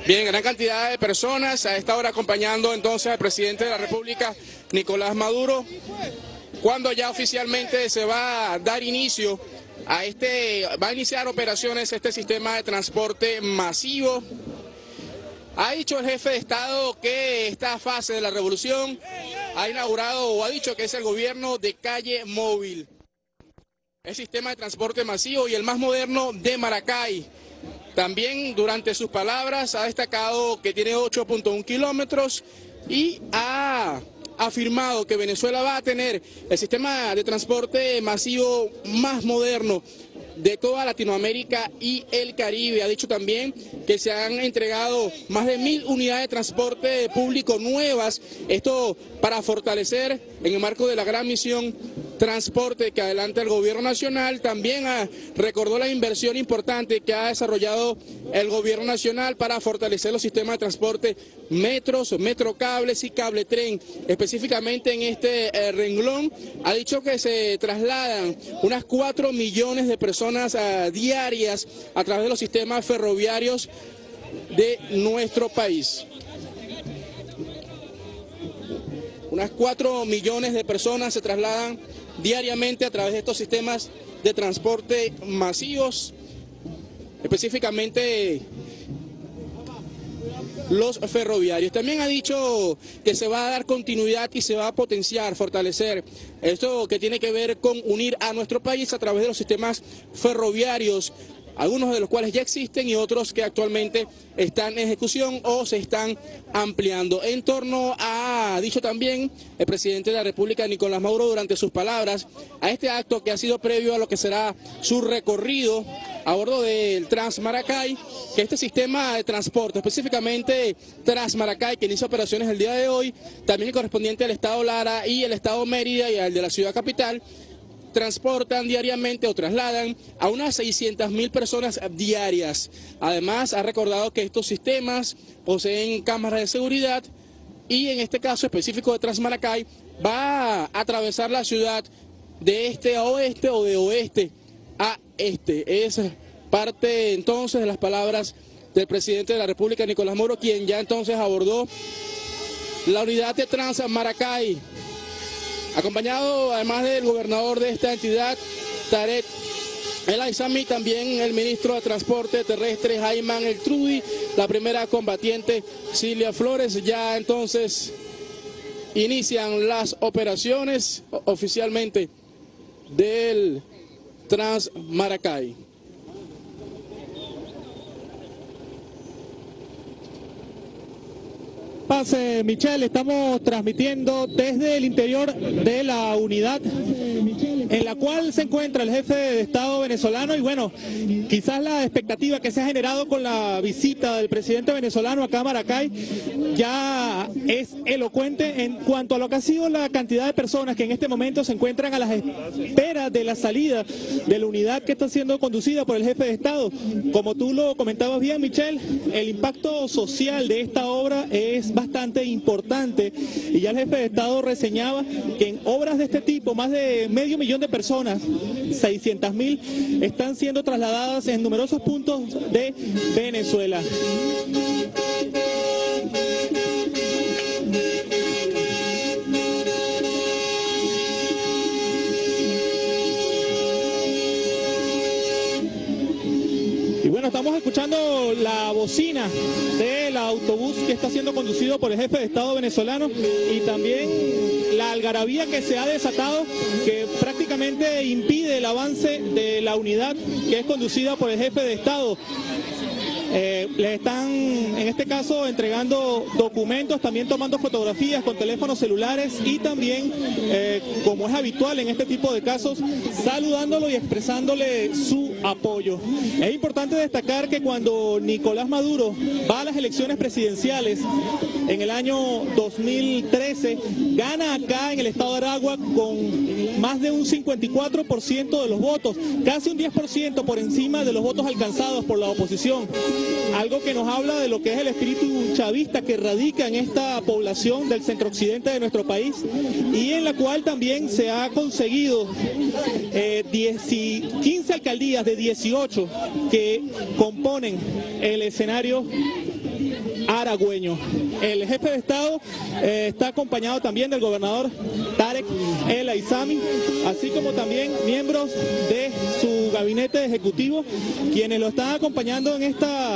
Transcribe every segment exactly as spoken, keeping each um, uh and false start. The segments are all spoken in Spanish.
Bien, gran cantidad de personas a esta hora acompañando entonces al presidente de la República, Nicolás Maduro, cuando ya oficialmente se va a dar inicio a este, va a iniciar operaciones este sistema de transporte masivo. Ha dicho el jefe de Estado que esta fase de la revolución ha inaugurado o ha dicho que es el gobierno de calle móvil. El sistema de transporte masivo y el más moderno de Maracay. También durante sus palabras ha destacado que tiene ocho punto uno kilómetros y ha afirmado que Venezuela va a tener el sistema de transporte masivo más moderno de toda Latinoamérica y el Caribe. Ha dicho también que se han entregado más de mil unidades de transporte público nuevas, esto para fortalecer en el marco de la gran misión transporte que adelanta el gobierno nacional. También ha, recordó la inversión importante que ha desarrollado el gobierno nacional para fortalecer los sistemas de transporte, metros, metrocables y cable tren. Específicamente en este eh, renglón ha dicho que se trasladan unas cuatro millones de personas eh, diarias a través de los sistemas ferroviarios de nuestro país. Unas cuatro millones de personas se trasladan diariamente a través de estos sistemas de transporte masivos, específicamente los ferroviarios. También ha dicho que se va a dar continuidad y se va a potenciar, fortalecer esto que tiene que ver con unir a nuestro país a través de los sistemas ferroviarios, algunos de los cuales ya existen y otros que actualmente están en ejecución o se están ampliando. En torno a, ha dicho también el presidente de la República, Nicolás Maduro, durante sus palabras, a este acto que ha sido previo a lo que será su recorrido a bordo del Transmaracay, que este sistema de transporte, específicamente Transmaracay, que inicia operaciones el día de hoy, también el correspondiente al Estado Lara y el Estado Mérida y al de la ciudad capital, transportan diariamente o trasladan a unas seiscientas mil personas diarias. Además, ha recordado que estos sistemas poseen cámaras de seguridad y en este caso específico de Transmaracay va a atravesar la ciudad de este a oeste o de oeste a este. Es parte entonces de las palabras del presidente de la República, Nicolás Maduro, quien ya entonces abordó la unidad de Transmaracay, acompañado además del gobernador de esta entidad, Tarek El Aizami, también el ministro de Transporte Terrestre, Ayman El Trudi, la primera combatiente, Cilia Flores. Ya entonces inician las operaciones oficialmente del Transmaracay. Pase, Michelle, estamos transmitiendo desde el interior de la unidad en la cual se encuentra el jefe de Estado venezolano y bueno, quizás la expectativa que se ha generado con la visita del presidente venezolano acá a Maracay ya es elocuente en cuanto a lo que ha sido la cantidad de personas que en este momento se encuentran a las esperas de la salida de la unidad que está siendo conducida por el jefe de Estado. Como tú lo comentabas bien, Michelle, el impacto social de esta obra es bastante importante y ya el jefe de Estado reseñaba que en obras de este tipo más de medio millón de personas, seiscientas mil, están siendo trasladadas en numerosos puntos de Venezuela. Y bueno, estamos escuchando la bocina del autobús que está siendo conducido por el jefe de Estado venezolano y también la algarabía que se ha desatado, que prácticamente impide el avance de la unidad que es conducida por el jefe de Estado. Eh, le están, en este caso, entregando documentos, también tomando fotografías con teléfonos celulares y también, eh, como es habitual en este tipo de casos, saludándolo y expresándole su apoyo. Es importante destacar que cuando Nicolás Maduro va a las elecciones presidenciales en el año dos mil trece, gana acá en el estado de Aragua con más de un cincuenta y cuatro por ciento de los votos, casi un diez por ciento por encima de los votos alcanzados por la oposición. Algo que nos habla de lo que es el espíritu chavista que radica en esta población del centro-occidente de nuestro país y en la cual también se ha conseguido eh, diez y quince alcaldías de dieciocho que componen el escenario aragüeño. El jefe de Estado eh, está acompañado también del gobernador Tarek El Aizami, así como también miembros de su gabinete ejecutivo, quienes lo están acompañando en esta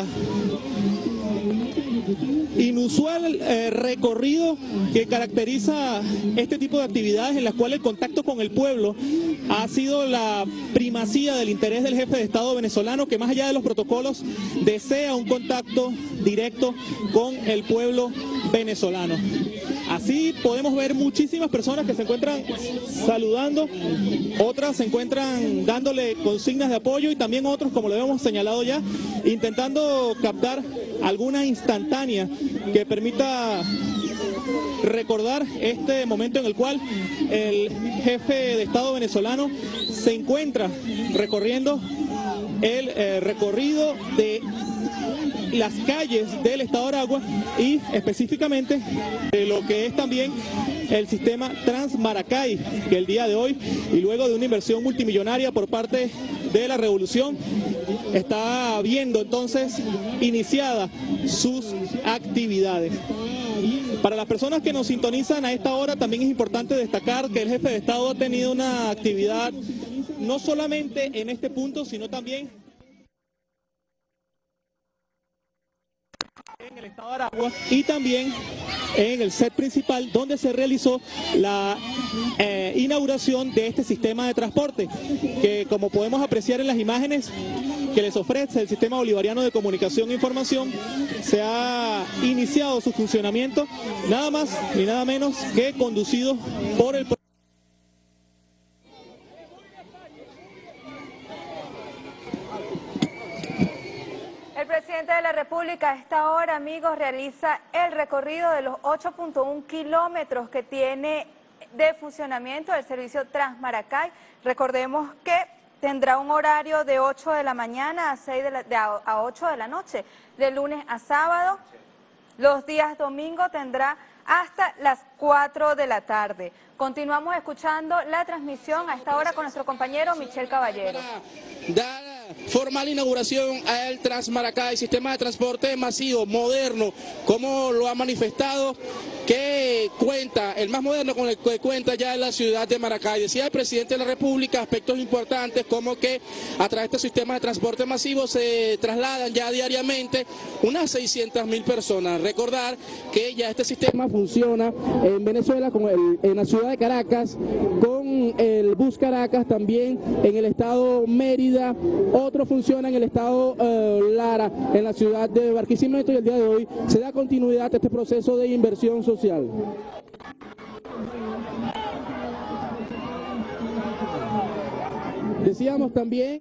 inusual eh, recorrido que caracteriza este tipo de actividades en las cuales el contacto con el pueblo ha sido la primacía del interés del jefe de Estado venezolano, que más allá de los protocolos desea un contacto directo con el pueblo venezolano. Así podemos ver muchísimas personas que se encuentran saludando, otras se encuentran dándole consignas de apoyo y también otros, como lo hemos señalado ya, intentando captar alguna instantánea que permita recordar este momento en el cual el jefe de Estado venezolano se encuentra recorriendo el eh, recorrido de las calles del estado de Aragua y específicamente de lo que es también el sistema Transmaracay, que el día de hoy y luego de una inversión multimillonaria por parte de la revolución está viendo entonces iniciada sus actividades. Para las personas que nos sintonizan a esta hora también es importante destacar que el jefe de Estado ha tenido una actividad no solamente en este punto, sino también en el estado de Aragua y también en el set principal donde se realizó la eh, inauguración de este sistema de transporte, que como podemos apreciar en las imágenes que les ofrece el Sistema Bolivariano de Comunicación e Información, se ha iniciado su funcionamiento nada más ni nada menos que conducido por el El presidente de la República a esta hora, amigos, realiza el recorrido de los ocho punto uno kilómetros que tiene de funcionamiento el servicio Transmaracay. Recordemos que tendrá un horario de ocho de la mañana a, seis de la, de a, a ocho de la noche, de lunes a sábado. Los días domingo tendrá hasta las cuatro de la tarde. Continuamos escuchando la transmisión a esta hora con nuestro compañero Michel Caballero. Da formal inauguración al Transmaracay, sistema de transporte masivo, moderno, como lo ha manifestado, que cuenta, el más moderno con el que cuenta ya en la ciudad de Maracay. Decía el presidente de la República aspectos importantes como que a través de este sistema de transporte masivo se trasladan ya diariamente unas seiscientas mil personas. Recordar que ya este sistema funciona en Venezuela, con el, en la ciudad de Caracas, con el bus Caracas, también en el estado Mérida, otro funciona en el estado eh, Lara, en la ciudad de Barquisimeto, y el día de hoy se da continuidad a este proceso de inversión social. Decíamos también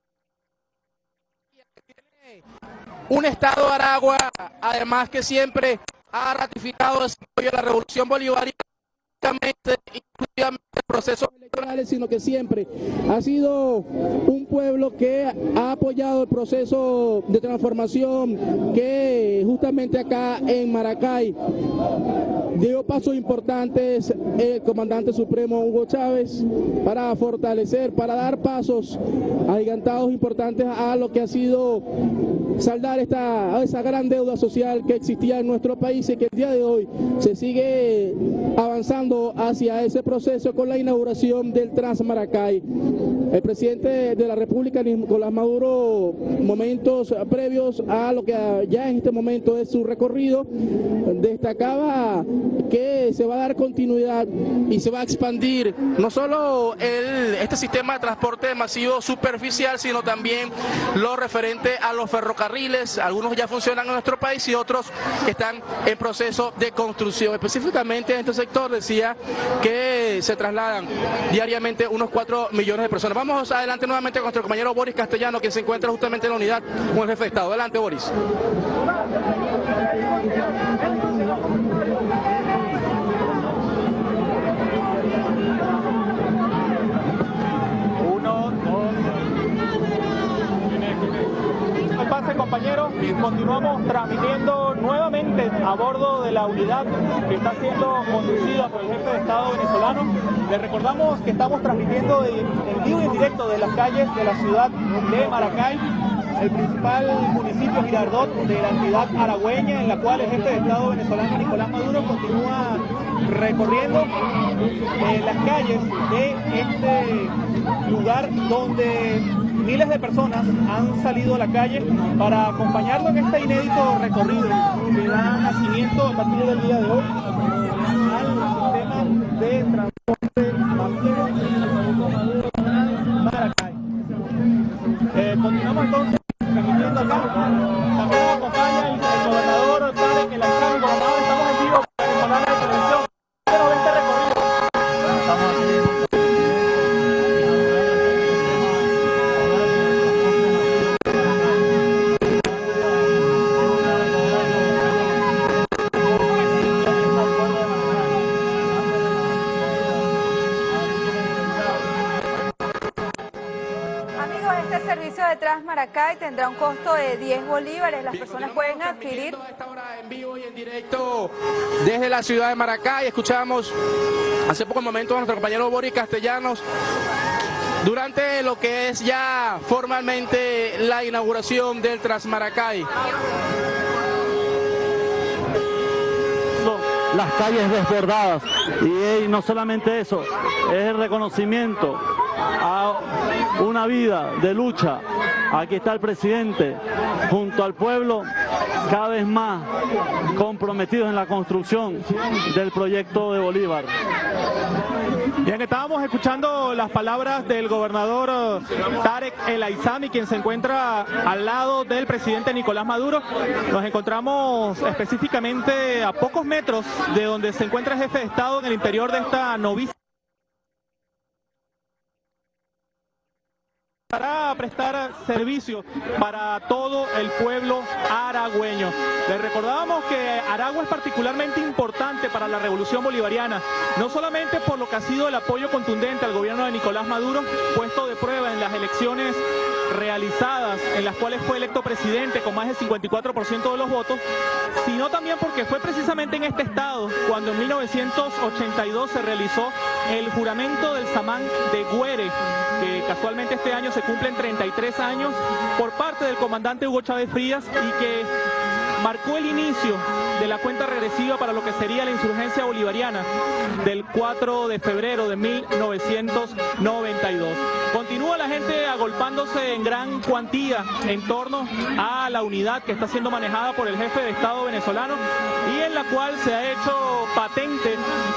un estado de Aragua, además que siempre ha ratificado el apoyo a la revolución bolivariana, inclusivamente el proceso electoral, sino que siempre ha sido un pueblo que ha apoyado el proceso de transformación, que justamente acá en Maracay dio pasos importantes el comandante supremo Hugo Chávez para fortalecer, para dar pasos agigantados importantes a lo que ha sido saldar esta, esa gran deuda social que existía en nuestro país y que el día de hoy se sigue avanzando hacia ese proceso con la inauguración del Transmaracay. El presidente de la República, Nicolás Maduro, momentos previos a lo que ya en este momento es su recorrido, destacaba que se va a dar continuidad y se va a expandir no solo el, este sistema de transporte masivo superficial, sino también lo referente a los ferrocarriles. Algunos ya funcionan en nuestro país y otros que están en proceso de construcción. Específicamente en este sector decía que se trasladan diariamente unos cuatro millones de personas. Vamos adelante nuevamente con nuestro compañero Boris Castellano, quien se encuentra justamente en la unidad con el jefe de Estado. Adelante, Boris. Pase, compañeros, y continuamos transmitiendo nuevamente a bordo de la unidad que está siendo conducida por el jefe de Estado venezolano. Les recordamos que estamos transmitiendo en vivo y en directo de las calles de la ciudad de Maracay. el principal municipio Girardot de la entidad aragüeña, en la cual el jefe de Estado venezolano Nicolás Maduro continúa recorriendo eh, las calles de este lugar donde miles de personas han salido a la calle para acompañarlo en este inédito recorrido que da nacimiento a partir del día de hoy al sistema de transporte masivo Maracay. Eh, continuamos entonces transmitiendo acá. También nos acompaña el, el gobernador Tarek El Aizami. Gobernador, estamos en vivo para el canal de televisión. ¿Cómo ven este recorrido? Estamos aquí. De Transmaracay tendrá un costo de diez bolívares. Las personas pueden adquirir. A esta hora en vivo y en directo desde la ciudad de Maracay. Escuchamos hace pocos momentos a nuestro compañero Boris Castellanos durante lo que es ya formalmente la inauguración del Transmaracay. Las calles desbordadas y, y no solamente eso, es el reconocimiento a una vida de lucha. Aquí está el presidente junto al pueblo, cada vez más comprometidos en la construcción del proyecto de Bolívar. Bien, estábamos escuchando las palabras del gobernador Tarek El Aizami, quien se encuentra al lado del presidente Nicolás Maduro. Nos encontramos específicamente a pocos metros de donde se encuentra el jefe de Estado en el interior de esta novicia para prestar servicio para todo el pueblo aragüeño. Les recordábamos que Aragua es particularmente importante para la revolución bolivariana, no solamente por lo que ha sido el apoyo contundente al gobierno de Nicolás Maduro, puesto de prueba en las elecciones realizadas, en las cuales fue electo presidente con más del cincuenta y cuatro por ciento de los votos, sino también porque fue precisamente en este estado cuando en mil novecientos ochenta y dos se realizó el juramento del Samán de Güere, que casualmente este año se cumplen treinta y tres años, por parte del comandante Hugo Chávez Frías, y que marcó el inicio de la cuenta regresiva para lo que sería la insurgencia bolivariana del cuatro de febrero de mil novecientos noventa y dos. Continúa la gente agolpándose en gran cuantía en torno a la unidad que está siendo manejada por el jefe de Estado venezolano y en la cual se ha hecho patente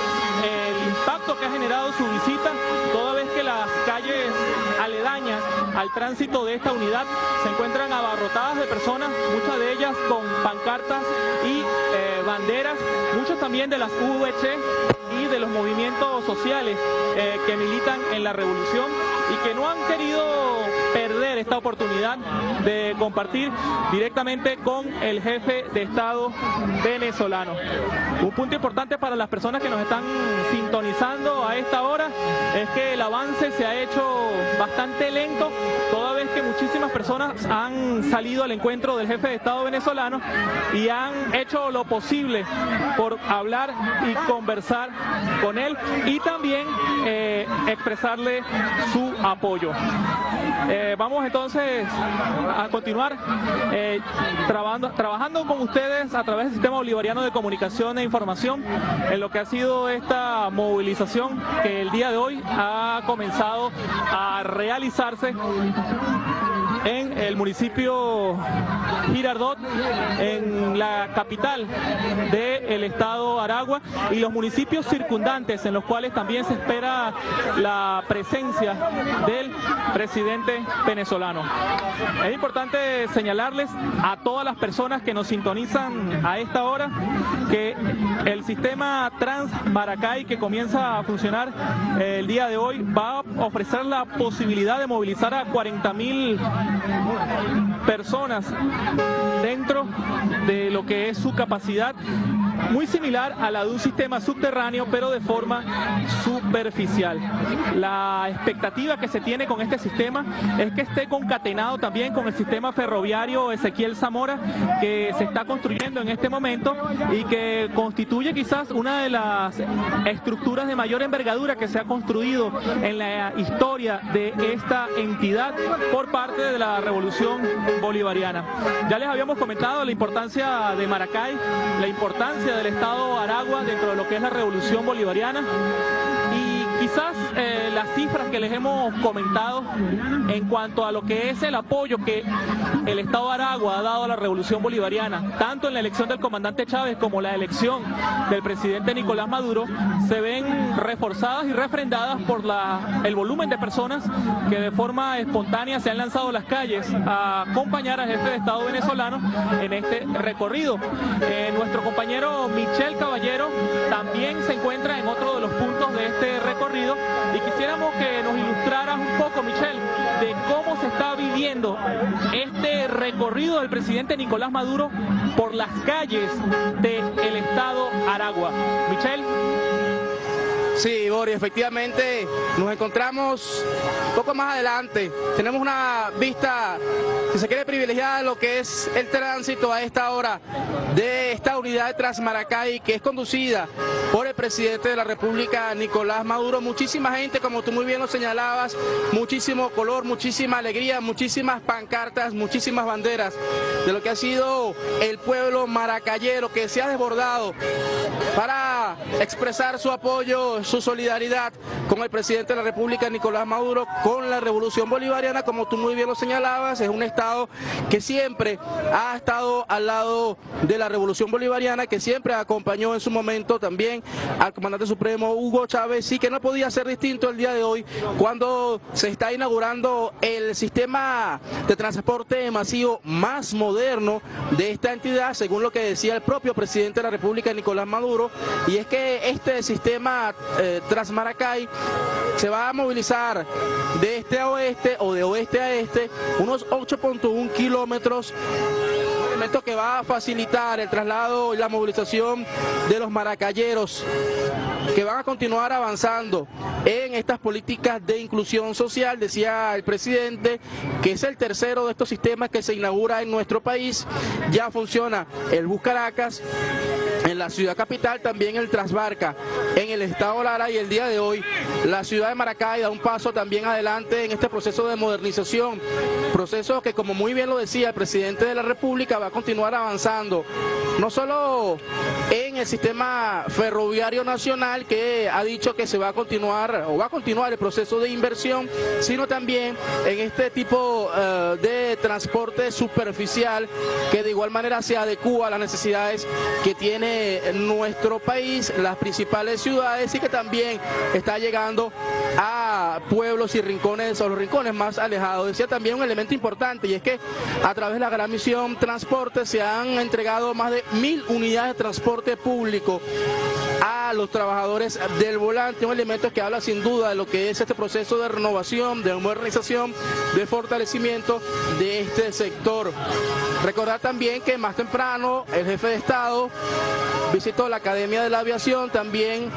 el impacto que ha generado su visita, toda vez que las calles aledañas al tránsito de esta unidad se encuentran abarrotadas de personas, muchas de ellas con pancartas y eh, banderas, muchos también de las U V C y de los movimientos sociales eh, que militan en la revolución y que no han querido perder esta oportunidad de compartir directamente con el jefe de Estado venezolano. Un punto importante para las personas que nos están sintonizando a esta hora es que el avance se ha hecho bastante lento, toda vez que muchísimas personas han salido al encuentro del jefe de Estado venezolano y han hecho lo posible por hablar y conversar con él y también eh, expresarle su apoyo. Eh, vamos entonces a continuar eh, trabajando, trabajando con ustedes a través del Sistema Bolivariano de Comunicación e Información en lo que ha sido esta movilización que el día de hoy ha comenzado a realizarse en el municipio Girardot, en la capital del estado Aragua, y los municipios circundantes en los cuales también se espera la presencia del presidente venezolano. Es importante señalarles a todas las personas que nos sintonizan a esta hora que el sistema Transmaracay, que comienza a funcionar el día de hoy, va a ofrecer la posibilidad de movilizar a cuarenta mil personas dentro de lo que es su capacidad muy similar a la de un sistema subterráneo, pero de forma superficial. La expectativa que se tiene con este sistema es que esté concatenado también con el sistema ferroviario Ezequiel Zamora, que se está construyendo en este momento y que constituye quizás una de las estructuras de mayor envergadura que se ha construido en la historia de esta entidad por parte de la Revolución Bolivariana. Ya les habíamos comentado la importancia de Maracay, la importancia del Estado Aragua dentro de lo que es la Revolución Bolivariana. Quizás eh, las cifras que les hemos comentado en cuanto a lo que es el apoyo que el Estado de Aragua ha dado a la Revolución Bolivariana, tanto en la elección del comandante Chávez como la elección del presidente Nicolás Maduro, se ven reforzadas y refrendadas por la, el volumen de personas que de forma espontánea se han lanzado a las calles a acompañar al jefe de Estado venezolano en este recorrido. Eh, nuestro compañero Michel Caballero también se encuentra en otro de los puntos de este recorrido y quisiéramos que nos ilustraras un poco, Michel, de cómo se está viviendo este recorrido del presidente Nicolás Maduro por las calles del Estado Aragua. Michel. Sí, Boris, efectivamente nos encontramos un poco más adelante. Tenemos una vista, si se quiere, privilegiada de lo que es el tránsito a esta hora de esta unidad de Transmaracay, que es conducida por el presidente de la República, Nicolás Maduro. Muchísima gente, como tú muy bien lo señalabas, muchísimo color, muchísima alegría, muchísimas pancartas, muchísimas banderas de lo que ha sido el pueblo maracayero, que se ha desbordado para expresar su apoyo, su solidaridad con el presidente de la República, Nicolás Maduro, con la Revolución Bolivariana. Como tú muy bien lo señalabas, es un Estado que siempre ha estado al lado de la Revolución Bolivariana, que siempre acompañó en su momento también al comandante supremo Hugo Chávez, y que no podía ser distinto el día de hoy cuando se está inaugurando el sistema de transporte masivo más moderno de esta entidad, según lo que decía el propio presidente de la República, Nicolás Maduro, y es que este sistema eh, Transmaracay se va a movilizar de este a oeste o de oeste a este unos ocho punto uno kilómetros, elemento que va a facilitar el traslado y la movilización de los maracayeros, que van a continuar avanzando en estas políticas de inclusión social. Decía el presidente que es el tercero de estos sistemas que se inaugura en nuestro país. Ya funciona el Bus Caracas en la ciudad capital, también el Transbarca en el estado Lara, y el día de hoy la ciudad de Maracay da un paso también adelante en este proceso de modernización, proceso que, como muy bien lo decía el presidente de la República, va a continuar avanzando, no solo en el sistema ferroviario nacional, que ha dicho que se va a continuar o va a continuar el proceso de inversión, sino también en este tipo uh, de transporte superficial, que de igual manera se adecúa a las necesidades que tiene nuestro país, las principales ciudades, y que también está llegando a pueblos y rincones, o los rincones más alejados. Decía también un elemento importante, y es que a través de la gran misión Transporte se han entregado más de mil unidades de transporte público a los trabajadores del volante, un elemento que habla sin duda de lo que es este proceso de renovación, de modernización, de fortalecimiento de este sector. Recordar también que más temprano el jefe de Estado visitó la Academia de la Aviación, también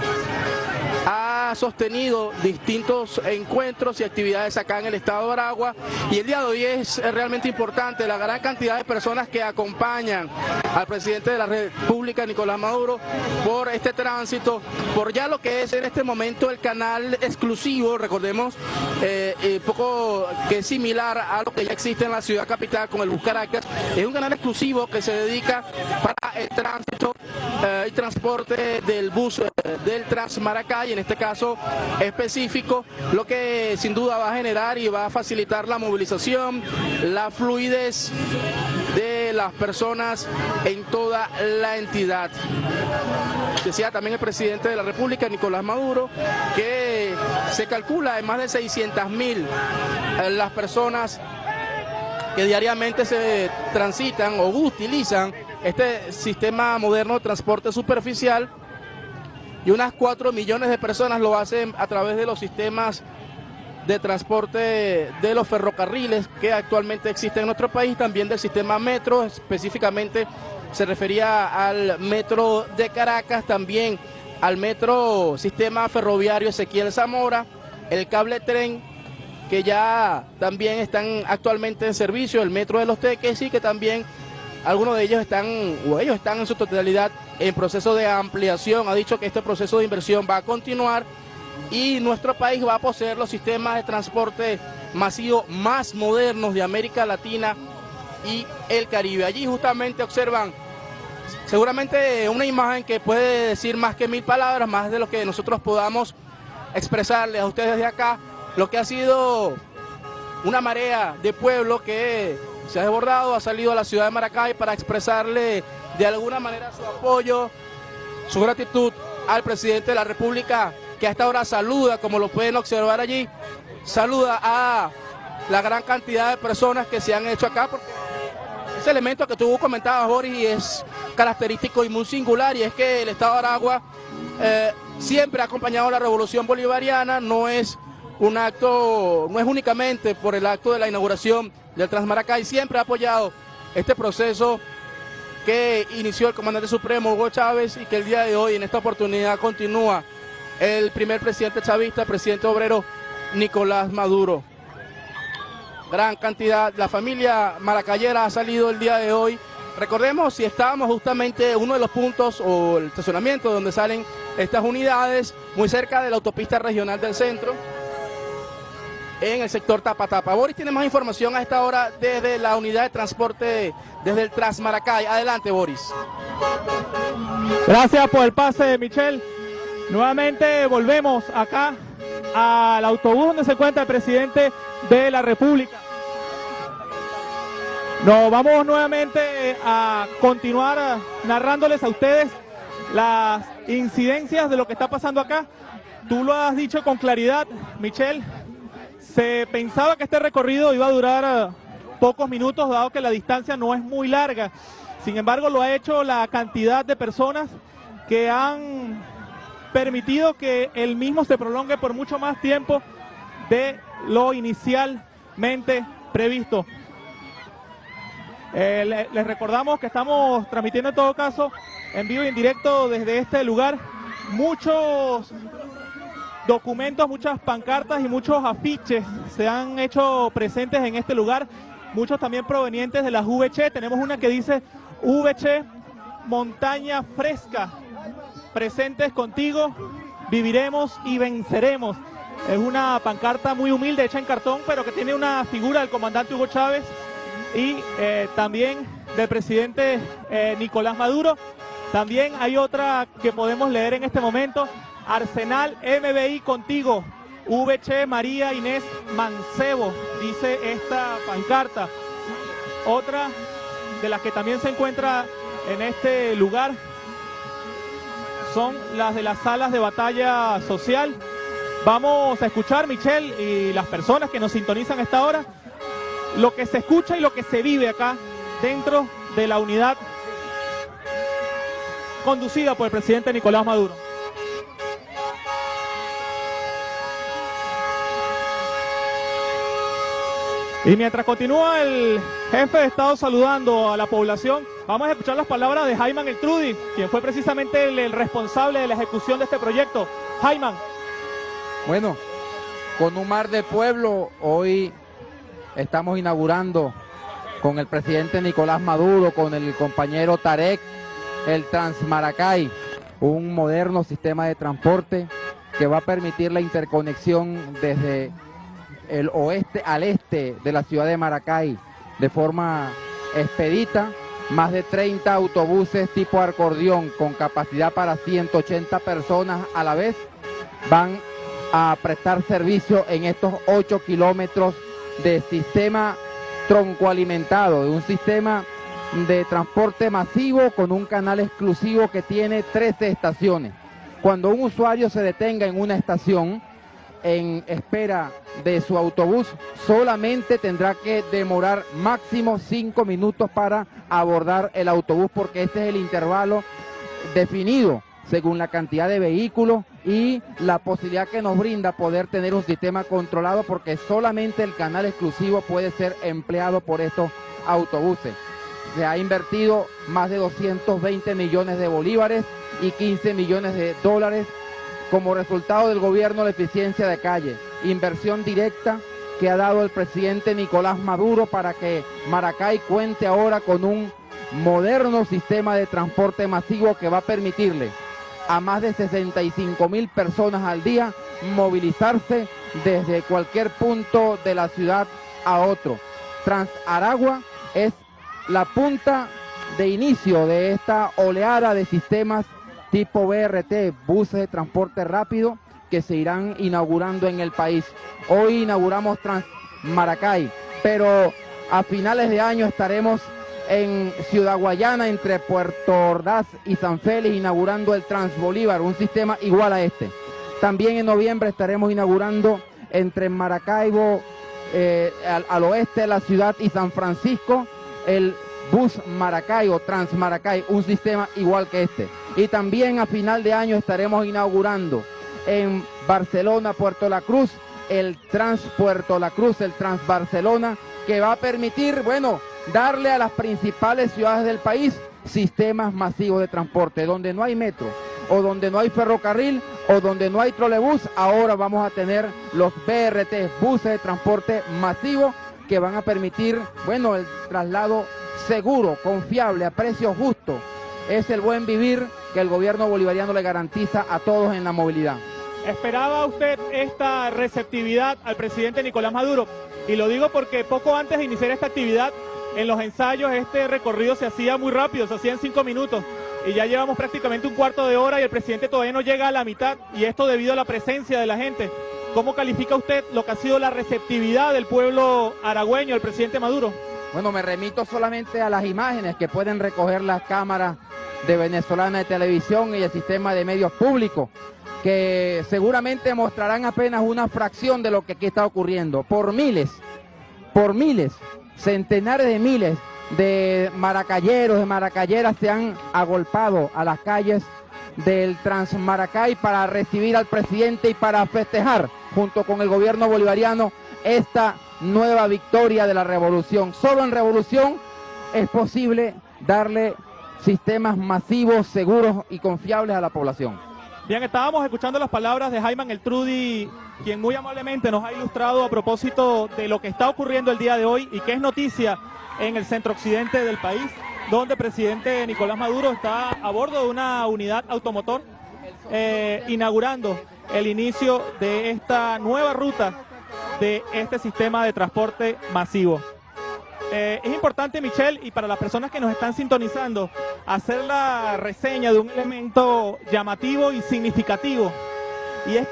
ha sostenido distintos encuentros y actividades acá en el estado de Aragua, y el día de hoy es realmente importante la gran cantidad de personas que acompañan al presidente de la República, Nicolás Maduro, por este tránsito, por ya lo que es en este momento el canal exclusivo, recordemos, eh, eh, poco que es similar a lo que ya existe en la ciudad capital con el Bus Caracas. Es un canal exclusivo que se dedica para el tránsito eh, y transporte del bus eh, del Transmaracay, en este caso específico, lo que sin duda va a generar y va a facilitar la movilización, la fluidez de las personas en toda la entidad. Decía también el presidente de la República, Nicolás Maduro, que se calcula en más de seiscientas mil las personas que diariamente se transitan o utilizan este sistema moderno de transporte superficial, y unas cuatro millones de personas lo hacen a través de los sistemas de transporte de los ferrocarriles que actualmente existen en nuestro país, también del sistema metro, específicamente se refería al metro de Caracas, también al metro sistema ferroviario Ezequiel Zamora, el cable tren, que ya también están actualmente en servicio, el metro de Los Teques, y que también algunos de ellos están, o ellos están en su totalidad en proceso de ampliación. Ha dicho que este proceso de inversión va a continuar y nuestro país va a poseer los sistemas de transporte masivo más modernos de América Latina y el Caribe. Allí justamente observan seguramente una imagen que puede decir más que mil palabras, más de lo que nosotros podamos expresarles a ustedes de acá, lo que ha sido una marea de pueblo que se ha desbordado, ha salido a la ciudad de Maracay para expresarle de alguna manera su apoyo, su gratitud al presidente de la República, que a esta hora saluda, como lo pueden observar allí, saluda a la gran cantidad de personas que se han hecho acá, porque ese elemento que tú comentabas, Boris, y es característico y muy singular, y es que el Estado de Aragua eh, siempre ha acompañado la revolución bolivariana. No es un acto, no es únicamente por el acto de la inauguración del Transmaracay, siempre ha apoyado este proceso que inició el comandante supremo Hugo Chávez y que el día de hoy, en esta oportunidad, continúa el primer presidente chavista, presidente obrero Nicolás Maduro. Gran cantidad, la familia maracayera ha salido el día de hoy. Recordemos, si estábamos justamente en uno de los puntos o el estacionamiento donde salen estas unidades, muy cerca de la autopista regional del centro, en el sector Tapatapa. Boris tiene más información a esta hora desde la unidad de transporte, desde el Transmaracay. Adelante, Boris. Gracias por el pase, Michelle. Nuevamente volvemos acá al autobús donde se encuentra el presidente de la República. Nos vamos nuevamente a continuar narrándoles a ustedes las incidencias de lo que está pasando acá. Tú lo has dicho con claridad, Michelle. Se pensaba que este recorrido iba a durar pocos minutos, dado que la distancia no es muy larga. Sin embargo, lo ha hecho la cantidad de personas que han permitido que el mismo se prolongue por mucho más tiempo de lo inicialmente previsto. Eh, le, les recordamos que estamos transmitiendo en todo caso en vivo y en directo desde este lugar muchos documentos, muchas pancartas y muchos afiches se han hecho presentes en este lugar, muchos también provenientes de las V C. Tenemos una que dice V C Montaña Fresca, presentes contigo, viviremos y venceremos. Es una pancarta muy humilde, hecha en cartón, pero que tiene una figura del comandante Hugo Chávez y eh, también del presidente eh, Nicolás Maduro. También hay otra que podemos leer en este momento: Arsenal M B I contigo, V C María Inés Mancebo, dice esta pancarta. Otra de las que también se encuentra en este lugar son las de las salas de batalla social. Vamos a escuchar, Michelle, y las personas que nos sintonizan a esta hora, lo que se escucha y lo que se vive acá dentro de la unidad conducida por el presidente Nicolás Maduro. Y mientras continúa el jefe de Estado saludando a la población, vamos a escuchar las palabras de Jaiman Eltrudi, quien fue precisamente el, el responsable de la ejecución de este proyecto. Jaiman. Bueno, con un mar de pueblo, hoy estamos inaugurando con el presidente Nicolás Maduro, con el compañero Tarek, el Transmaracay, un moderno sistema de transporte que va a permitir la interconexión desde el oeste al este de la ciudad de Maracay de forma expedita. Más de treinta autobuses tipo acordeón con capacidad para ciento ochenta personas a la vez van a prestar servicio en estos ocho kilómetros de sistema troncoalimentado, de un sistema de transporte masivo con un canal exclusivo que tiene trece estaciones. Cuando un usuario se detenga en una estación en espera de su autobús, solamente tendrá que demorar máximo cinco minutos para abordar el autobús, porque este es el intervalo definido según la cantidad de vehículos y la posibilidad que nos brinda poder tener un sistema controlado, porque solamente el canal exclusivo puede ser empleado por estos autobuses. se ha invertido más de doscientos veinte millones de bolívares y quince millones de dólares como resultado del gobierno de eficiencia de calle, inversión directa que ha dado el presidente Nicolás Maduro para que Maracay cuente ahora con un moderno sistema de transporte masivo que va a permitirle a más de sesenta y cinco mil personas al día movilizarse desde cualquier punto de la ciudad a otro. Transaragua es la punta de inicio de esta oleada de sistemas tipo B R T, buses de transporte rápido, que se irán inaugurando en el país. Hoy inauguramos Transmaracay, pero a finales de año estaremos en Ciudad Guayana, entre Puerto Ordaz y San Félix, inaugurando el Transbolívar, un sistema igual a este. También en noviembre estaremos inaugurando entre Maracaibo, eh, al, al oeste de la ciudad, y San Francisco, el Bus Maracay o Transmaracay, un sistema igual que este. Y también a final de año estaremos inaugurando en Barcelona, Puerto La Cruz, el Trans Puerto La Cruz, el Trans Barcelona, que va a permitir, bueno, darle a las principales ciudades del país sistemas masivos de transporte. Donde no hay metro, o donde no hay ferrocarril, o donde no hay trolebús, ahora vamos a tener los B R T, buses de transporte masivo, que van a permitir, bueno, el traslado seguro, confiable, a precios justos. Es el buen vivir que el gobierno bolivariano le garantiza a todos en la movilidad. ¿Esperaba usted esta receptividad al presidente Nicolás Maduro? Y lo digo porque poco antes de iniciar esta actividad, en los ensayos este recorrido se hacía muy rápido, se hacía en cinco minutos. Y ya llevamos prácticamente un cuarto de hora y el presidente todavía no llega a la mitad. Y esto debido a la presencia de la gente. ¿Cómo califica usted lo que ha sido la receptividad del pueblo aragüeño al presidente Maduro? Bueno, me remito solamente a las imágenes que pueden recoger las cámaras de Venezolana de Televisión y el sistema de medios públicos, que seguramente mostrarán apenas una fracción de lo que aquí está ocurriendo. Por miles, por miles, centenares de miles de maracayeros, de maracayeras se han agolpado a las calles del Transmaracay para recibir al presidente y para festejar junto con el gobierno bolivariano esta nueva victoria de la revolución. Solo en revolución es posible darle sistemas masivos, seguros y confiables a la población. Bien, estábamos escuchando las palabras de Jaiman Eltrudi, quien muy amablemente nos ha ilustrado a propósito de lo que está ocurriendo el día de hoy y que es noticia en el centro occidente del país, donde el presidente Nicolás Maduro está a bordo de una unidad automotor eh, inaugurando el inicio de esta nueva ruta de este sistema de transporte masivo. Eh, es importante, Michelle, y para las personas que nos están sintonizando, hacer la reseña de un elemento llamativo y significativo, y es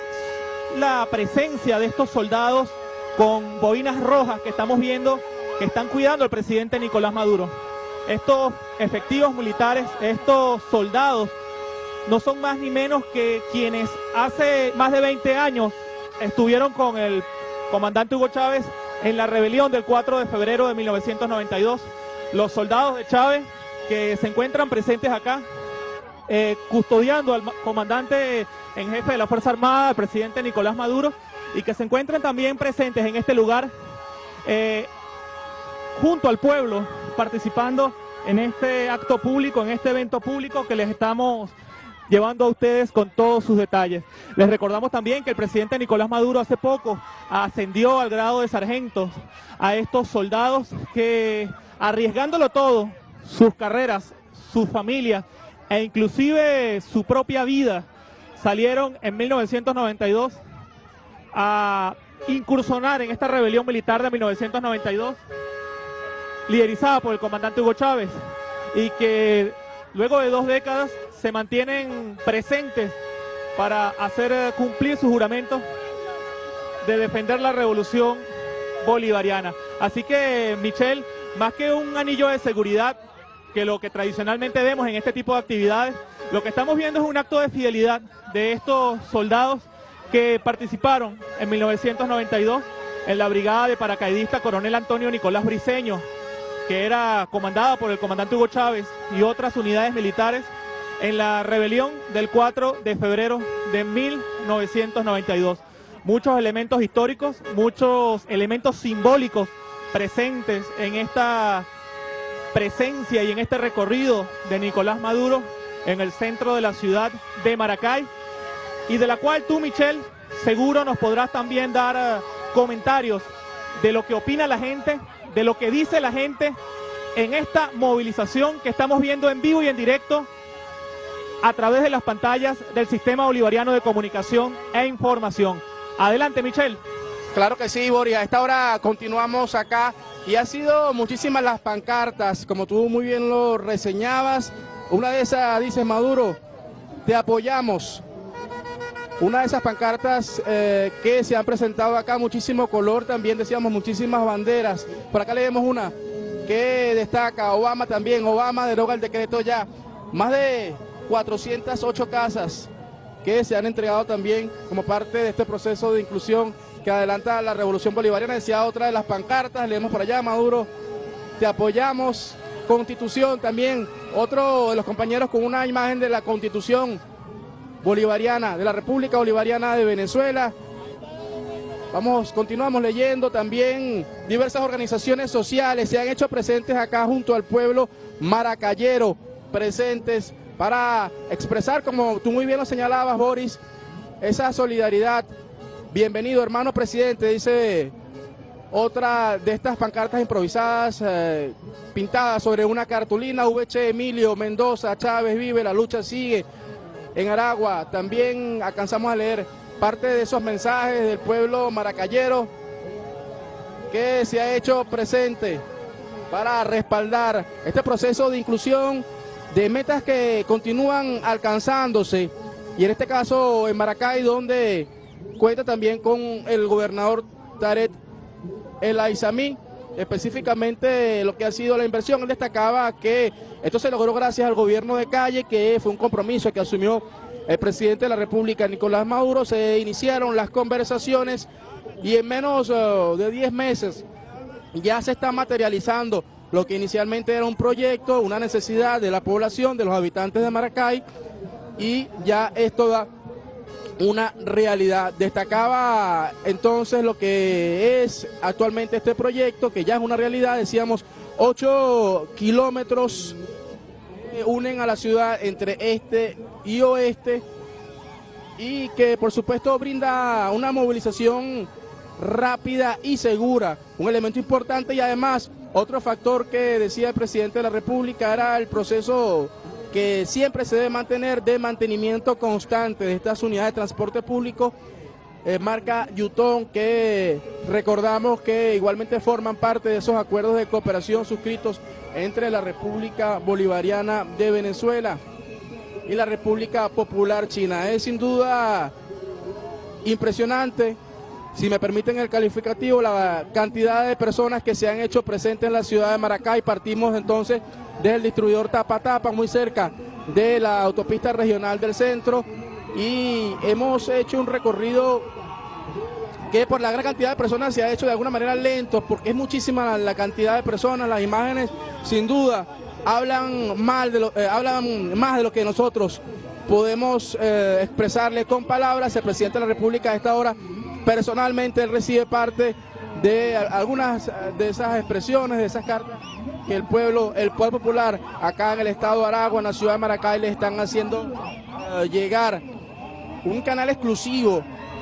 la presencia de estos soldados con boinas rojas que estamos viendo que están cuidando al presidente Nicolás Maduro. Estos efectivos militares, estos soldados, no son más ni menos que quienes hace más de veinte años estuvieron con el comandante Hugo Chávez en la rebelión del cuatro de febrero de mil novecientos noventa y dos. Los soldados de Chávez que se encuentran presentes acá, eh, custodiando al comandante en jefe de la Fuerza Armada, el presidente Nicolás Maduro, y que se encuentran también presentes en este lugar, eh, junto al pueblo, participando en este acto público, en este evento público que les estamos llevando a ustedes con todos sus detalles. Les recordamos también que el presidente Nicolás Maduro hace poco ascendió al grado de sargento a estos soldados que, arriesgándolo todo, sus carreras, sus familias e inclusive su propia vida, salieron en mil novecientos noventa y dos a incursionar en esta rebelión militar de mil novecientos noventa y dos, liderizada por el comandante Hugo Chávez, y que luego de dos décadas se mantienen presentes para hacer cumplir su juramento de defender la revolución bolivariana. Así que, Michelle, más que un anillo de seguridad, que lo que tradicionalmente vemos en este tipo de actividades, lo que estamos viendo es un acto de fidelidad de estos soldados que participaron en mil novecientos noventa y dos en la brigada de paracaidista Coronel Antonio Nicolás Briceño, que era comandada por el comandante Hugo Chávez y otras unidades militares en la rebelión del cuatro de febrero de mil novecientos noventa y dos. Muchos elementos históricos, muchos elementos simbólicos presentes en esta presencia y en este recorrido de Nicolás Maduro en el centro de la ciudad de Maracay, y de la cual tú, Michelle, seguro nos podrás también dar uh, comentarios de lo que opina la gente, de lo que dice la gente en esta movilización que estamos viendo en vivo y en directo a través de las pantallas del Sistema Bolivariano de Comunicación e Información. Adelante, Michelle. Claro que sí, Boris. A esta hora continuamos acá y ha sido muchísimas las pancartas, como tú muy bien lo reseñabas. Una de esas dice: Maduro, te apoyamos. Una de esas pancartas eh, que se han presentado acá, muchísimo color, también decíamos muchísimas banderas. Por acá leemos una que destaca: Obama también, Obama deroga el decreto ya. Más de cuatrocientas ocho casas que se han entregado también como parte de este proceso de inclusión que adelanta la Revolución Bolivariana. Decía otra de las pancartas, leemos por allá: Maduro, te apoyamos. Constitución también, otro de los compañeros con una imagen de la Constitución Bolivariana, de la República Bolivariana de Venezuela. Vamos, continuamos leyendo también. Diversas organizaciones sociales se han hecho presentes acá junto al pueblo maracayero, presentes para expresar, como tú muy bien lo señalabas, Boris, esa solidaridad. Bienvenido, hermano presidente, dice otra de estas pancartas improvisadas, eh, pintadas sobre una cartulina: V H Emilio, Mendoza, Chávez vive, la lucha sigue. En Aragua también alcanzamos a leer parte de esos mensajes del pueblo maracayero que se ha hecho presente para respaldar este proceso de inclusión, de metas que continúan alcanzándose, y en este caso en Maracay, donde cuenta también con el gobernador Tarek El Aizami, específicamente lo que ha sido la inversión. Él destacaba que esto se logró gracias al gobierno de calle, que fue un compromiso que asumió el presidente de la República, Nicolás Maduro. Se iniciaron las conversaciones y en menos uh, de diez meses ya se está materializando lo que inicialmente era un proyecto, una necesidad de la población, de los habitantes de Maracay, y ya es toda una realidad. Destacaba entonces lo que es actualmente este proyecto, que ya es una realidad. Decíamos, ocho kilómetros que unen a la ciudad entre este y oeste, y que por supuesto brinda una movilización rápida y segura, un elemento importante. Y además otro factor que decía el presidente de la República era el proceso que siempre se debe mantener de mantenimiento constante de estas unidades de transporte público, eh, marca Yutón, que recordamos que igualmente forman parte de esos acuerdos de cooperación suscritos entre la República Bolivariana de Venezuela y la República Popular China. Es sin duda impresionante, si me permiten el calificativo, la cantidad de personas que se han hecho presentes en la ciudad de Maracay. Partimos entonces del distribuidor Tapa Tapa, muy cerca de la autopista regional del centro, y hemos hecho un recorrido que por la gran cantidad de personas se ha hecho de alguna manera lento, porque es muchísima la cantidad de personas. Las imágenes sin duda hablan, mal de lo, eh, hablan más de lo que nosotros podemos eh, expresarle con palabras. El presidente de la República a esta hora personalmente él recibe parte de algunas de esas expresiones, de esas cartas que el pueblo, el pueblo popular acá en el estado de Aragua, en la ciudad de Maracay, le están haciendo uh, llegar. Un canal exclusivo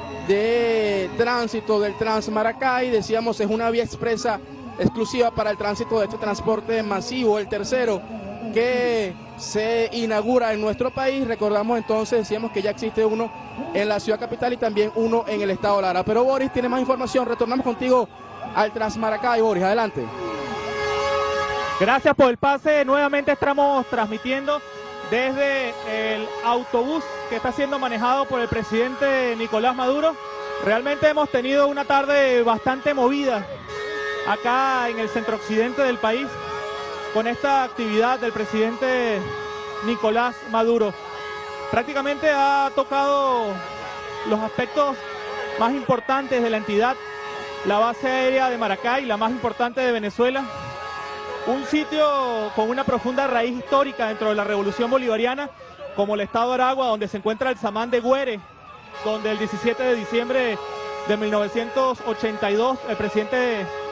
de tránsito del Transmaracay, decíamos, es una vía expresa exclusiva para el tránsito de este transporte masivo, el tercero que se inaugura en nuestro país. Recordamos entonces, decíamos que ya existe uno en la ciudad capital y también uno en el estado de Lara. Pero Boris tiene más información, retornamos contigo al Transmaracay. Boris, adelante. Gracias por el pase. Nuevamente estamos transmitiendo desde el autobús que está siendo manejado por el presidente Nicolás Maduro. Realmente hemos tenido una tarde bastante movida acá en el centro occidente del país con esta actividad del presidente Nicolás Maduro. Prácticamente ha tocado los aspectos más importantes de la entidad, la base aérea de Maracay, la más importante de Venezuela, un sitio con una profunda raíz histórica dentro de la Revolución Bolivariana, como el estado de Aragua, donde se encuentra el Samán de Güere, donde el diecisiete de diciembre de mil novecientos ochenta y dos el presidente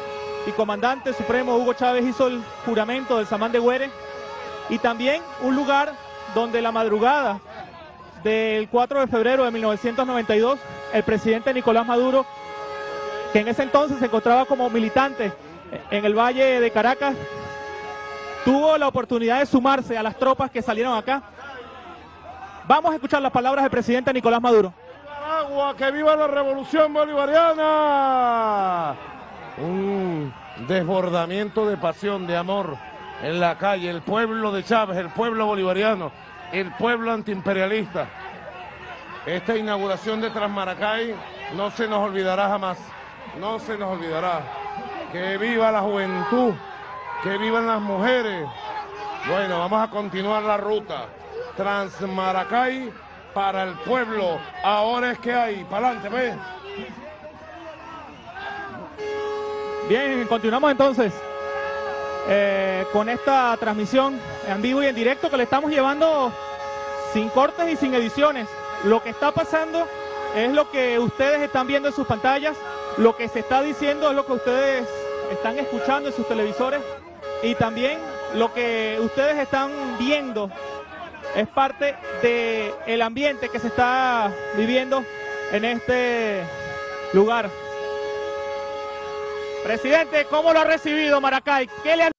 y comandante supremo Hugo Chávez hizo el juramento del Samán de Güeres, y también un lugar donde la madrugada del cuatro de febrero de mil novecientos noventa y dos, el presidente Nicolás Maduro, que en ese entonces se encontraba como militante en el Valle de Caracas, tuvo la oportunidad de sumarse a las tropas que salieron acá. Vamos a escuchar las palabras del presidente Nicolás Maduro. Agua, que viva la revolución bolivariana. Un desbordamiento de pasión, de amor en la calle, el pueblo de Chávez, el pueblo bolivariano, el pueblo antiimperialista. Esta inauguración de Transmaracay no se nos olvidará jamás, no se nos olvidará. Que viva la juventud, que vivan las mujeres. Bueno, vamos a continuar la ruta. Transmaracay para el pueblo. Ahora es que hay. Para adelante, ve. Bien, continuamos entonces eh, con esta transmisión en vivo y en directo que le estamos llevando sin cortes y sin ediciones. Lo que está pasando es lo que ustedes están viendo en sus pantallas, lo que se está diciendo es lo que ustedes están escuchando en sus televisores, y también lo que ustedes están viendo es parte del ambiente que se está viviendo en este lugar. Presidente, ¿cómo lo ha recibido Maracay? ¿Qué le han...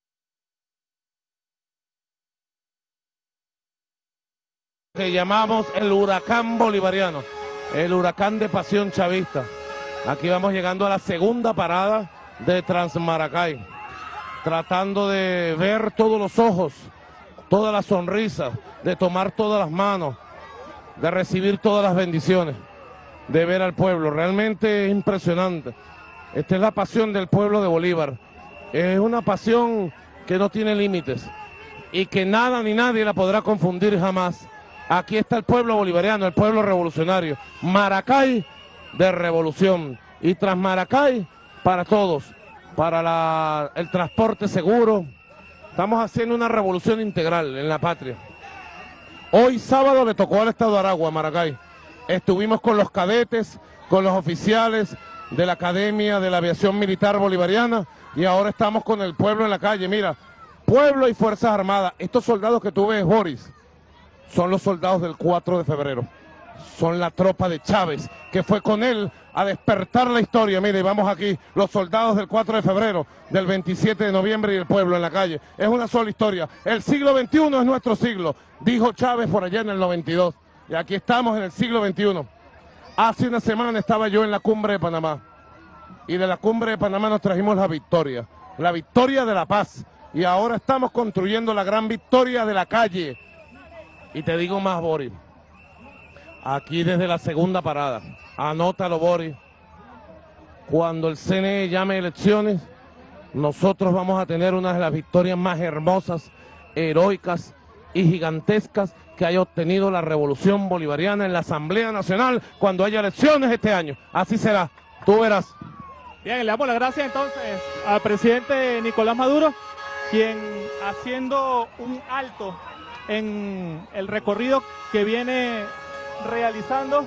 Que llamamos el huracán bolivariano, el huracán de pasión chavista. Aquí vamos llegando a la segunda parada de Transmaracay, tratando de ver todos los ojos, todas las sonrisas, de tomar todas las manos, de recibir todas las bendiciones, de ver al pueblo. Realmente es impresionante. Esta es la pasión del pueblo de Bolívar. Es una pasión que no tiene límites y que nada ni nadie la podrá confundir jamás. Aquí está el pueblo bolivariano, el pueblo revolucionario. Maracay de revolución, y Transmaracay para todos, para la, el transporte seguro. Estamos haciendo una revolución integral en la patria. Hoy sábado le tocó al estado de Aragua, Maracay. Estuvimos con los cadetes, con los oficiales de la Academia de la Aviación Militar Bolivariana, y ahora estamos con el pueblo en la calle. Mira, pueblo y Fuerzas Armadas. Estos soldados que tú ves, Boris, son los soldados del cuatro de febrero. Son la tropa de Chávez, que fue con él a despertar la historia. Mire, vamos aquí, los soldados del cuatro de febrero, del veintisiete de noviembre, y el pueblo en la calle. Es una sola historia. El siglo veintiuno es nuestro siglo, dijo Chávez por allá en el noventa y dos. Y aquí estamos en el siglo veintiuno. Hace una semana estaba yo en la cumbre de Panamá. Y de la cumbre de Panamá nos trajimos la victoria. La victoria de la paz. Y ahora estamos construyendo la gran victoria de la calle. Y te digo más, Boris. Aquí desde la segunda parada, anótalo, Boris, cuando el C N E llame elecciones, nosotros vamos a tener una de las victorias más hermosas, heroicas y gigantescas que haya obtenido la revolución bolivariana en la Asamblea Nacional cuando haya elecciones este año. Así será, tú verás. Bien, le damos las gracias entonces al presidente Nicolás Maduro, quien, haciendo un alto en el recorrido que viene realizando,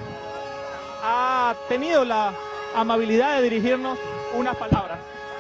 ha tenido la amabilidad de dirigirnos unas palabras.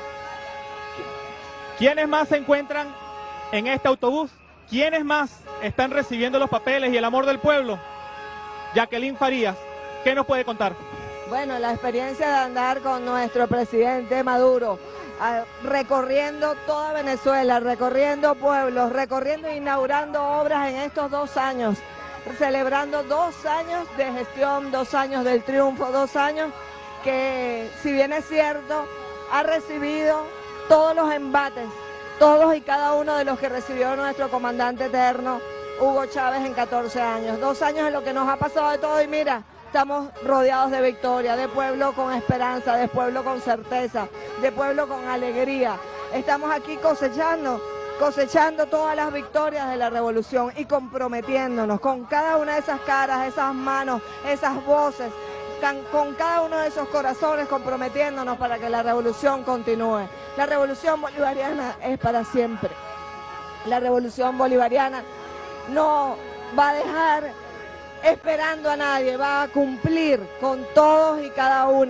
¿Quiénes más se encuentran en este autobús? ¿Quiénes más están recibiendo los papeles y el amor del pueblo? Jacqueline Farías, ¿qué nos puede contar? Bueno, la experiencia de andar con nuestro presidente Maduro, recorriendo toda Venezuela, recorriendo pueblos, recorriendo e inaugurando obras en estos dos años, celebrando dos años de gestión, dos años del triunfo, dos años que, si bien es cierto, ha recibido todos los embates, todos y cada uno de los que recibió nuestro comandante eterno, Hugo Chávez, en catorce años. Dos años en los que nos ha pasado de todo, y mira, estamos rodeados de victoria, de pueblo con esperanza, de pueblo con certeza, de pueblo con alegría. Estamos aquí cosechando cosechando todas las victorias de la revolución y comprometiéndonos con cada una de esas caras, esas manos, esas voces, con cada uno de esos corazones, comprometiéndonos para que la revolución continúe. La revolución bolivariana es para siempre. La revolución bolivariana no va a dejar esperando a nadie, va a cumplir con todos y cada una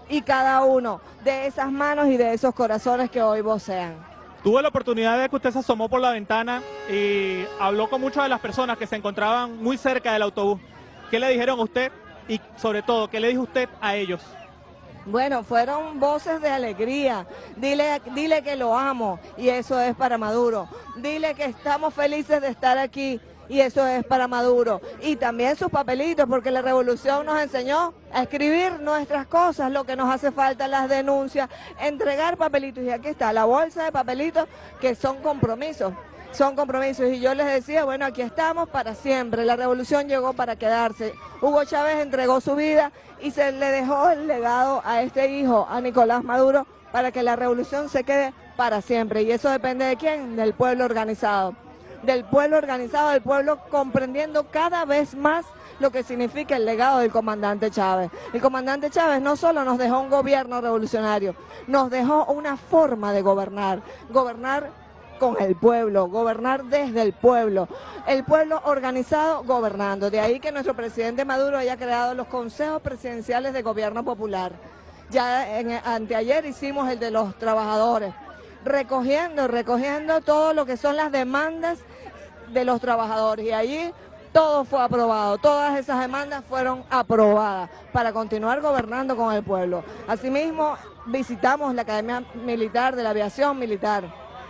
y cada uno de esas manos y de esos corazones que hoy vocean. Tuve la oportunidad de que usted se asomó por la ventana y habló con muchas de las personas que se encontraban muy cerca del autobús. ¿Qué le dijeron a usted y sobre todo, qué le dijo usted a ellos? Bueno, fueron voces de alegría. Dile, dile que lo amo y eso es para Maduro. Dile que estamos felices de estar aquí y eso es para Maduro. Y también sus papelitos, porque la revolución nos enseñó a escribir nuestras cosas, lo que nos hace falta, las denuncias, entregar papelitos. Y aquí está la bolsa de papelitos que son compromisos. Son compromisos y yo les decía, bueno, aquí estamos para siempre, la revolución llegó para quedarse. Hugo Chávez entregó su vida y se le dejó el legado a este hijo, a Nicolás Maduro, para que la revolución se quede para siempre. Y eso depende de quién, del pueblo organizado. Del pueblo organizado, del pueblo comprendiendo cada vez más lo que significa el legado del comandante Chávez. El comandante Chávez no solo nos dejó un gobierno revolucionario, nos dejó una forma de gobernar, gobernar con el pueblo, gobernar desde el pueblo, el pueblo organizado gobernando. De ahí que nuestro presidente Maduro haya creado los consejos presidenciales de gobierno popular. Ya en, anteayer hicimos el de los trabajadores, recogiendo, recogiendo todo lo que son las demandas de los trabajadores y allí todo fue aprobado, todas esas demandas fueron aprobadas para continuar gobernando con el pueblo. Asimismo, visitamos la Academia Militar de la Aviación Militar.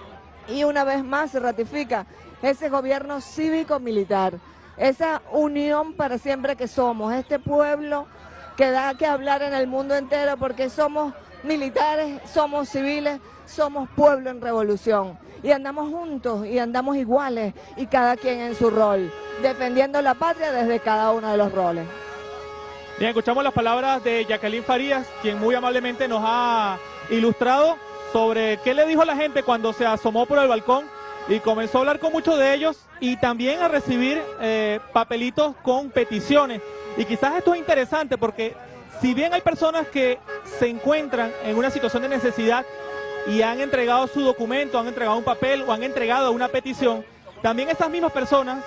Y una vez más se ratifica ese gobierno cívico-militar, esa unión para siempre que somos, este pueblo que da que hablar en el mundo entero porque somos militares, somos civiles, somos pueblo en revolución. Y andamos juntos y andamos iguales y cada quien en su rol, defendiendo la patria desde cada uno de los roles. Bien, escuchamos las palabras de Jacqueline Farías, quien muy amablemente nos ha ilustrado sobre qué le dijo a la gente cuando se asomó por el balcón y comenzó a hablar con muchos de ellos y también a recibir eh, papelitos con peticiones. Y quizás esto es interesante porque si bien hay personas que se encuentran en una situación de necesidad y han entregado su documento, han entregado un papel o han entregado una petición, también esas mismas personas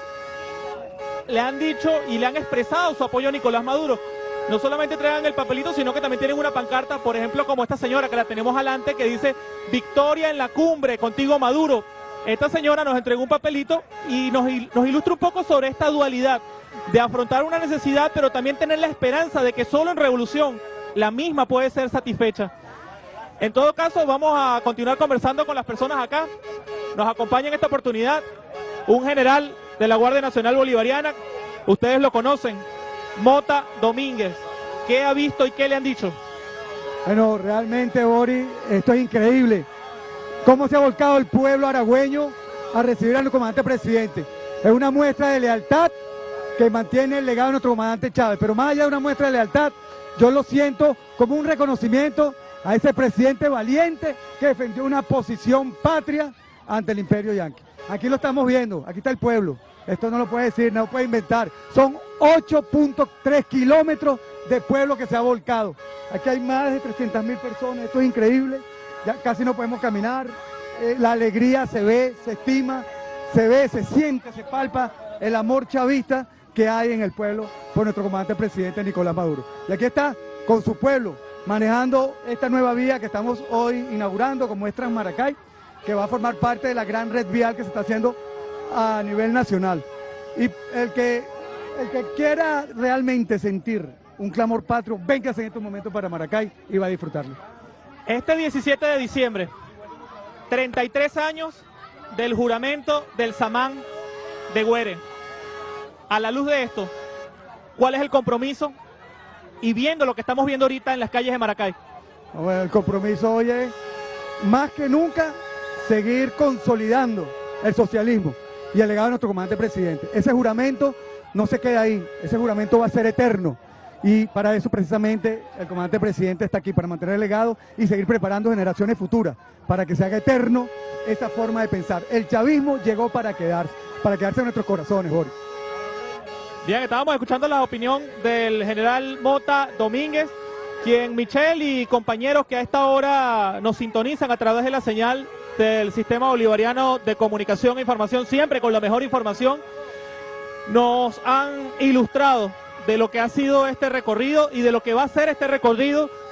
le han dicho y le han expresado su apoyo a Nicolás Maduro. No solamente entregan el papelito, sino que también tienen una pancarta, por ejemplo, como esta señora que la tenemos adelante, que dice "Victoria en la cumbre, contigo Maduro". Esta señora nos entregó un papelito y nos, nos ilustra un poco sobre esta dualidad de afrontar una necesidad, pero también tener la esperanza de que solo en revolución la misma puede ser satisfecha. En todo caso, vamos a continuar conversando con las personas acá. Nos acompaña en esta oportunidad un general de la Guardia Nacional Bolivariana, ustedes lo conocen, Mota Domínguez. ¿Qué ha visto y qué le han dicho? Bueno, realmente, Boris, esto es increíble. Cómo se ha volcado el pueblo aragüeño a recibir al comandante presidente. Es una muestra de lealtad que mantiene el legado de nuestro comandante Chávez. Pero más allá de una muestra de lealtad, yo lo siento como un reconocimiento a ese presidente valiente que defendió una posición patria ante el imperio yanqui. Aquí lo estamos viendo, aquí está el pueblo. Esto no lo puede decir, no lo puede inventar. Son ocho punto tres kilómetros de pueblo que se ha volcado. Aquí hay más de trescientas mil personas, esto es increíble. Ya casi no podemos caminar. Eh, la alegría se ve, se estima, se ve, se siente, se palpa el amor chavista que hay en el pueblo por nuestro comandante presidente Nicolás Maduro. Y aquí está con su pueblo, manejando esta nueva vía que estamos hoy inaugurando, como es Transmaracay, que va a formar parte de la gran red vial que se está haciendo a nivel nacional. Y el que, el que quiera realmente sentir un clamor patrio, véngase en estos momentos para Maracay y va a disfrutarlo. Este diecisiete de diciembre, treinta y tres años del juramento del Samán de Güere. A la luz de esto, ¿cuál es el compromiso? Y viendo lo que estamos viendo ahorita en las calles de Maracay. Bueno, el compromiso hoy es, más que nunca, seguir consolidando el socialismo y el legado de nuestro comandante presidente. Ese juramento no se queda ahí, ese juramento va a ser eterno. Y para eso precisamente el comandante presidente está aquí, para mantener el legado y seguir preparando generaciones futuras, para que se haga eterno esta forma de pensar. El chavismo llegó para quedarse, para quedarse en nuestros corazones, Boris. Bien, estábamos escuchando la opinión del general Mota Domínguez, quien Michelle y compañeros que a esta hora nos sintonizan a través de la señal del Sistema Bolivariano de Comunicación e Información, siempre con la mejor información, nos han ilustrado de lo que ha sido este recorrido y de lo que va a ser este recorrido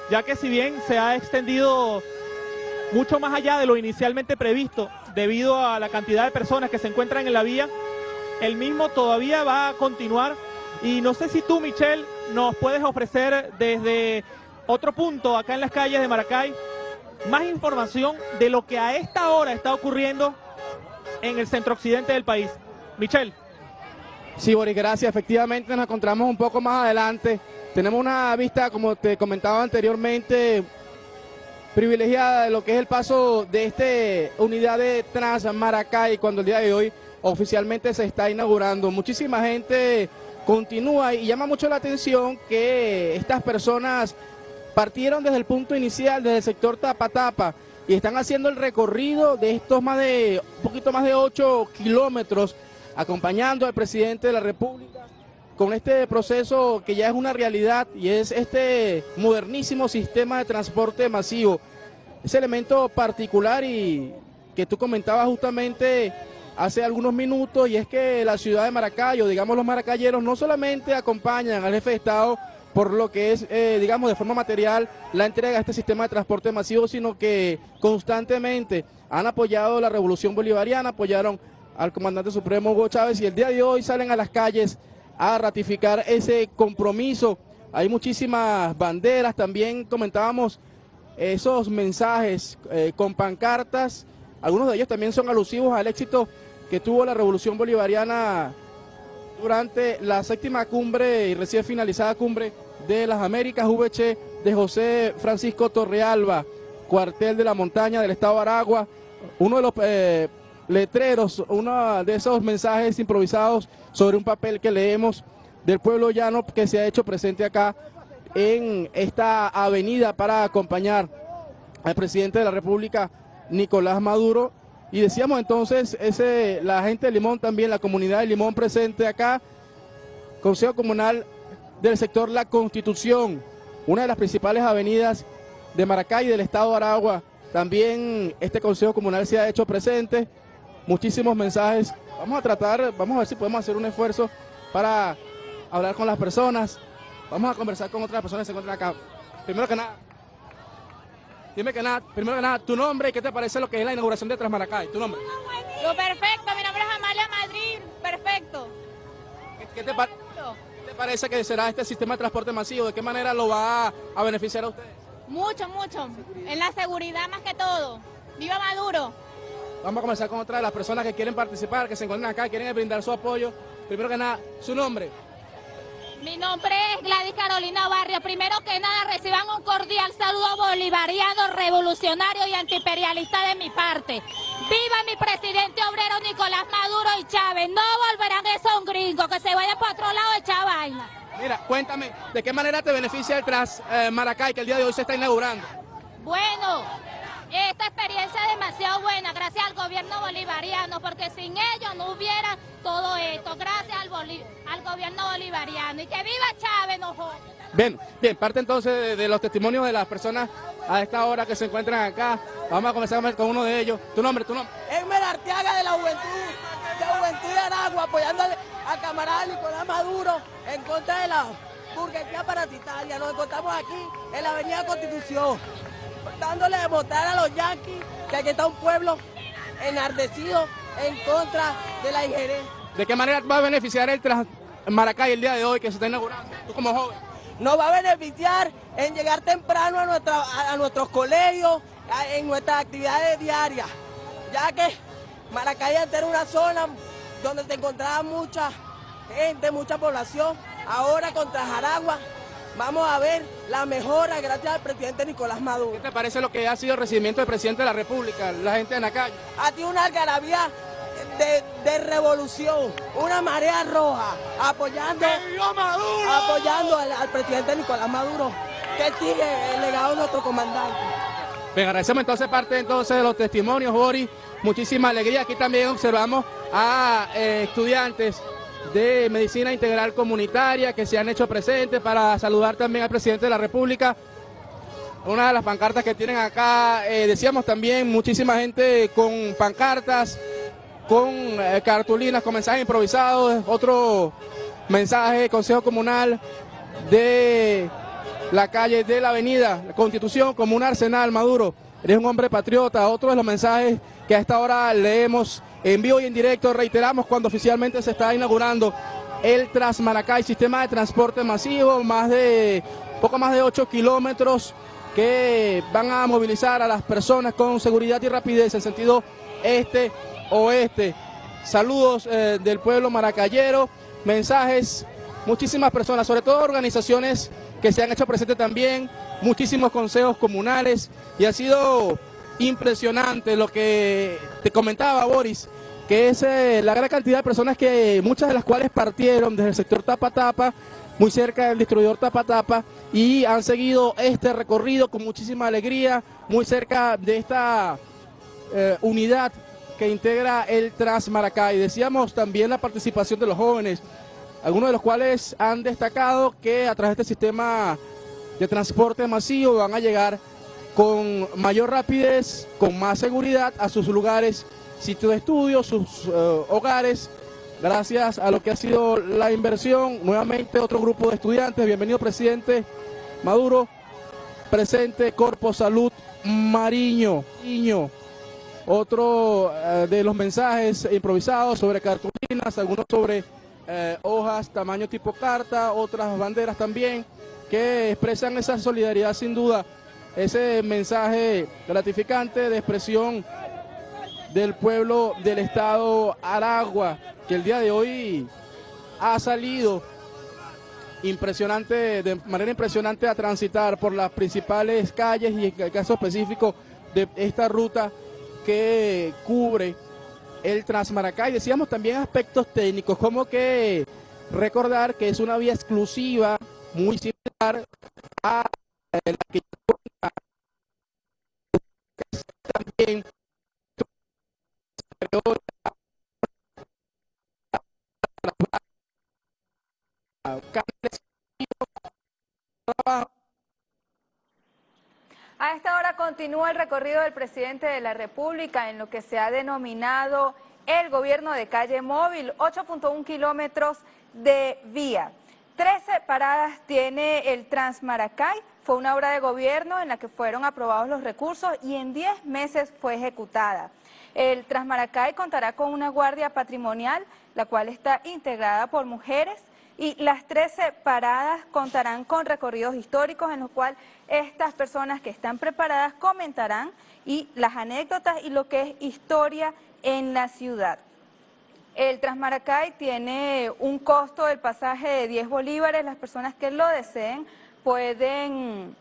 ya que si bien se ha extendido mucho más allá de lo inicialmente previsto, debido a la cantidad de personas que se encuentran en la vía, el mismo todavía va a continuar. Y no sé si tú, Michelle, nos puedes ofrecer desde otro punto acá en las calles de Maracay más información de lo que a esta hora está ocurriendo en el centro occidente del país. Michelle. Sí, Boris, gracias. Efectivamente nos encontramos un poco más adelante. Tenemos una vista, como te comentaba anteriormente, privilegiada de lo que es el paso de esta unidad de Transmaracay, cuando el día de hoy oficialmente se está inaugurando. Muchísima gente continúa y llama mucho la atención que estas personas partieron desde el punto inicial, desde el sector Tapa-Tapa, y están haciendo el recorrido de estos más de, un poquito más de ocho kilómetros, acompañando al presidente de la República con este proceso que ya es una realidad y es este modernísimo sistema de transporte masivo. Ese elemento particular y que tú comentabas justamente hace algunos minutos, y es que la ciudad de Maracay, o digamos los maracayeros, no solamente acompañan al jefe de Estado por lo que es, eh, digamos, de forma material la entrega de este sistema de transporte masivo, sino que constantemente han apoyado la revolución bolivariana, apoyaron al comandante supremo Hugo Chávez, y el día de hoy salen a las calles a ratificar ese compromiso. Hay muchísimas banderas, también comentábamos esos mensajes eh, con pancartas, algunos de ellos también son alusivos al éxito que tuvo la revolución bolivariana durante la séptima cumbre y recién finalizada cumbre de las Américas, V H de José Francisco Torrealba, cuartel de la montaña del estado Aragua. Uno de los eh, letreros, uno de esos mensajes improvisados sobre un papel que leemos del pueblo llano que se ha hecho presente acá en esta avenida para acompañar al presidente de la República, Nicolás Maduro. Y decíamos entonces, ese, la gente de Limón también, la comunidad de Limón presente acá, Consejo Comunal del sector La Constitución, una de las principales avenidas de Maracay y del estado de Aragua. También este Consejo Comunal se ha hecho presente, muchísimos mensajes. Vamos a tratar, vamos a ver si podemos hacer un esfuerzo para hablar con las personas. Vamos a conversar con otras personas que se encuentran acá. Primero que nada, Dime que nada, primero que nada, tu nombre y qué te parece lo que es la inauguración de Transmaracay. Tu nombre. Lo perfecto, mi nombre es Amalia Madrid, perfecto. ¿Qué, qué, te, ¿Qué te parece que será este sistema de transporte masivo? ¿De qué manera lo va a, a beneficiar a ustedes? Mucho, mucho. En la seguridad más que todo. ¡Viva Maduro! Vamos a comenzar con otra de las personas que quieren participar, que se encuentran acá, quieren brindar su apoyo. Primero que nada, su nombre. Mi nombre es Gladys Carolina Barrio. Primero que nada, reciban un cordial saludo bolivariano, revolucionario y antiimperialista de mi parte. ¡Viva mi presidente obrero Nicolás Maduro y Chávez! No volverán esos gringos, que se vayan para otro lado de echar vaina. Mira, cuéntame, ¿de qué manera te beneficia el Transmaracay que el día de hoy se está inaugurando? Bueno, esta experiencia es demasiado buena, gracias al gobierno bolivariano, porque sin ellos no hubiera todo esto, gracias al, boli al gobierno bolivariano. Y que viva Chávez, no jodas. Bien, bien, parte entonces de, de los testimonios de las personas a esta hora que se encuentran acá. Vamos a comenzar con uno de ellos. ¿Tu nombre, tu nombre? Elmer Arteaga, de la Juventud, de Juventud de Aragua, apoyando al camarada Nicolás Maduro en contra de la burguesía parasitaria. Nos encontramos aquí en la avenida Constitución, dándole a demostrar a los yanquis que aquí está un pueblo enardecido en contra de la injerencia. ¿De qué manera va a beneficiar el Transmaracay el día de hoy que se está inaugurando? Tú como joven. Nos va a beneficiar en llegar temprano a, nuestra, a, a nuestros colegios, a, en nuestras actividades diarias, ya que Maracay era una zona donde se encontraba mucha gente, mucha población. Ahora con Transaragua vamos a ver la mejora gracias al presidente Nicolás Maduro. ¿Qué te parece lo que ha sido el recibimiento del presidente de la República, la gente en la calle? Ha sido una algarabía de, de revolución, una marea roja, apoyando, apoyando al, al presidente Nicolás Maduro, que sigue el legado de nuestro comandante. Bien, agradecemos entonces parte entonces de los testimonios, Boris. Muchísima alegría. Aquí también observamos a eh, estudiantes de Medicina Integral Comunitaria que se han hecho presentes para saludar también al presidente de la República. Una de las pancartas que tienen acá, eh, decíamos también, muchísima gente con pancartas, con eh, cartulinas, con mensajes improvisados. Otro mensaje, Consejo Comunal de la calle de la avenida Constitución como un arsenal. Maduro, eres un hombre patriota. Otro de los mensajes que a esta hora leemos en vivo y en directo, reiteramos cuando oficialmente se está inaugurando el Transmaracay, sistema de transporte masivo, más de, poco más de ocho kilómetros que van a movilizar a las personas con seguridad y rapidez en sentido este-oeste. Saludos eh, del pueblo maracayero, mensajes, muchísimas personas, sobre todo organizaciones que se han hecho presentes también, muchísimos consejos comunales, y ha sido impresionante lo que te comentaba Boris, que es eh, la gran cantidad de personas que, muchas de las cuales partieron desde el sector Tapa Tapa, muy cerca del distribuidor Tapa Tapa, y han seguido este recorrido con muchísima alegría, muy cerca de esta eh, unidad que integra el Transmaracay. Decíamos también la participación de los jóvenes, algunos de los cuales han destacado que a través de este sistema de transporte masivo van a llegar con mayor rapidez, con más seguridad a sus lugares, sitios de estudio, sus uh, hogares, gracias a lo que ha sido la inversión. Nuevamente otro grupo de estudiantes. Bienvenido, presidente Maduro. Presente Corpo Salud Mariño. Otro uh, de los mensajes improvisados sobre cartulinas, algunos sobre uh, hojas tamaño tipo carta, otras banderas también que expresan esa solidaridad, sin duda, ese mensaje gratificante de expresión del pueblo del estado Aragua, que el día de hoy ha salido impresionante, de manera impresionante a transitar por las principales calles y en el caso específico de esta ruta que cubre el Transmaracay. Decíamos también aspectos técnicos, como que recordar que es una vía exclusiva, muy similar a la que también A esta hora continúa el recorrido del presidente de la República en lo que se ha denominado el gobierno de calle móvil, ocho punto uno kilómetros de vía. trece paradas tiene el Transmaracay, fue una obra de gobierno en la que fueron aprobados los recursos y en diez meses fue ejecutada. El Transmaracay contará con una guardia patrimonial, la cual está integrada por mujeres, y las trece paradas contarán con recorridos históricos en los cuales estas personas que están preparadas comentarán y las anécdotas y lo que es historia en la ciudad. El Transmaracay tiene un costo del pasaje de diez bolívares. Las personas que lo deseen pueden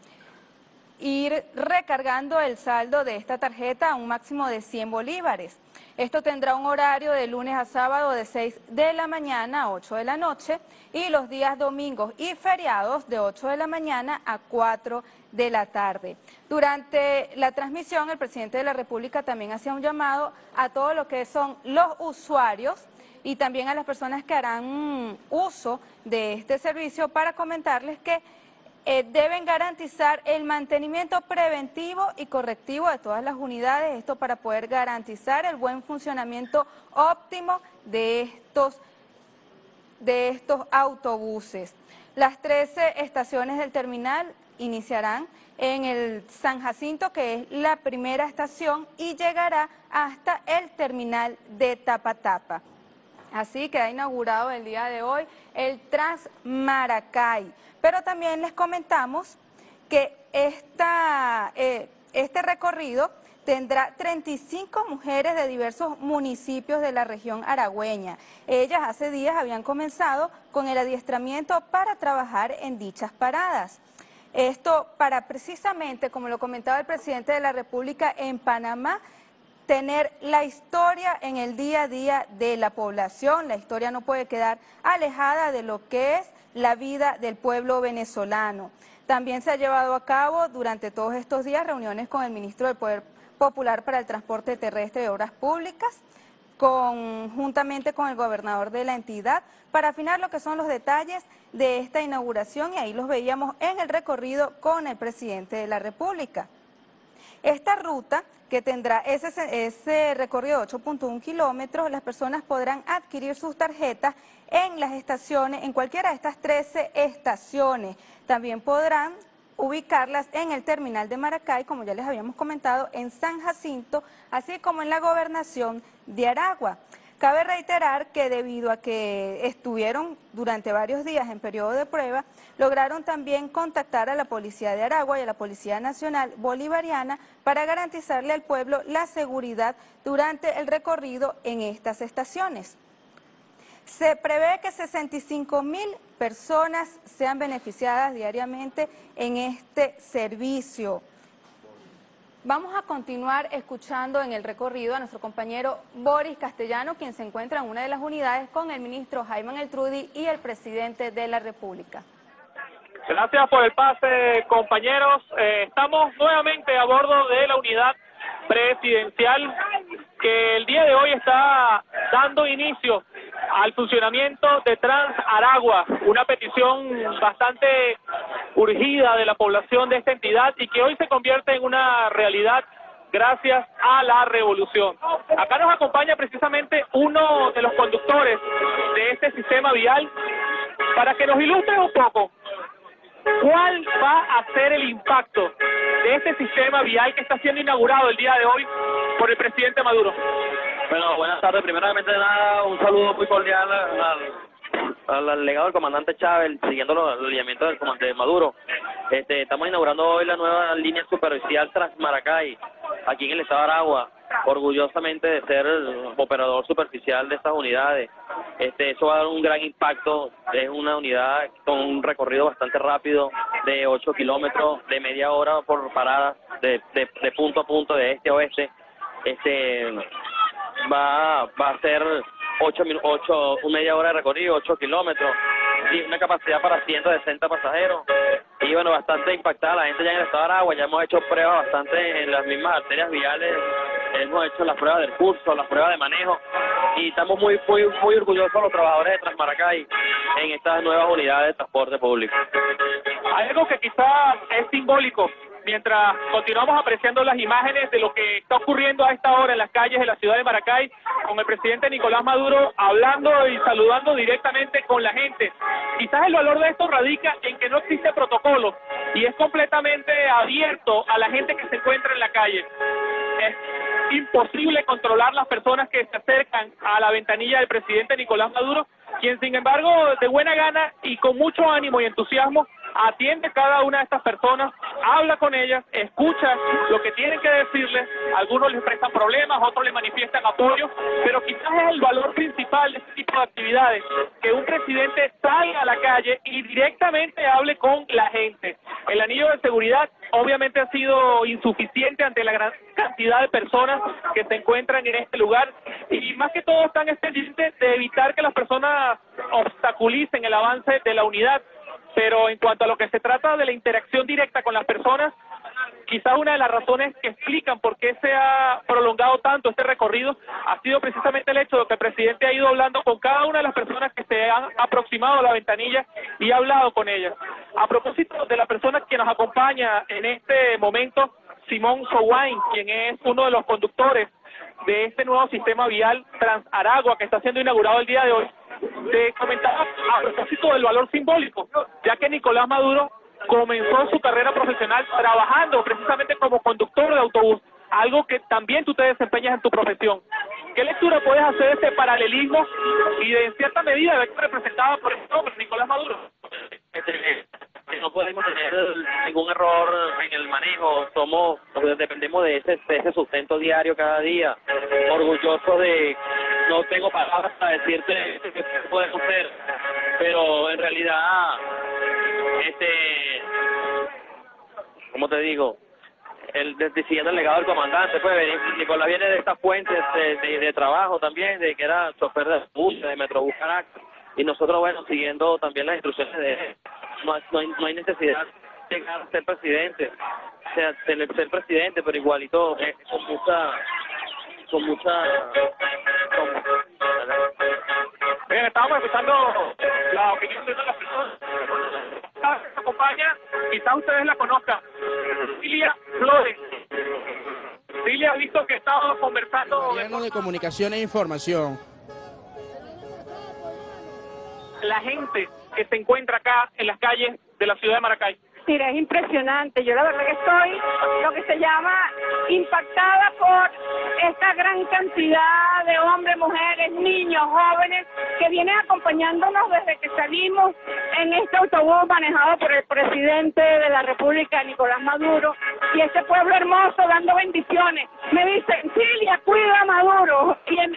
ir recargando el saldo de esta tarjeta a un máximo de cien bolívares. Esto tendrá un horario de lunes a sábado de seis de la mañana a ocho de la noche y los días domingos y feriados de ocho de la mañana a cuatro de la tarde. Durante la transmisión, el presidente de la República también hacía un llamado a todo lo que son los usuarios y también a las personas que harán uso de este servicio para comentarles que Eh, deben garantizar el mantenimiento preventivo y correctivo de todas las unidades, esto para poder garantizar el buen funcionamiento óptimo de estos, de estos autobuses. Las trece estaciones del terminal iniciarán en el San Jacinto, que es la primera estación, y llegará hasta el terminal de Tapa Tapa. Así que ha inaugurado el día de hoy el Transmaracay. Pero también les comentamos que esta, eh, este recorrido tendrá treinta y cinco mujeres de diversos municipios de la región aragüeña. Ellas hace días habían comenzado con el adiestramiento para trabajar en dichas paradas. Esto para precisamente, como lo comentaba el presidente de la República, en Panamá, tener la historia en el día a día de la población. La historia no puede quedar alejada de lo que es la vida del pueblo venezolano. También se ha llevado a cabo durante todos estos días reuniones con el ministro del Poder Popular para el Transporte Terrestre de Obras Públicas, conjuntamente con el gobernador de la entidad, para afinar lo que son los detalles de esta inauguración, y ahí los veíamos en el recorrido con el presidente de la República. Esta ruta, que tendrá ese, ese recorrido de ocho punto uno kilómetros, las personas podrán adquirir sus tarjetas en las estaciones, en cualquiera de estas trece estaciones. También podrán ubicarlas en el terminal de Maracay, como ya les habíamos comentado, en San Jacinto, así como en la gobernación de Aragua. Cabe reiterar que debido a que estuvieron durante varios días en periodo de prueba, lograron también contactar a la Policía de Aragua y a la Policía Nacional Bolivariana para garantizarle al pueblo la seguridad durante el recorrido en estas estaciones. Se prevé que sesenta y cinco mil personas sean beneficiadas diariamente en este servicio. Vamos a continuar escuchando en el recorrido a nuestro compañero Boris Castellano, quien se encuentra en una de las unidades con el ministro Jaime Eltrudi y el presidente de la República. Gracias por el pase, compañeros. Eh, estamos nuevamente a bordo de la unidad presidencial que el día de hoy está dando inicio al funcionamiento de Trans Aragua, una petición bastante urgida de la población de esta entidad y que hoy se convierte en una realidad gracias a la revolución. Acá nos acompaña precisamente uno de los conductores de este sistema vial para que nos ilustre un poco cuál va a ser el impacto de este sistema vial que está siendo inaugurado el día de hoy por el presidente Maduro. Bueno, buenas tardes. Primeramente nada, un saludo muy cordial al, al, al legado del comandante Chávez, siguiendo los, los lineamientos del comandante Maduro. Este, estamos inaugurando hoy la nueva línea superficial Transmaracay, aquí en el estado de Aragua, orgullosamente de ser el operador superficial de estas unidades. Este, eso va a dar un gran impacto. Es una unidad con un recorrido bastante rápido de ocho kilómetros, de media hora por parada, de, de, de punto a punto, de este a oeste. Este, va, va a ser ocho, ocho, media hora de recorrido, ocho kilómetros, y una capacidad para ciento sesenta pasajeros. Y bueno, bastante impactada la gente ya en el estado de Aragua. Ya hemos hecho pruebas bastante en las mismas arterias viales, hemos hecho las pruebas del curso, las pruebas de manejo, y estamos muy muy muy orgullosos los trabajadores de Transmaracay en estas nuevas unidades de transporte público. Hay algo que quizá es simbólico. Mientras continuamos apreciando las imágenes de lo que está ocurriendo a esta hora en las calles de la ciudad de Maracay, con el presidente Nicolás Maduro hablando y saludando directamente con la gente. Quizás el valor de esto radica en que no existe protocolo y es completamente abierto a la gente que se encuentra en la calle. Es imposible controlar las personas que se acercan a la ventanilla del presidente Nicolás Maduro, quien sin embargo de buena gana y con mucho ánimo y entusiasmo atiende cada una de estas personas, habla con ellas, escucha lo que tienen que decirles. Algunos les prestan problemas, otros les manifiestan apoyo, pero quizás es el valor principal de este tipo de actividades, que un presidente salga a la calle y directamente hable con la gente. El anillo de seguridad obviamente ha sido insuficiente ante la gran cantidad de personas que se encuentran en este lugar, y más que todo están pendientes de evitar que las personas obstaculicen el avance de la unidad. Pero en cuanto a lo que se trata de la interacción directa con las personas, quizás una de las razones que explican por qué se ha prolongado tanto este recorrido ha sido precisamente el hecho de que el presidente ha ido hablando con cada una de las personas que se han aproximado a la ventanilla y ha hablado con ellas. A propósito de la persona que nos acompaña en este momento, Simón Sowain, quien es uno de los conductores de este nuevo sistema vial Trans Aragua que está siendo inaugurado el día de hoy, te comentaba a propósito del valor simbólico, ya que Nicolás Maduro comenzó su carrera profesional trabajando precisamente como conductor de autobús, algo que también tú te desempeñas en tu profesión. ¿Qué lectura puedes hacer de este paralelismo y de en cierta medida de verte representada por este hombre, Nicolás Maduro? No podemos tener ningún error en el manejo, somos, dependemos de ese, de ese sustento diario cada día, orgulloso de, no tengo palabras para decirte qué podemos hacer, pero en realidad, este, ¿cómo te digo? El, de, siguiendo el legado del comandante, pues Nicolás viene de estas fuentes de, de, de trabajo también, de que era chofer de bus, de Metrobús Caracas, y nosotros, bueno, siguiendo también las instrucciones de él. No, no, hay, no hay necesidad de llegar a ser presidente, o sea, ser, ser presidente, pero igualito eh, con mucha, con mucha, con... Bien, estábamos escuchando la opinión de todas las personas que nos acompaña, quizás ustedes la conozcan, Cilia Flores. Cilia ha visto que estamos conversando... Gobierno de Comunicación e Información. La gente que se encuentra acá en las calles de la ciudad de Maracay. Mira, es impresionante. Yo la verdad que estoy, lo que se llama, impactada por esta gran cantidad de hombres, mujeres, niños, jóvenes, que vienen acompañándonos desde que salimos en este autobús manejado por el presidente de la República, Nicolás Maduro, y este pueblo hermoso dando bendiciones. Me dicen, Cilia, cuida a Maduro. Y en...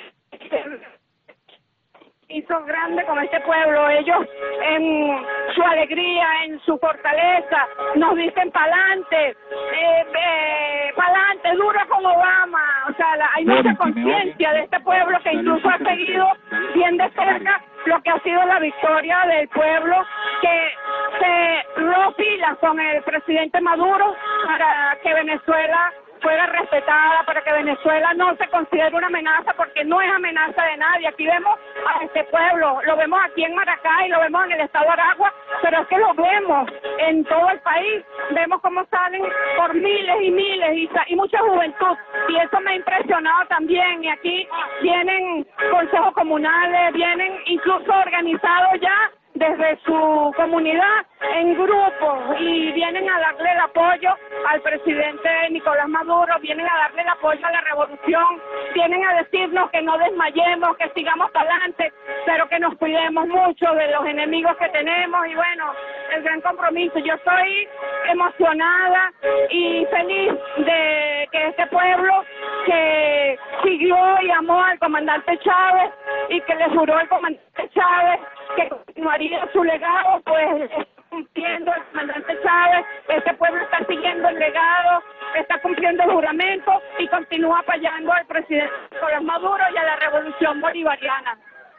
hizo grande con este pueblo. Ellos en su alegría, en su fortaleza, nos dicen pa'lante, eh, eh, pa'lante, duro con Obama. O sea, la, hay mucha conciencia de este pueblo que incluso ha seguido bien de cerca lo que ha sido la victoria del pueblo, que se dio filas con el presidente Maduro para que Venezuela fuera respetada, para que Venezuela no se considere una amenaza, porque no es amenaza de nadie. Aquí vemos a este pueblo, lo vemos aquí en Maracay, lo vemos en el estado de Aragua, pero es que lo vemos en todo el país, vemos cómo salen por miles y miles y, y mucha juventud, y eso me ha impresionado también. Y aquí vienen consejos comunales, vienen incluso organizados ya desde su comunidad en grupos, y vienen a darle el apoyo al presidente Nicolás Maduro, vienen a darle el apoyo a la revolución, vienen a decirnos que no desmayemos, que sigamos para adelante, pero que nos cuidemos mucho de los enemigos que tenemos. Y bueno, el gran compromiso. Yo estoy emocionada y feliz de que este pueblo que siguió y amó al comandante Chávez y que le juró al comandante Chávez que continuaría su legado, pues cumpliendo el comandante Chávez, este pueblo está siguiendo el legado, está cumpliendo el juramento y continúa apoyando al presidente Nicolás Maduro y a la revolución bolivariana.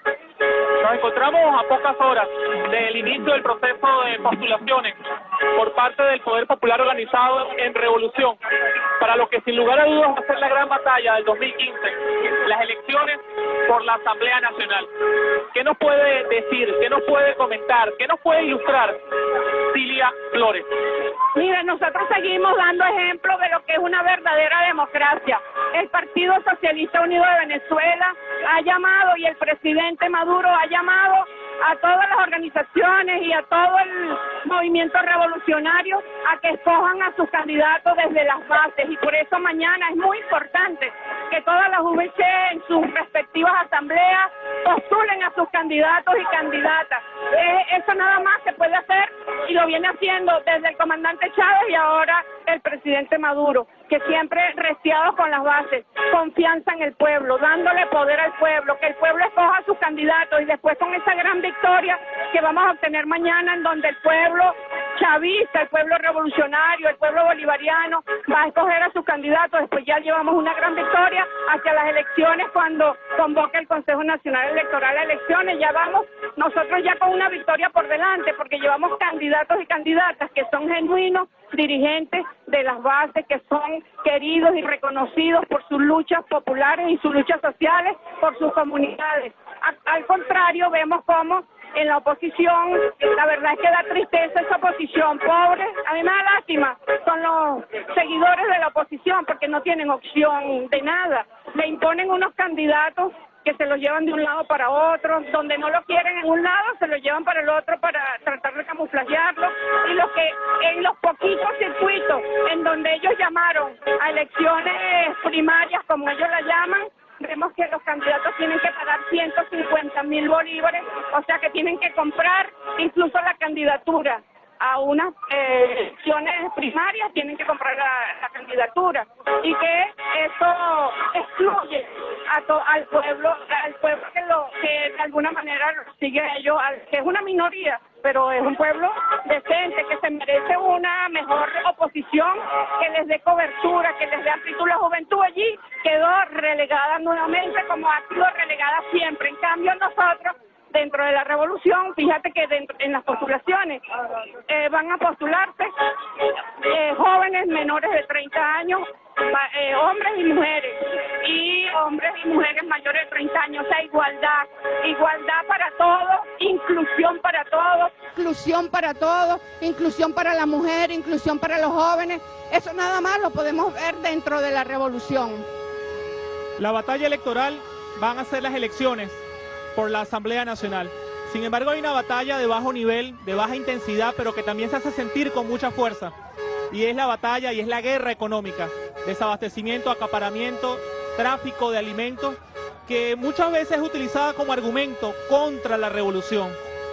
Nos encontramos a pocas horas del inicio del proceso de postulaciones por parte del Poder Popular organizado en Revolución, para lo que sin lugar a dudas va a ser la gran batalla del dos mil quince, las elecciones por la Asamblea Nacional. ¿Qué nos puede decir, qué nos puede comentar, qué nos puede ilustrar Cilia Flores? Mira, nosotros seguimos dando ejemplo de lo que es una verdadera democracia. El Partido Socialista Unido de Venezuela ha llamado, y el presidente Maduro ha llamado a todas las organizaciones y a todo el movimiento revolucionario a que escojan a sus candidatos desde las bases, y por eso mañana es muy importante que todas las U V C en sus respectivas asambleas postulen a sus candidatos y candidatas. Eh, eso nada más se puede hacer, y lo viene haciendo desde el comandante Chávez y ahora el presidente Maduro, que siempre restiado con las bases, confianza en el pueblo, dándole poder al pueblo, que el pueblo escoja a sus candidatos, y después con esa gran victoria que vamos a obtener mañana, en donde el pueblo chavista, el pueblo revolucionario, el pueblo bolivariano va a escoger a sus candidatos. Después ya llevamos una gran victoria hacia las elecciones, cuando convoque el Consejo Nacional Electoral a elecciones. Ya vamos nosotros ya con una victoria por delante, porque llevamos candidatos y candidatas que son genuinos dirigentes de las bases, que son queridos y reconocidos por sus luchas populares y sus luchas sociales, por sus comunidades. Al contrario, vemos cómo en la oposición, la verdad es que da tristeza esa oposición pobre. A mí me da lástima, son los seguidores de la oposición, porque no tienen opción de nada. Le imponen unos candidatos que se los llevan de un lado para otro, donde no lo quieren en un lado, se lo llevan para el otro para tratar de camuflajearlo, y lo que en los poquitos circuitos en donde ellos llamaron a elecciones primarias, como ellos la llaman, vemos que los candidatos tienen que pagar ciento cincuenta mil bolívares, o sea que tienen que comprar incluso la candidatura. A unas eh, elecciones primarias tienen que comprar la, la candidatura, y que eso excluye a to, al pueblo, al pueblo que, lo, que de alguna manera sigue a ellos, al, que es una minoría, pero es un pueblo decente, que se merece una mejor oposición, que les dé cobertura, que les dé amplitud. La juventud allí quedó relegada nuevamente, como ha sido relegada siempre. En cambio nosotros, dentro de la revolución, fíjate que dentro, en las postulaciones eh, van a postularse eh, jóvenes menores de treinta años, eh, hombres y mujeres, y hombres y mujeres mayores de treinta años. O sea, igualdad, igualdad para todos, inclusión para todos. Inclusión para todos, inclusión para la mujer, inclusión para los jóvenes. Eso nada más lo podemos ver dentro de la revolución. La batalla electoral van a ser las elecciones por la Asamblea Nacional. Sin embargo, hay una batalla de bajo nivel, de baja intensidad, pero que también se hace sentir con mucha fuerza. Y es la batalla y es la guerra económica. Desabastecimiento, acaparamiento, tráfico de alimentos, que muchas veces es utilizada como argumento contra la revolución.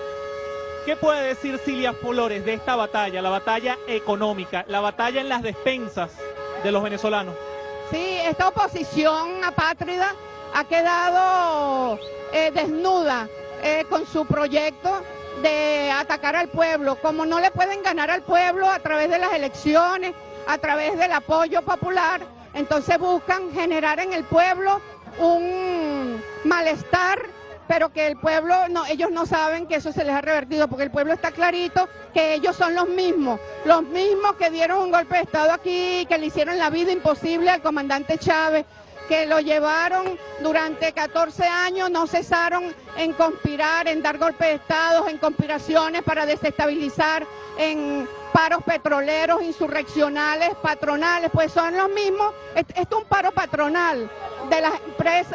¿Qué puede decir Cilia Flores de esta batalla, la batalla económica, la batalla en las despensas de los venezolanos? Sí, esta oposición apátrida ha quedado eh, desnuda eh, con su proyecto de atacar al pueblo. Como no le pueden ganar al pueblo a través de las elecciones, a través del apoyo popular, entonces buscan generar en el pueblo un malestar, pero que el pueblo, no, ellos no saben que eso se les ha revertido, porque el pueblo está clarito que ellos son los mismos, los mismos que dieron un golpe de Estado aquí, que le hicieron la vida imposible al comandante Chávez, que lo llevaron durante catorce años, no cesaron en conspirar, en dar golpes de Estado, en conspiraciones para desestabilizar, en paros petroleros, insurreccionales, patronales, pues son los mismos. Esto es un paro patronal de las empresas,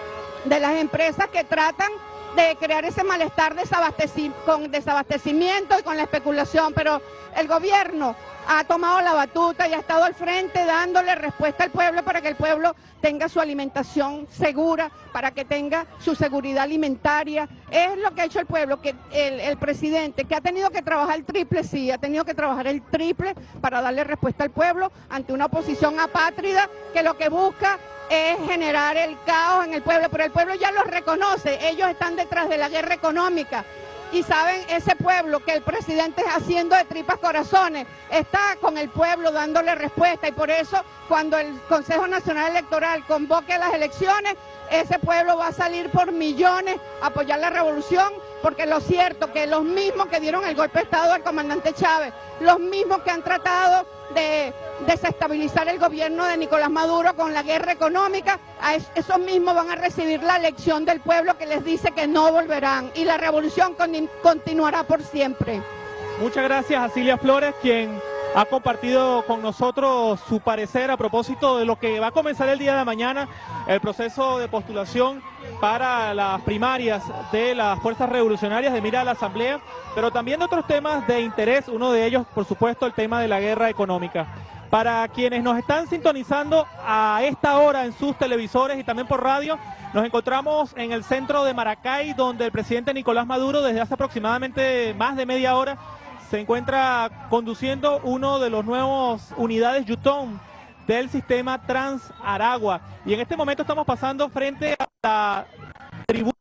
de las empresas que tratan de crear ese malestar desabasteci- con desabastecimiento y con la especulación, pero el gobierno ha tomado la batuta y ha estado al frente dándole respuesta al pueblo para que el pueblo tenga su alimentación segura, para que tenga su seguridad alimentaria. Es lo que ha hecho el pueblo, que el, el presidente, que ha tenido que trabajar el triple, sí, ha tenido que trabajar el triple para darle respuesta al pueblo ante una oposición apátrida que lo que busca es generar el caos en el pueblo, pero el pueblo ya los reconoce, ellos están detrás de la guerra económica. Y saben, ese pueblo que el presidente haciendo de tripas corazones está con el pueblo dándole respuesta, y por eso cuando el Consejo Nacional Electoral convoque las elecciones, ese pueblo va a salir por millones a apoyar la revolución, porque lo cierto que los mismos que dieron el golpe de Estado al comandante Chávez, los mismos que han tratado de desestabilizar el gobierno de Nicolás Maduro con la guerra económica, a es, esos mismos van a recibir la lección del pueblo que les dice que no volverán, y la revolución con, continuará por siempre. Muchas gracias a Cilia Flores, quien ha compartido con nosotros su parecer a propósito de lo que va a comenzar el día de mañana, el proceso de postulación para las primarias de las fuerzas revolucionarias de mira a la Asamblea, pero también de otros temas de interés, uno de ellos, por supuesto, el tema de la guerra económica. Para quienes nos están sintonizando a esta hora en sus televisores y también por radio, nos encontramos en el centro de Maracay, donde el presidente Nicolás Maduro, desde hace aproximadamente más de media hora, se encuentra conduciendo uno de los nuevos unidades Yutón del sistema Trans-Aragua. Y en este momento estamos pasando frente a la tribuna.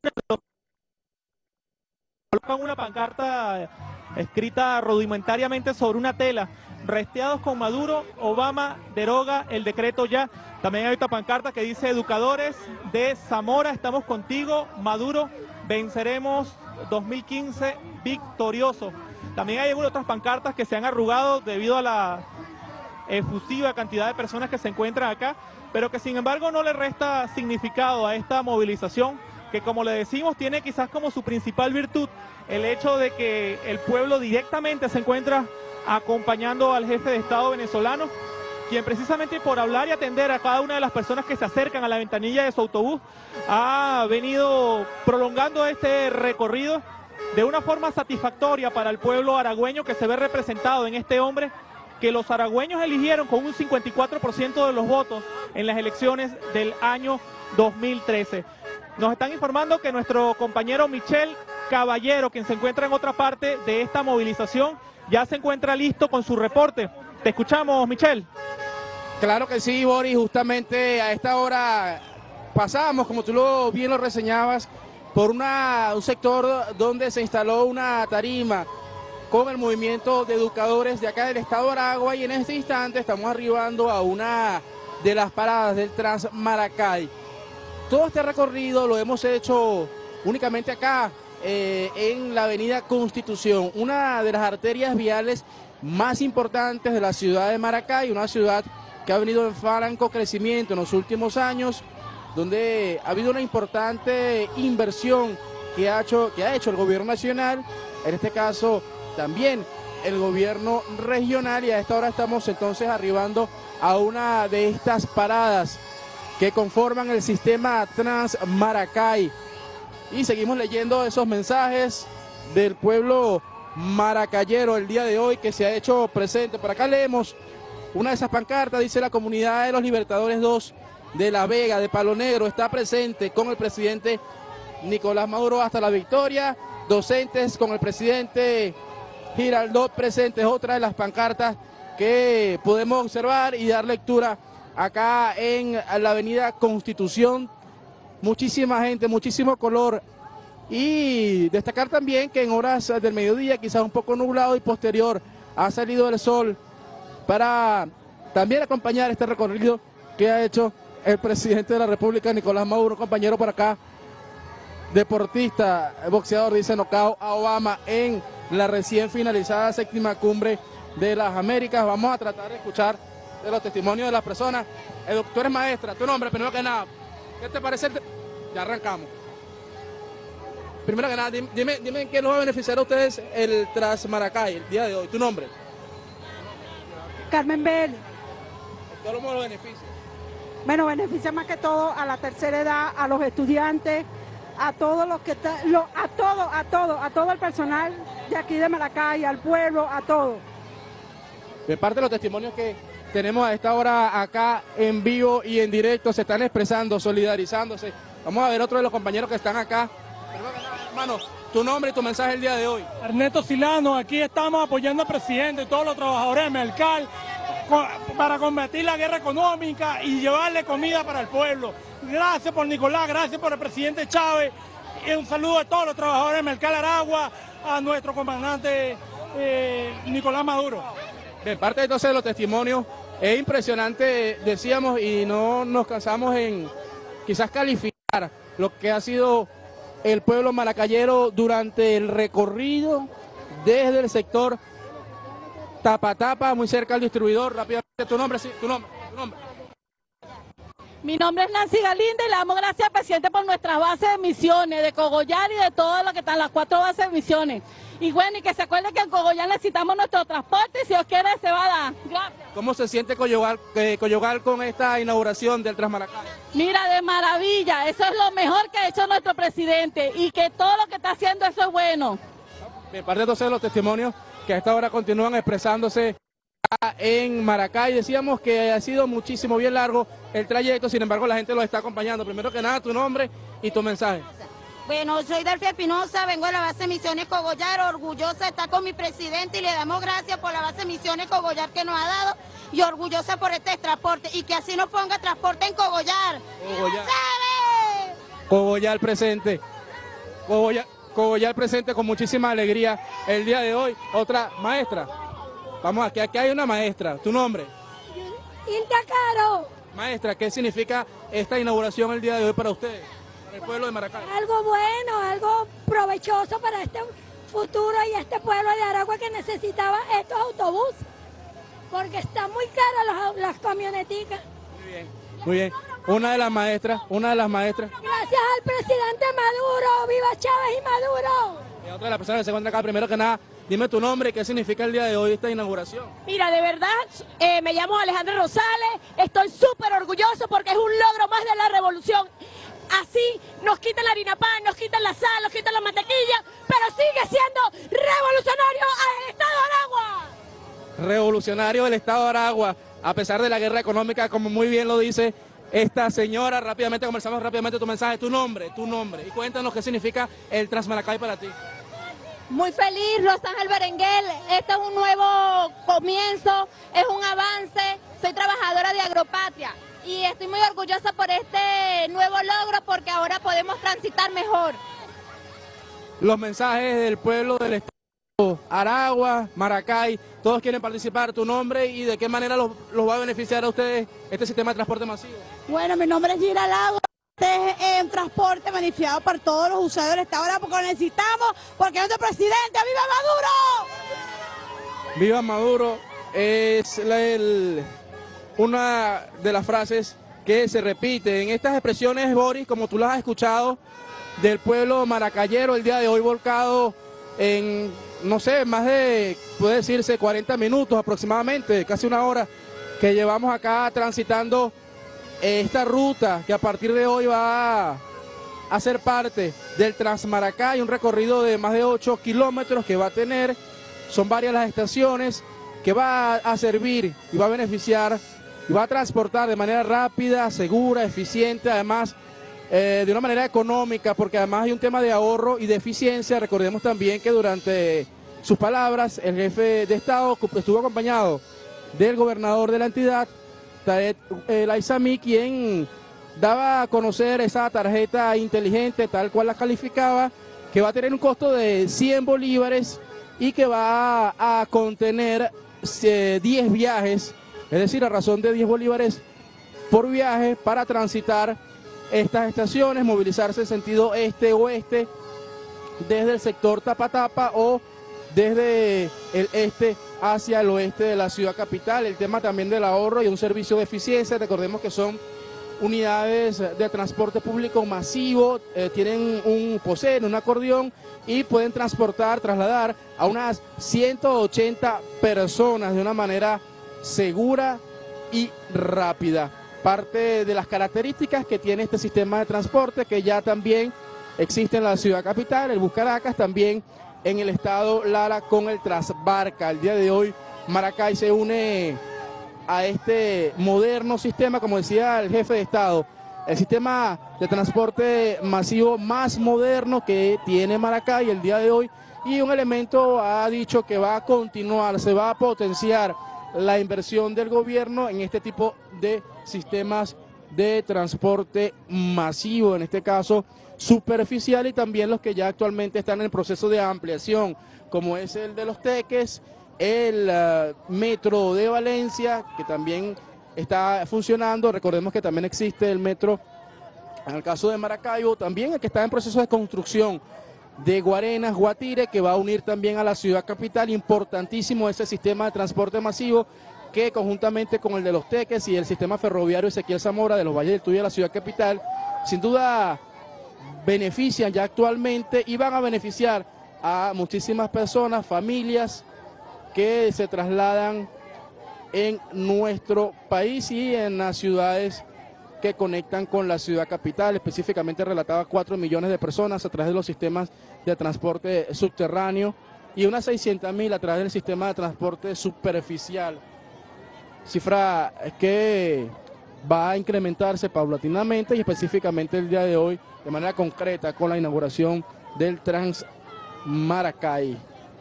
Colocan una pancarta escrita rudimentariamente sobre una tela: resteados con Maduro, Obama deroga el decreto ya. También hay otra pancarta que dice: educadores de Zamora, estamos contigo, Maduro, venceremos dos mil quince victorioso. También hay algunas otras pancartas que se han arrugado debido a la efusiva cantidad de personas que se encuentran acá, pero que sin embargo no le resta significado a esta movilización, que como le decimos tiene quizás como su principal virtud el hecho de que el pueblo directamente se encuentra acompañando al jefe de Estado venezolano, quien precisamente por hablar y atender a cada una de las personas que se acercan a la ventanilla de su autobús ha venido prolongando este recorrido de una forma satisfactoria para el pueblo aragüeño, que se ve representado en este hombre que los aragüeños eligieron con un cincuenta y cuatro por ciento de los votos en las elecciones del año dos mil trece. Nos están informando que nuestro compañero Michel Caballero, quien se encuentra en otra parte de esta movilización, ya se encuentra listo con su reporte. Te escuchamos, Michel. Claro que sí, Boris, justamente a esta hora pasábamos, como tú lo, bien lo reseñabas, por una, un sector donde se instaló una tarima con el movimiento de educadores de acá del estado de Aragua, y en este instante estamos arribando a una de las paradas del Trans Maracay. Todo este recorrido lo hemos hecho únicamente acá, eh, en la avenida Constitución, una de las arterias viales más importantes de la ciudad de Maracay, una ciudad que ha venido en franco crecimiento en los últimos años, donde ha habido una importante inversión que ha hecho, que ha hecho el gobierno nacional, en este caso también el gobierno regional, y a esta hora estamos entonces arribando a una de estas paradas que conforman el sistema Trans Maracay. y seguimos leyendo esos mensajes del pueblo maracayero el día de hoy que se ha hecho presente. Por acá leemos una de esas pancartas, dice: la comunidad de los Libertadores dos de La Vega, de Palo Negro, está presente con el presidente Nicolás Maduro hasta la victoria. Docentes con el presidente Giraldot presentes, otra de las pancartas que podemos observar y dar lectura acá en la avenida Constitución. Muchísima gente, muchísimo color, y destacar también que en horas del mediodía, quizás un poco nublado y posterior, ha salido el sol para también acompañar este recorrido que ha hecho el presidente de la República, Nicolás Maduro, compañero por acá, deportista, boxeador, dice knockout a Obama en la recién finalizada séptima cumbre de las Américas. Vamos a tratar de escuchar de los testimonios de las personas. El doctor es maestra, tu nombre, primero que nada, ¿qué te parece? El te... Ya arrancamos. Primero que nada, dime, dime, dime en qué nos va a beneficiar a ustedes el Transmaracay el día de hoy. ¿Tu nombre? Carmen Bell. ¿Cómo lo beneficia? Bueno, beneficia más que todo a la tercera edad, a los estudiantes, a todos los que están, lo, a todo, a todo, a todo el personal de aquí de Maracay, al pueblo, a todo. De parte de los testimonios que tenemos a esta hora acá en vivo y en directo, se están expresando, solidarizándose. Vamos a ver otro de los compañeros que están acá. Hermano, tu nombre y tu mensaje el día de hoy. Ernesto Silano, aquí estamos apoyando al presidente y todos los trabajadores de Mercal para combatir la guerra económica y llevarle comida para el pueblo. Gracias por Nicolás, gracias por el presidente Chávez, y un saludo a todos los trabajadores de Mercal Aragua, a nuestro comandante eh, Nicolás Maduro. De parte entonces de los testimonios, es impresionante, decíamos, y no nos cansamos en quizás calificar lo que ha sido el pueblo maracayero durante el recorrido desde el sector Tapatapa, muy cerca al distribuidor. Rápidamente, tu nombre, sí, tu nombre, tu nombre. Mi nombre es Nancy Galinde y le damos gracias al presidente por nuestras bases de misiones, de Cogollar y de todo lo que están las cuatro bases de misiones. Y bueno, y que se acuerde que en Cogollar necesitamos nuestro transporte y si Dios quiere se va a dar. Gracias. ¿Cómo se siente Coyogal, eh, Coyogal con esta inauguración del Transmaracay? Mira, de maravilla, eso es lo mejor que ha hecho nuestro presidente y que todo lo que está haciendo eso es bueno. De parte entonces de los testimonios que a esta hora continúan expresándose en Maracay. Decíamos que ha sido muchísimo bien largo el trayecto, sin embargo la gente lo está acompañando. Primero que nada, tu nombre y tu mensaje. Bueno, soy Delfia Espinosa, vengo de la base de Misiones Cogollar, orgullosa de estar con mi presidente y le damos gracias por la base de Misiones Cogollar que nos ha dado y orgullosa por este transporte y que así nos ponga transporte en Cogollar. Cogollar, Cogollar presente, Cogollar, Cogollar presente con muchísima alegría el día de hoy. Otra maestra, vamos aquí, aquí hay una maestra, ¿tu nombre? Inta Caro. Maestra, ¿qué significa esta inauguración el día de hoy para ustedes? El pueblo de Maracay. Algo bueno, algo provechoso para este futuro y este pueblo de Aragua que necesitaba estos autobuses, porque están muy caras las camioneticas. Muy bien, muy bien. Una de las maestras, una de las maestras. Gracias al presidente Maduro, viva Chávez y Maduro. Y otra de las personas que se encuentra acá, primero que nada, dime tu nombre y qué significa el día de hoy esta inauguración. Mira, de verdad, eh, me llamo Alejandra Rosales, estoy súper orgulloso porque es un logro más de la revolución. Así nos quitan la harina pan, nos quitan la sal, nos quitan la mantequilla, pero sigue siendo revolucionario el Estado de Aragua. Revolucionario el Estado de Aragua, a pesar de la guerra económica, como muy bien lo dice esta señora. Rápidamente conversamos rápidamente tu mensaje, tu nombre, tu nombre, y cuéntanos qué significa el Transmaracay para ti. Muy feliz, Rosángel Berenguel, este es un nuevo comienzo, es un avance, soy trabajadora de Agropatria. Y estoy muy orgullosa por este nuevo logro porque ahora podemos transitar mejor. Los mensajes del pueblo del Estado, Aragua, Maracay, todos quieren participar. Tu nombre y de qué manera los, los va a beneficiar a ustedes este sistema de transporte masivo. Bueno, mi nombre es Gira Lago. Este es un transporte beneficiado para todos los usuarios del Estado porque lo necesitamos, porque nuestro presidente, ¡viva Maduro! ¡Viva Maduro! Es la, el... una de las frases que se repite en estas expresiones, Boris, como tú las has escuchado, del pueblo maracayero el día de hoy volcado en, no sé, más de, puede decirse, cuarenta minutos aproximadamente, casi una hora, que llevamos acá transitando esta ruta que a partir de hoy va a ser parte del Transmaracay, un recorrido de más de ocho kilómetros que va a tener. Son varias las estaciones que va a servir y va a beneficiar y va a transportar de manera rápida, segura, eficiente, además eh, de una manera económica, porque además hay un tema de ahorro y de eficiencia. Recordemos también que durante sus palabras el jefe de Estado estuvo acompañado del gobernador de la entidad, Tarek El Aizami, quien daba a conocer esa tarjeta inteligente tal cual la calificaba, que va a tener un costo de cien bolívares y que va a, a contener eh, diez viajes, es decir, a razón de diez bolívares por viaje para transitar estas estaciones, movilizarse en sentido este-oeste desde el sector Tapatapa o desde el este hacia el oeste de la ciudad capital. El tema también del ahorro y un servicio de eficiencia. Recordemos que son unidades de transporte público masivo, eh, tienen un poseen un acordeón y pueden transportar, trasladar a unas ciento ochenta personas de una manera segura y rápida. Parte de las características que tiene este sistema de transporte, que ya también existe en la ciudad capital, el Bus Caracas, también en el estado Lara con el Transbarca. El día de hoy Maracay se une a este moderno sistema, como decía el jefe de Estado, el sistema de transporte masivo más moderno que tiene Maracay el día de hoy, y un elemento ha dicho que va a continuar, se va a potenciar la inversión del gobierno en este tipo de sistemas de transporte masivo, en este caso superficial, y también los que ya actualmente están en el proceso de ampliación, como es el de los Teques, el uh, metro de Valencia, que también está funcionando. Recordemos que también existe el metro, en el caso de Maracaibo, también el que está en proceso de construcción de Guarenas, Guatire, que va a unir también a la ciudad capital. Importantísimo ese sistema de transporte masivo que conjuntamente con el de los Teques y el sistema ferroviario Ezequiel Zamora de los Valles del Tuy de la ciudad capital, sin duda benefician ya actualmente y van a beneficiar a muchísimas personas, familias que se trasladan en nuestro país y en las ciudades que conectan con la ciudad capital. Específicamente relataba cuatro millones de personas a través de los sistemas de transporte subterráneo y unas seiscientas mil a través del sistema de transporte superficial. Cifra que va a incrementarse paulatinamente y específicamente el día de hoy de manera concreta con la inauguración del Transmaracay.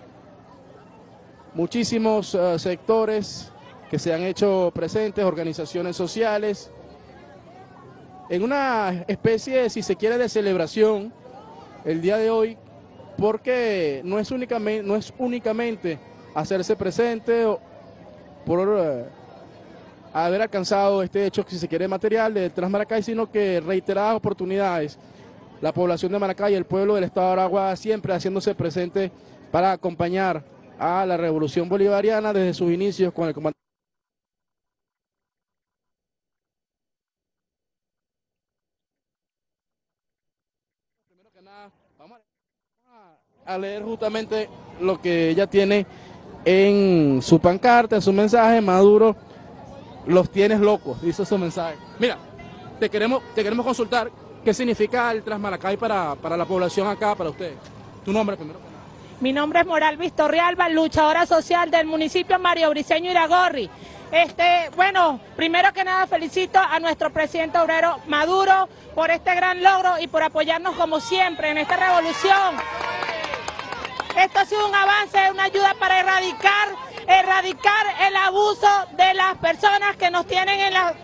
Muchísimos uh, sectores que se han hecho presentes, organizaciones sociales, en una especie, si se quiere, de celebración el día de hoy, porque no es únicamente, no es únicamente hacerse presente por uh, haber alcanzado este hecho, si se quiere, material de Transmaracay, sino que reiteradas oportunidades la población de Maracay y el pueblo del estado de Aragua siempre haciéndose presente para acompañar a la revolución bolivariana desde sus inicios con el comandante. Primero que nada, vamos a leer justamente lo que ella tiene en su pancarta, en su mensaje. Maduro, los tienes locos, dice su mensaje. Mira, te queremos, te queremos consultar qué significa el Transmaracay para, para la población acá, para ustedes. Tu nombre primero. Mi nombre es Moral Vistorrialba, luchadora social del municipio Mario Briceño Iragorri. Este, bueno, primero que nada felicito a nuestro presidente obrero Maduro por este gran logro y por apoyarnos como siempre en esta revolución. Esto ha sido un avance, una ayuda para erradicar, erradicar el abuso de las personas que nos tienen en la...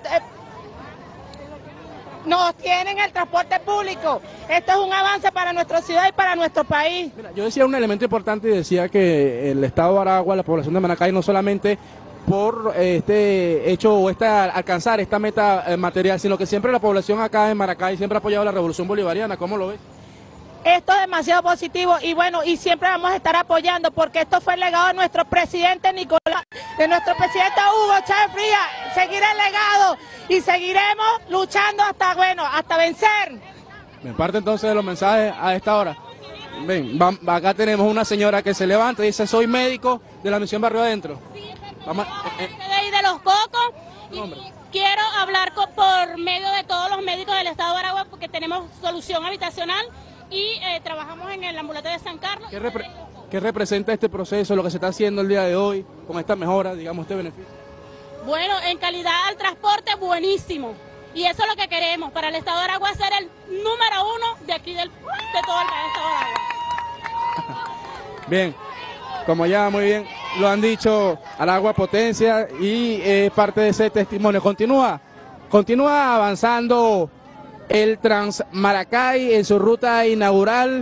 nos tienen el transporte público. Esto es un avance para nuestra ciudad y para nuestro país. Mira, yo decía un elemento importante y decía que el estado de Aragua, la población de Maracay, no solamente por este hecho o esta, alcanzar esta meta eh, material, sino que siempre la población acá en Maracay siempre ha apoyado la revolución bolivariana. ¿Cómo lo ves? Esto es demasiado positivo y bueno, y siempre vamos a estar apoyando porque esto fue el legado de nuestro presidente Nicolás, de nuestro presidente Hugo Chávez Frías. Seguirá el legado y seguiremos luchando hasta, bueno, hasta vencer. Me parte entonces de los mensajes a esta hora. Ven, va, acá tenemos una señora que se levanta y dice: soy médico de la misión Barrio Adentro. Vamos, eh, eh. de los Cocos. Y, quiero hablar con, por medio de todos los médicos del Estado de Aragua, porque tenemos solución habitacional y eh, trabajamos en el ambulatorio de San Carlos. ¿Qué, repre ¿Qué representa este proceso, lo que se está haciendo el día de hoy, con esta mejora, digamos, este beneficio? Bueno, en calidad al transporte, buenísimo. Y eso es lo que queremos, para el Estado de Aragua ser el número uno de aquí del, de todo el Estado de Aragua. Bien, como ya muy bien lo han dicho, Aragua potencia y es eh, parte de ese testimonio. Continúa, continúa avanzando el Transmaracay en su ruta inaugural.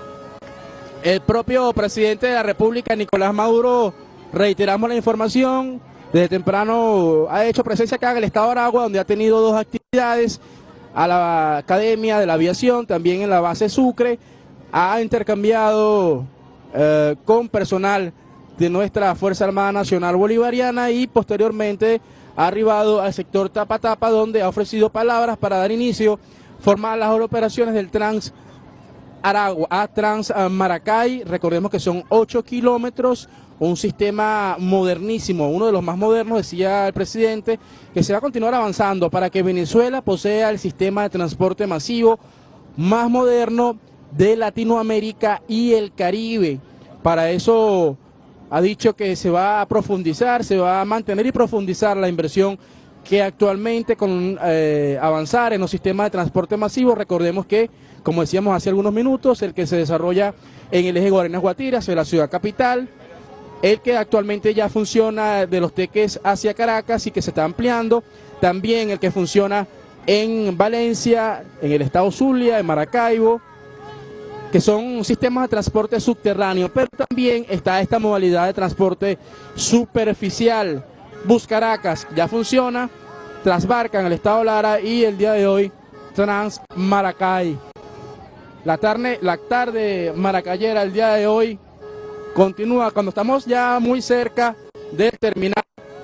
El propio presidente de la República, Nicolás Maduro, reiteramos la información, desde temprano ha hecho presencia acá en el Estado de Aragua, donde ha tenido dos actividades, a la Academia de la Aviación, también en la base Sucre, ha intercambiado eh, con personal de nuestra Fuerza Armada Nacional Bolivariana y posteriormente ha arribado al sector Tapatapa, donde ha ofrecido palabras para dar inicio formal a las operaciones del Trans Aragua a Transmaracay. Recordemos que son ocho kilómetros, un sistema modernísimo, uno de los más modernos, decía el presidente, que se va a continuar avanzando para que Venezuela posea el sistema de transporte masivo más moderno de Latinoamérica y el Caribe. Para eso ha dicho que se va a profundizar, se va a mantener y profundizar la inversión que actualmente con eh, avanzar en los sistemas de transporte masivo. Recordemos que, como decíamos hace algunos minutos, el que se desarrolla en el eje Guarenas-Guatire hacia la ciudad capital, el que actualmente ya funciona de Los Teques hacia Caracas y que se está ampliando, también el que funciona en Valencia, en el estado Zulia, en Maracaibo, que son sistemas de transporte subterráneo, pero también está esta modalidad de transporte superficial. Bus Caracas ya funciona, Transbarca en el estado Lara y el día de hoy Transmaracay. La tarde, la tarde maracayera el día de hoy continúa cuando estamos ya muy cerca del terminal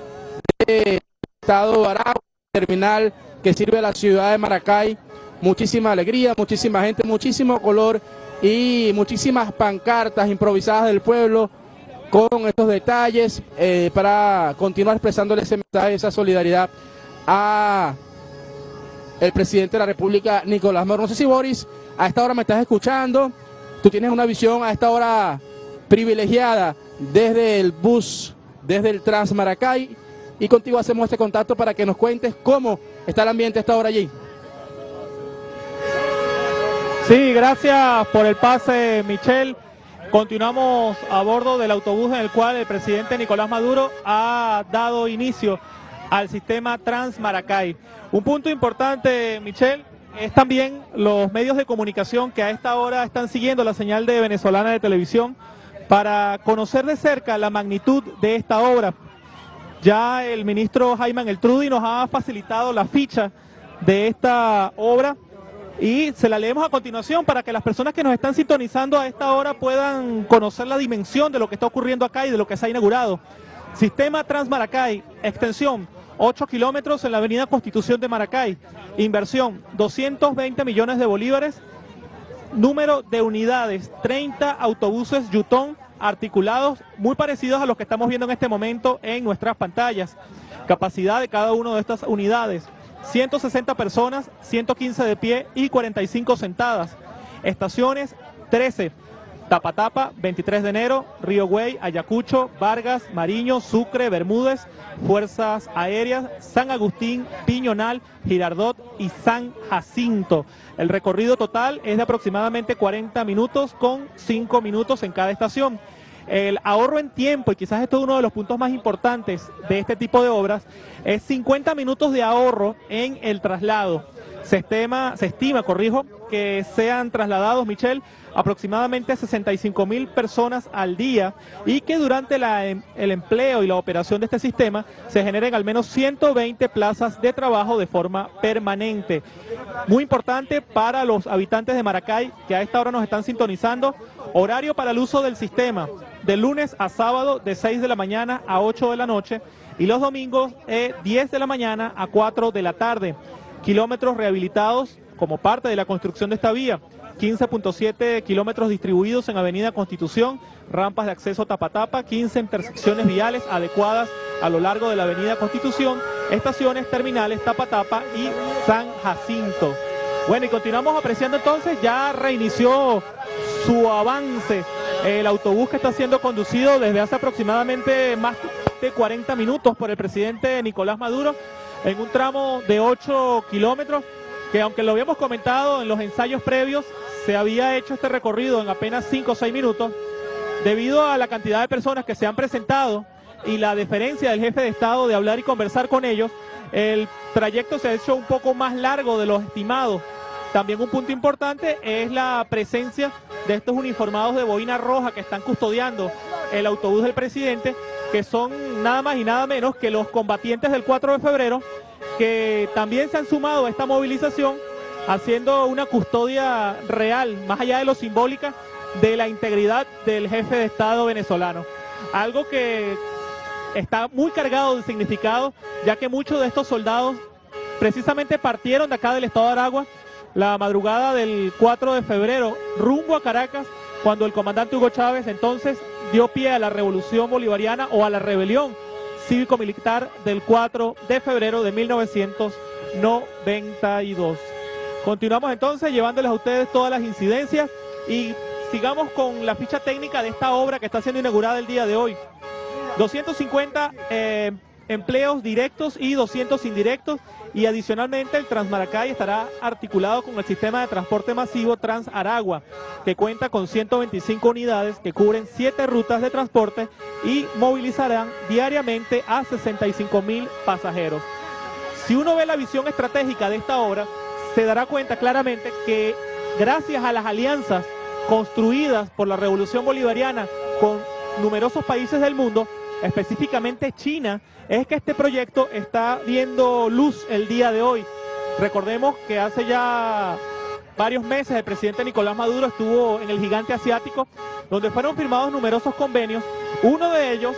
del estado de Aragua, terminal que sirve a la ciudad de Maracay. Muchísima alegría, muchísima gente, muchísimo color y muchísimas pancartas improvisadas del pueblo con estos detalles eh, para continuar expresándole ese mensaje, esa solidaridad a el presidente de la República, Nicolás Maduro. No sé si, Boris, a esta hora me estás escuchando, tú tienes una visión a esta hora privilegiada desde el bus, desde el Transmaracay, y contigo hacemos este contacto para que nos cuentes cómo está el ambiente a esta hora allí. Sí, gracias por el pase, Michelle. Continuamos a bordo del autobús en el cual el presidente Nicolás Maduro ha dado inicio al sistema Transmaracay. Un punto importante, Michelle, es también los medios de comunicación que a esta hora están siguiendo la señal de Venezolana de Televisión para conocer de cerca la magnitud de esta obra. Ya el ministro Jaime Angeltrudi nos ha facilitado la ficha de esta obra y se la leemos a continuación para que las personas que nos están sintonizando a esta hora puedan conocer la dimensión de lo que está ocurriendo acá y de lo que se ha inaugurado. Sistema Transmaracay, extensión ocho kilómetros en la avenida Constitución de Maracay, inversión doscientos veinte millones de bolívares, número de unidades, treinta autobuses Yutón articulados, muy parecidos a los que estamos viendo en este momento en nuestras pantallas. Capacidad de cada una de estas unidades, ciento sesenta personas, ciento quince de pie y cuarenta y cinco sentadas. Estaciones, trece. Tapatapa, veintitrés de enero, Río Güey, Ayacucho, Vargas, Mariño, Sucre, Bermúdez, Fuerzas Aéreas, San Agustín, Piñonal, Girardot y San Jacinto. El recorrido total es de aproximadamente cuarenta minutos con cinco minutos en cada estación. El ahorro en tiempo, y quizás esto es uno de los puntos más importantes de este tipo de obras, es cincuenta minutos de ahorro en el traslado. Se estima, se estima, corrijo, que sean trasladados, Michelle, aproximadamente sesenta y cinco mil personas al día y que durante la, el empleo y la operación de este sistema se generen al menos ciento veinte plazas de trabajo de forma permanente. Muy importante para los habitantes de Maracay que a esta hora nos están sintonizando, horario para el uso del sistema, de lunes a sábado de seis de la mañana a ocho de la noche y los domingos de diez de la mañana a cuatro de la tarde. Kilómetros rehabilitados como parte de la construcción de esta vía, quince punto siete kilómetros distribuidos en Avenida Constitución, rampas de acceso Tapatapa, quince intersecciones viales adecuadas a lo largo de la avenida Constitución, estaciones terminales Tapatapa y San Jacinto. Bueno, y continuamos apreciando entonces, ya reinició su avance el autobús que está siendo conducido desde hace aproximadamente más de cuarenta minutos por el presidente Nicolás Maduro en un tramo de ocho kilómetros, que aunque lo habíamos comentado en los ensayos previos, se había hecho este recorrido en apenas cinco o seis minutos, debido a la cantidad de personas que se han presentado y la deferencia del jefe de Estado de hablar y conversar con ellos. El trayecto se ha hecho un poco más largo de lo estimado. También un punto importante es la presencia de estos uniformados de boina roja que están custodiando el autobús del presidente, que son nada más y nada menos que los combatientes del cuatro de febrero, que también se han sumado a esta movilización, haciendo una custodia real, más allá de lo simbólica, de la integridad del jefe de Estado venezolano. Algo que está muy cargado de significado, ya que muchos de estos soldados precisamente partieron de acá del estado de Aragua la madrugada del cuatro de febrero rumbo a Caracas, cuando el comandante Hugo Chávez entonces dio pie a la revolución bolivariana o a la rebelión cívico-militar del cuatro de febrero de mil novecientos noventa y dos. Continuamos entonces llevándoles a ustedes todas las incidencias y sigamos con la ficha técnica de esta obra que está siendo inaugurada el día de hoy. doscientos cincuenta eh, empleos directos y doscientos indirectos, y adicionalmente el Transmaracay estará articulado con el sistema de transporte masivo Transaragua, que cuenta con ciento veinticinco unidades que cubren siete rutas de transporte y movilizarán diariamente a sesenta y cinco mil pasajeros. Si uno ve la visión estratégica de esta obra, se dará cuenta claramente que gracias a las alianzas construidas por la Revolución Bolivariana con numerosos países del mundo, específicamente China, es que este proyecto está viendo luz el día de hoy. Recordemos que hace ya varios meses el presidente Nicolás Maduro estuvo en el gigante asiático, donde fueron firmados numerosos convenios, uno de ellos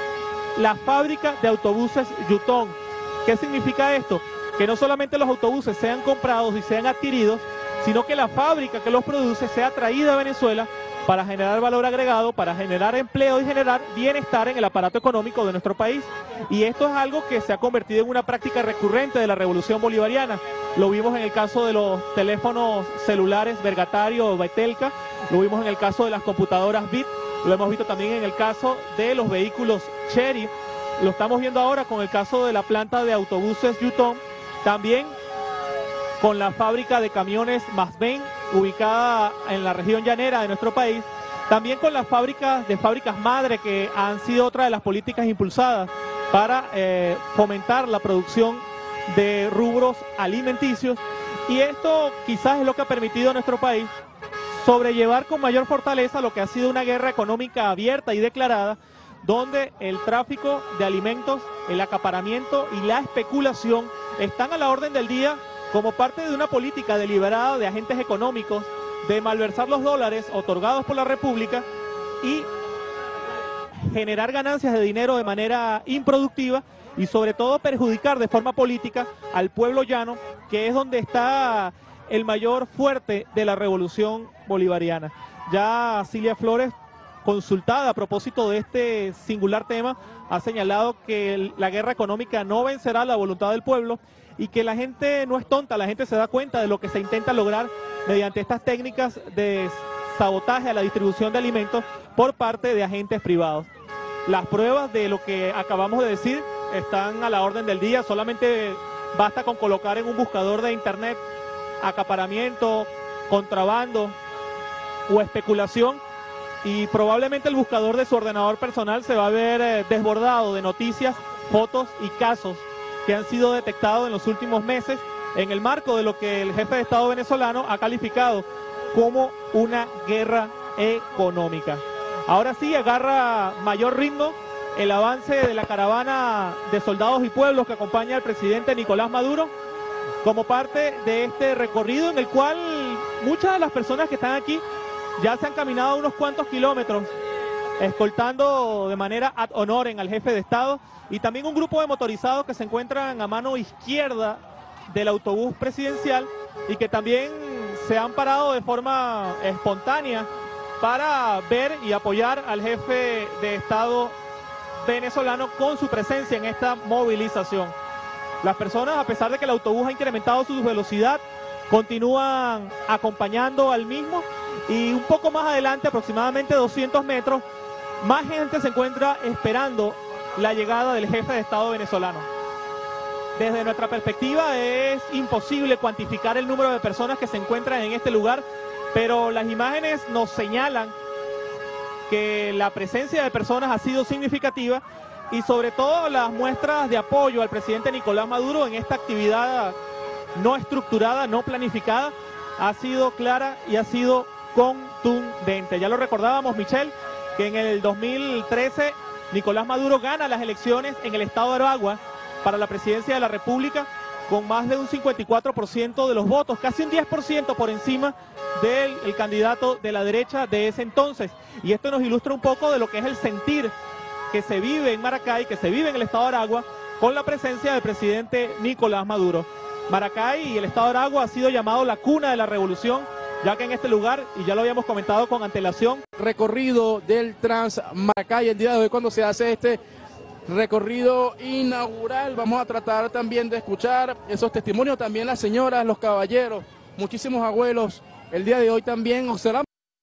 la fábrica de autobuses Yutong. ¿Qué significa esto? Que no solamente los autobuses sean comprados y sean adquiridos, sino que la fábrica que los produce sea traída a Venezuela para generar valor agregado, para generar empleo y generar bienestar en el aparato económico de nuestro país. Y esto es algo que se ha convertido en una práctica recurrente de la Revolución Bolivariana. Lo vimos en el caso de los teléfonos celulares Vergatario o Betelca, lo vimos en el caso de las computadoras Bit, lo hemos visto también en el caso de los vehículos Chery, lo estamos viendo ahora con el caso de la planta de autobuses Yutong, también con la fábrica de camiones Masben, ubicada en la región llanera de nuestro país, también con las fábricas de fábricas madre, que han sido otra de las políticas impulsadas para eh, fomentar la producción de rubros alimenticios, y esto quizás es lo que ha permitido a nuestro país sobrellevar con mayor fortaleza lo que ha sido una guerra económica abierta y declarada, donde el tráfico de alimentos, el acaparamiento y la especulación están a la orden del día como parte de una política deliberada de agentes económicos de malversar los dólares otorgados por la República y generar ganancias de dinero de manera improductiva y sobre todo perjudicar de forma política al pueblo llano, que es donde está el mayor fuerte de la revolución bolivariana. Ya Cilia Flores, consultada a propósito de este singular tema, ha señalado que la guerra económica no vencerá la voluntad del pueblo y que la gente no es tonta, la gente se da cuenta de lo que se intenta lograr mediante estas técnicas de sabotaje a la distribución de alimentos por parte de agentes privados. Las pruebas de lo que acabamos de decir están a la orden del día, solamente basta con colocar en un buscador de internet acaparamiento, contrabando o especulación y probablemente el buscador de su ordenador personal se va a ver eh, desbordado de noticias, fotos y casos que han sido detectados en los últimos meses en el marco de lo que el jefe de Estado venezolano ha calificado como una guerra económica. Ahora sí agarra mayor ritmo el avance de la caravana de soldados y pueblos que acompaña al presidente Nicolás Maduro como parte de este recorrido en el cual muchas de las personas que están aquí ya se han caminado unos cuantos kilómetros escoltando de manera ad honorem al jefe de Estado y también un grupo de motorizados que se encuentran a mano izquierda del autobús presidencial y que también se han parado de forma espontánea para ver y apoyar al jefe de Estado venezolano con su presencia en esta movilización. Las personas, a pesar de que el autobús ha incrementado su velocidad, continúan acompañando al mismo, y un poco más adelante, aproximadamente doscientos metros, más gente se encuentra esperando la llegada del jefe de Estado venezolano. Desde nuestra perspectiva es imposible cuantificar el número de personas que se encuentran en este lugar, pero las imágenes nos señalan que la presencia de personas ha sido significativa, y sobre todo las muestras de apoyo al presidente Nicolás Maduro en esta actividad no estructurada, no planificada, ha sido clara y ha sido contundente. Ya lo recordábamos, Michelle, que en el dos mil trece Nicolás Maduro gana las elecciones en el estado de Aragua para la presidencia de la República con más de un cincuenta y cuatro por ciento de los votos, casi un diez por ciento por encima del el candidato de la derecha de ese entonces. Y esto nos ilustra un poco de lo que es el sentir que se vive en Maracay, que se vive en el estado de Aragua, con la presencia del presidente Nicolás Maduro. Maracay y el estado de Aragua ha sido llamado la cuna de la revolución, ya que en este lugar, y ya lo habíamos comentado con antelación, recorrido del Transmaracay el día de hoy, cuando se hace este recorrido inaugural, vamos a tratar también de escuchar esos testimonios, también las señoras, los caballeros, muchísimos abuelos, el día de hoy también observamos.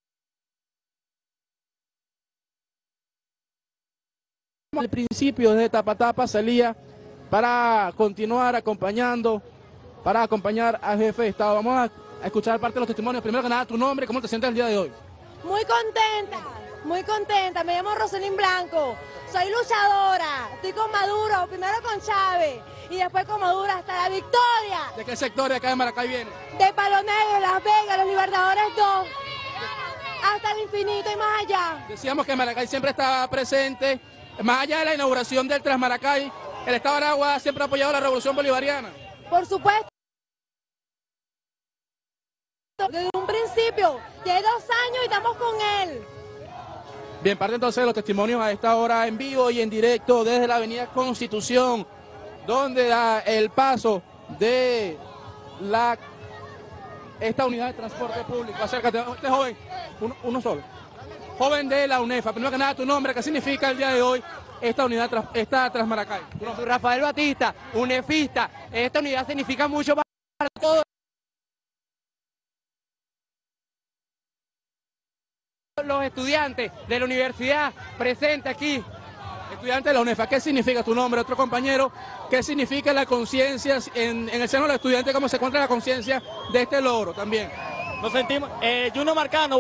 Al principio desde Tapatapa salía para continuar acompañando, para acompañar al jefe de Estado. Vamos a, a escuchar parte de los testimonios. Primero que nada, tu nombre, ¿cómo te sientes el día de hoy? Muy contenta, muy contenta. Me llamo Roselín Blanco, soy luchadora, estoy con Maduro, primero con Chávez y después con Maduro hasta la victoria. ¿De qué sector de acá de Maracay viene? De Palo Negro, Las Vegas, Los Libertadores dos, hasta el infinito y más allá. Decíamos que Maracay siempre estaba presente. Más allá de la inauguración del Transmaracay, el Estado de Aragua siempre ha apoyado la revolución bolivariana. Por supuesto. Desde un principio, tiene dos años y estamos con él. Bien, parte entonces de los testimonios a esta hora en vivo y en directo desde la avenida Constitución, donde da el paso de la esta unidad de transporte público. Acércate, este joven, uno, uno solo. Joven de la UNEFA, primero que nada tu nombre, ¿qué significa el día de hoy esta unidad, esta Transmaracay? Soy Rafael Batista, unefista. Esta unidad significa mucho para todos los estudiantes de la universidad presentes aquí. Estudiante de la UNEFA, ¿qué significa tu nombre? Otro compañero, ¿qué significa la conciencia en, en el seno de los estudiantes? ¿Cómo se encuentra la conciencia de este logro también? Nos sentimos, eh, Juno Marcano.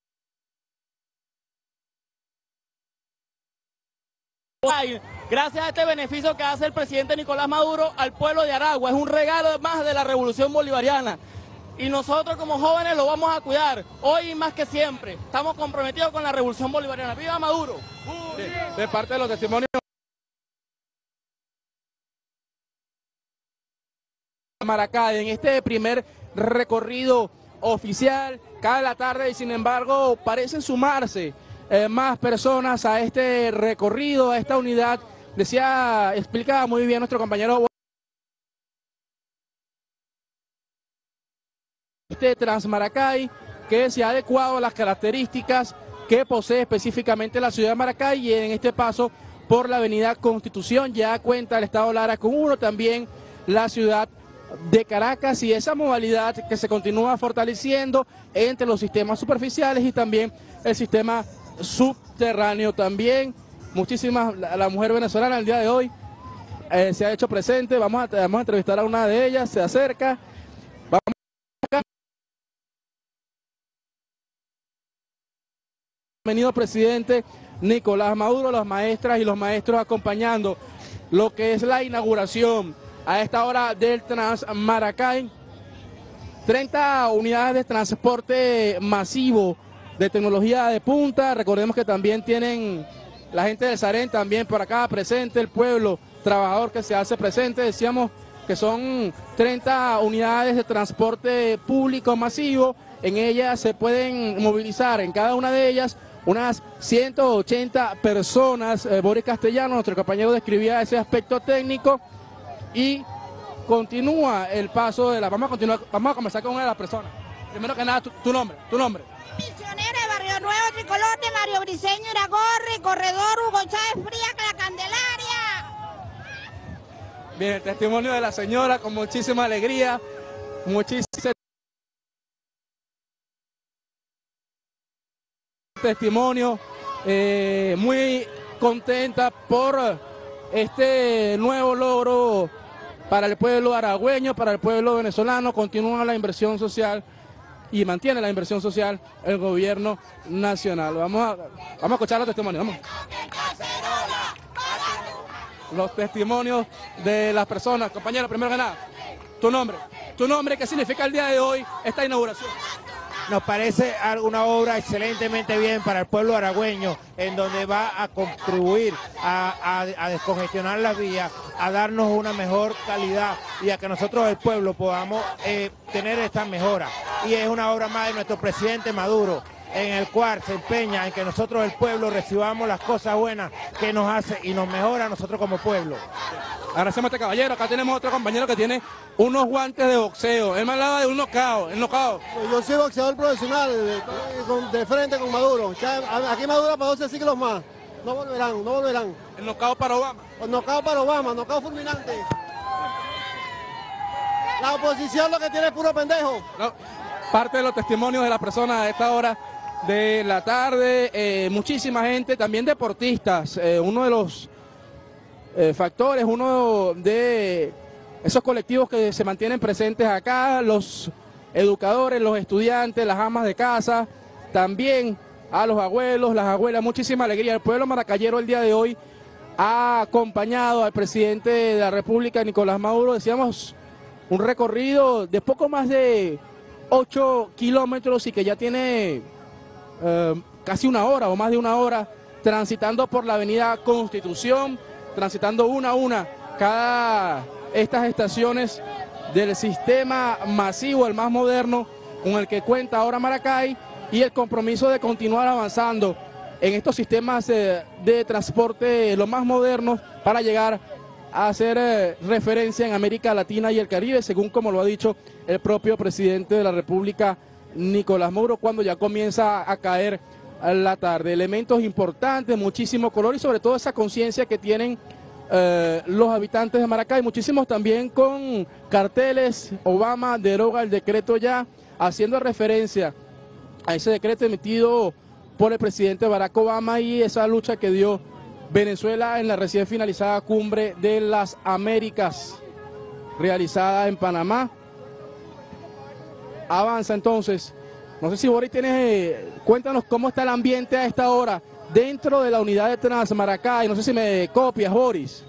Gracias a este beneficio que hace el presidente Nicolás Maduro al pueblo de Aragua, es un regalo más de la revolución bolivariana. Y nosotros como jóvenes lo vamos a cuidar, hoy más que siempre. Estamos comprometidos con la revolución bolivariana. ¡Viva Maduro! De, de parte de los testimonios de Maracay, en este primer recorrido oficial, cae la tarde y sin embargo parecen sumarse eh, más personas a este recorrido, a esta unidad. Decía, explicaba muy bien nuestro compañero este Transmaracay, que se ha adecuado a las características que posee específicamente la ciudad de Maracay, y en este paso por la avenida Constitución ya cuenta el estado Lara con uno, también la ciudad de Caracas, y esa modalidad que se continúa fortaleciendo entre los sistemas superficiales y también el sistema subterráneo. También muchísimas, la, la mujer venezolana el día de hoy eh, se ha hecho presente. Vamos a, vamos a entrevistar a una de ellas, se acerca. Vamos a... Bienvenido presidente Nicolás Maduro, las maestras y los maestros acompañando lo que es la inauguración a esta hora del Transmaracay. treinta unidades de transporte masivo de tecnología de punta. Recordemos que también tienen la gente del Sarén también por acá presente, el pueblo trabajador que se hace presente. Decíamos que son treinta unidades de transporte público masivo. En ellas se pueden movilizar, en cada una de ellas, unas ciento ochenta personas. eh, Boris Castellano, nuestro compañero, describía ese aspecto técnico y continúa el paso de la... Vamos a continuar, vamos a conversar con una de las personas. Primero que nada, tu, tu nombre, tu nombre. Misionera de Barrio Nuevo, Tricolor de Mario Briceño, Iragorri, Corredor, Hugo Chávez Fría, La Candela. Bien, el testimonio de la señora con muchísima alegría, muchísimo testimonio, eh, muy contenta por este nuevo logro para el pueblo aragüeño, para el pueblo venezolano. Continúa la inversión social y mantiene la inversión social el gobierno nacional. Vamos a, vamos a escuchar los testimonios. Vamos. Los testimonios de las personas. Compañero, primero que nada, tu nombre. Tu nombre, ¿qué significa el día de hoy esta inauguración? Nos parece una obra excelentemente bien para el pueblo aragüeño, en donde va a contribuir a, a, a descongestionar las vías, a darnos una mejor calidad y a que nosotros, el pueblo, podamos eh, tener esta mejora. Y es una obra más de nuestro presidente Maduro, en el cual se empeña en que nosotros, el pueblo, recibamos las cosas buenas que nos hace y nos mejora a nosotros como pueblo. Agradecemos a este caballero. Acá tenemos otro compañero que tiene unos guantes de boxeo. Él me hablaba de un knockout, el knockout. Yo soy boxeador profesional, de, de frente con Maduro. Aquí Maduro para doce siglos más. No volverán, no volverán. El knockout para Obama. El knockout para Obama, knockout fulminante. La oposición lo que tiene es puro pendejo. No, parte de los testimonios de las personas a esta hora de la tarde, eh, muchísima gente, también deportistas, eh, uno de los eh, factores, uno de esos colectivos que se mantienen presentes acá, los educadores, los estudiantes, las amas de casa, también a los abuelos, las abuelas, muchísima alegría. El pueblo maracayero el día de hoy ha acompañado al presidente de la República, Nicolás Maduro, decíamos, un recorrido de poco más de ocho kilómetros y que ya tiene eh, casi una hora o más de una hora transitando por la avenida Constitución, transitando una a una cada estas estaciones del sistema masivo, el más moderno, con el que cuenta ahora Maracay, y el compromiso de continuar avanzando en estos sistemas eh, de transporte los más modernos para llegar a hacer eh, referencia en América Latina y el Caribe, según como lo ha dicho el propio presidente de la República, Nicolás Maduro, cuando ya comienza a caer la tarde. Elementos importantes, muchísimo color y sobre todo esa conciencia que tienen eh, los habitantes de Maracay, muchísimos también con carteles, Obama deroga el decreto ya, haciendo referencia a ese decreto emitido por el presidente Barack Obama y esa lucha que dio Venezuela en la recién finalizada Cumbre de las Américas, realizada en Panamá. Avanza entonces. No sé si Boris tienes, eh, cuéntanos cómo está el ambiente a esta hora dentro de la unidad de Transmaracay. No sé si me copias, Boris.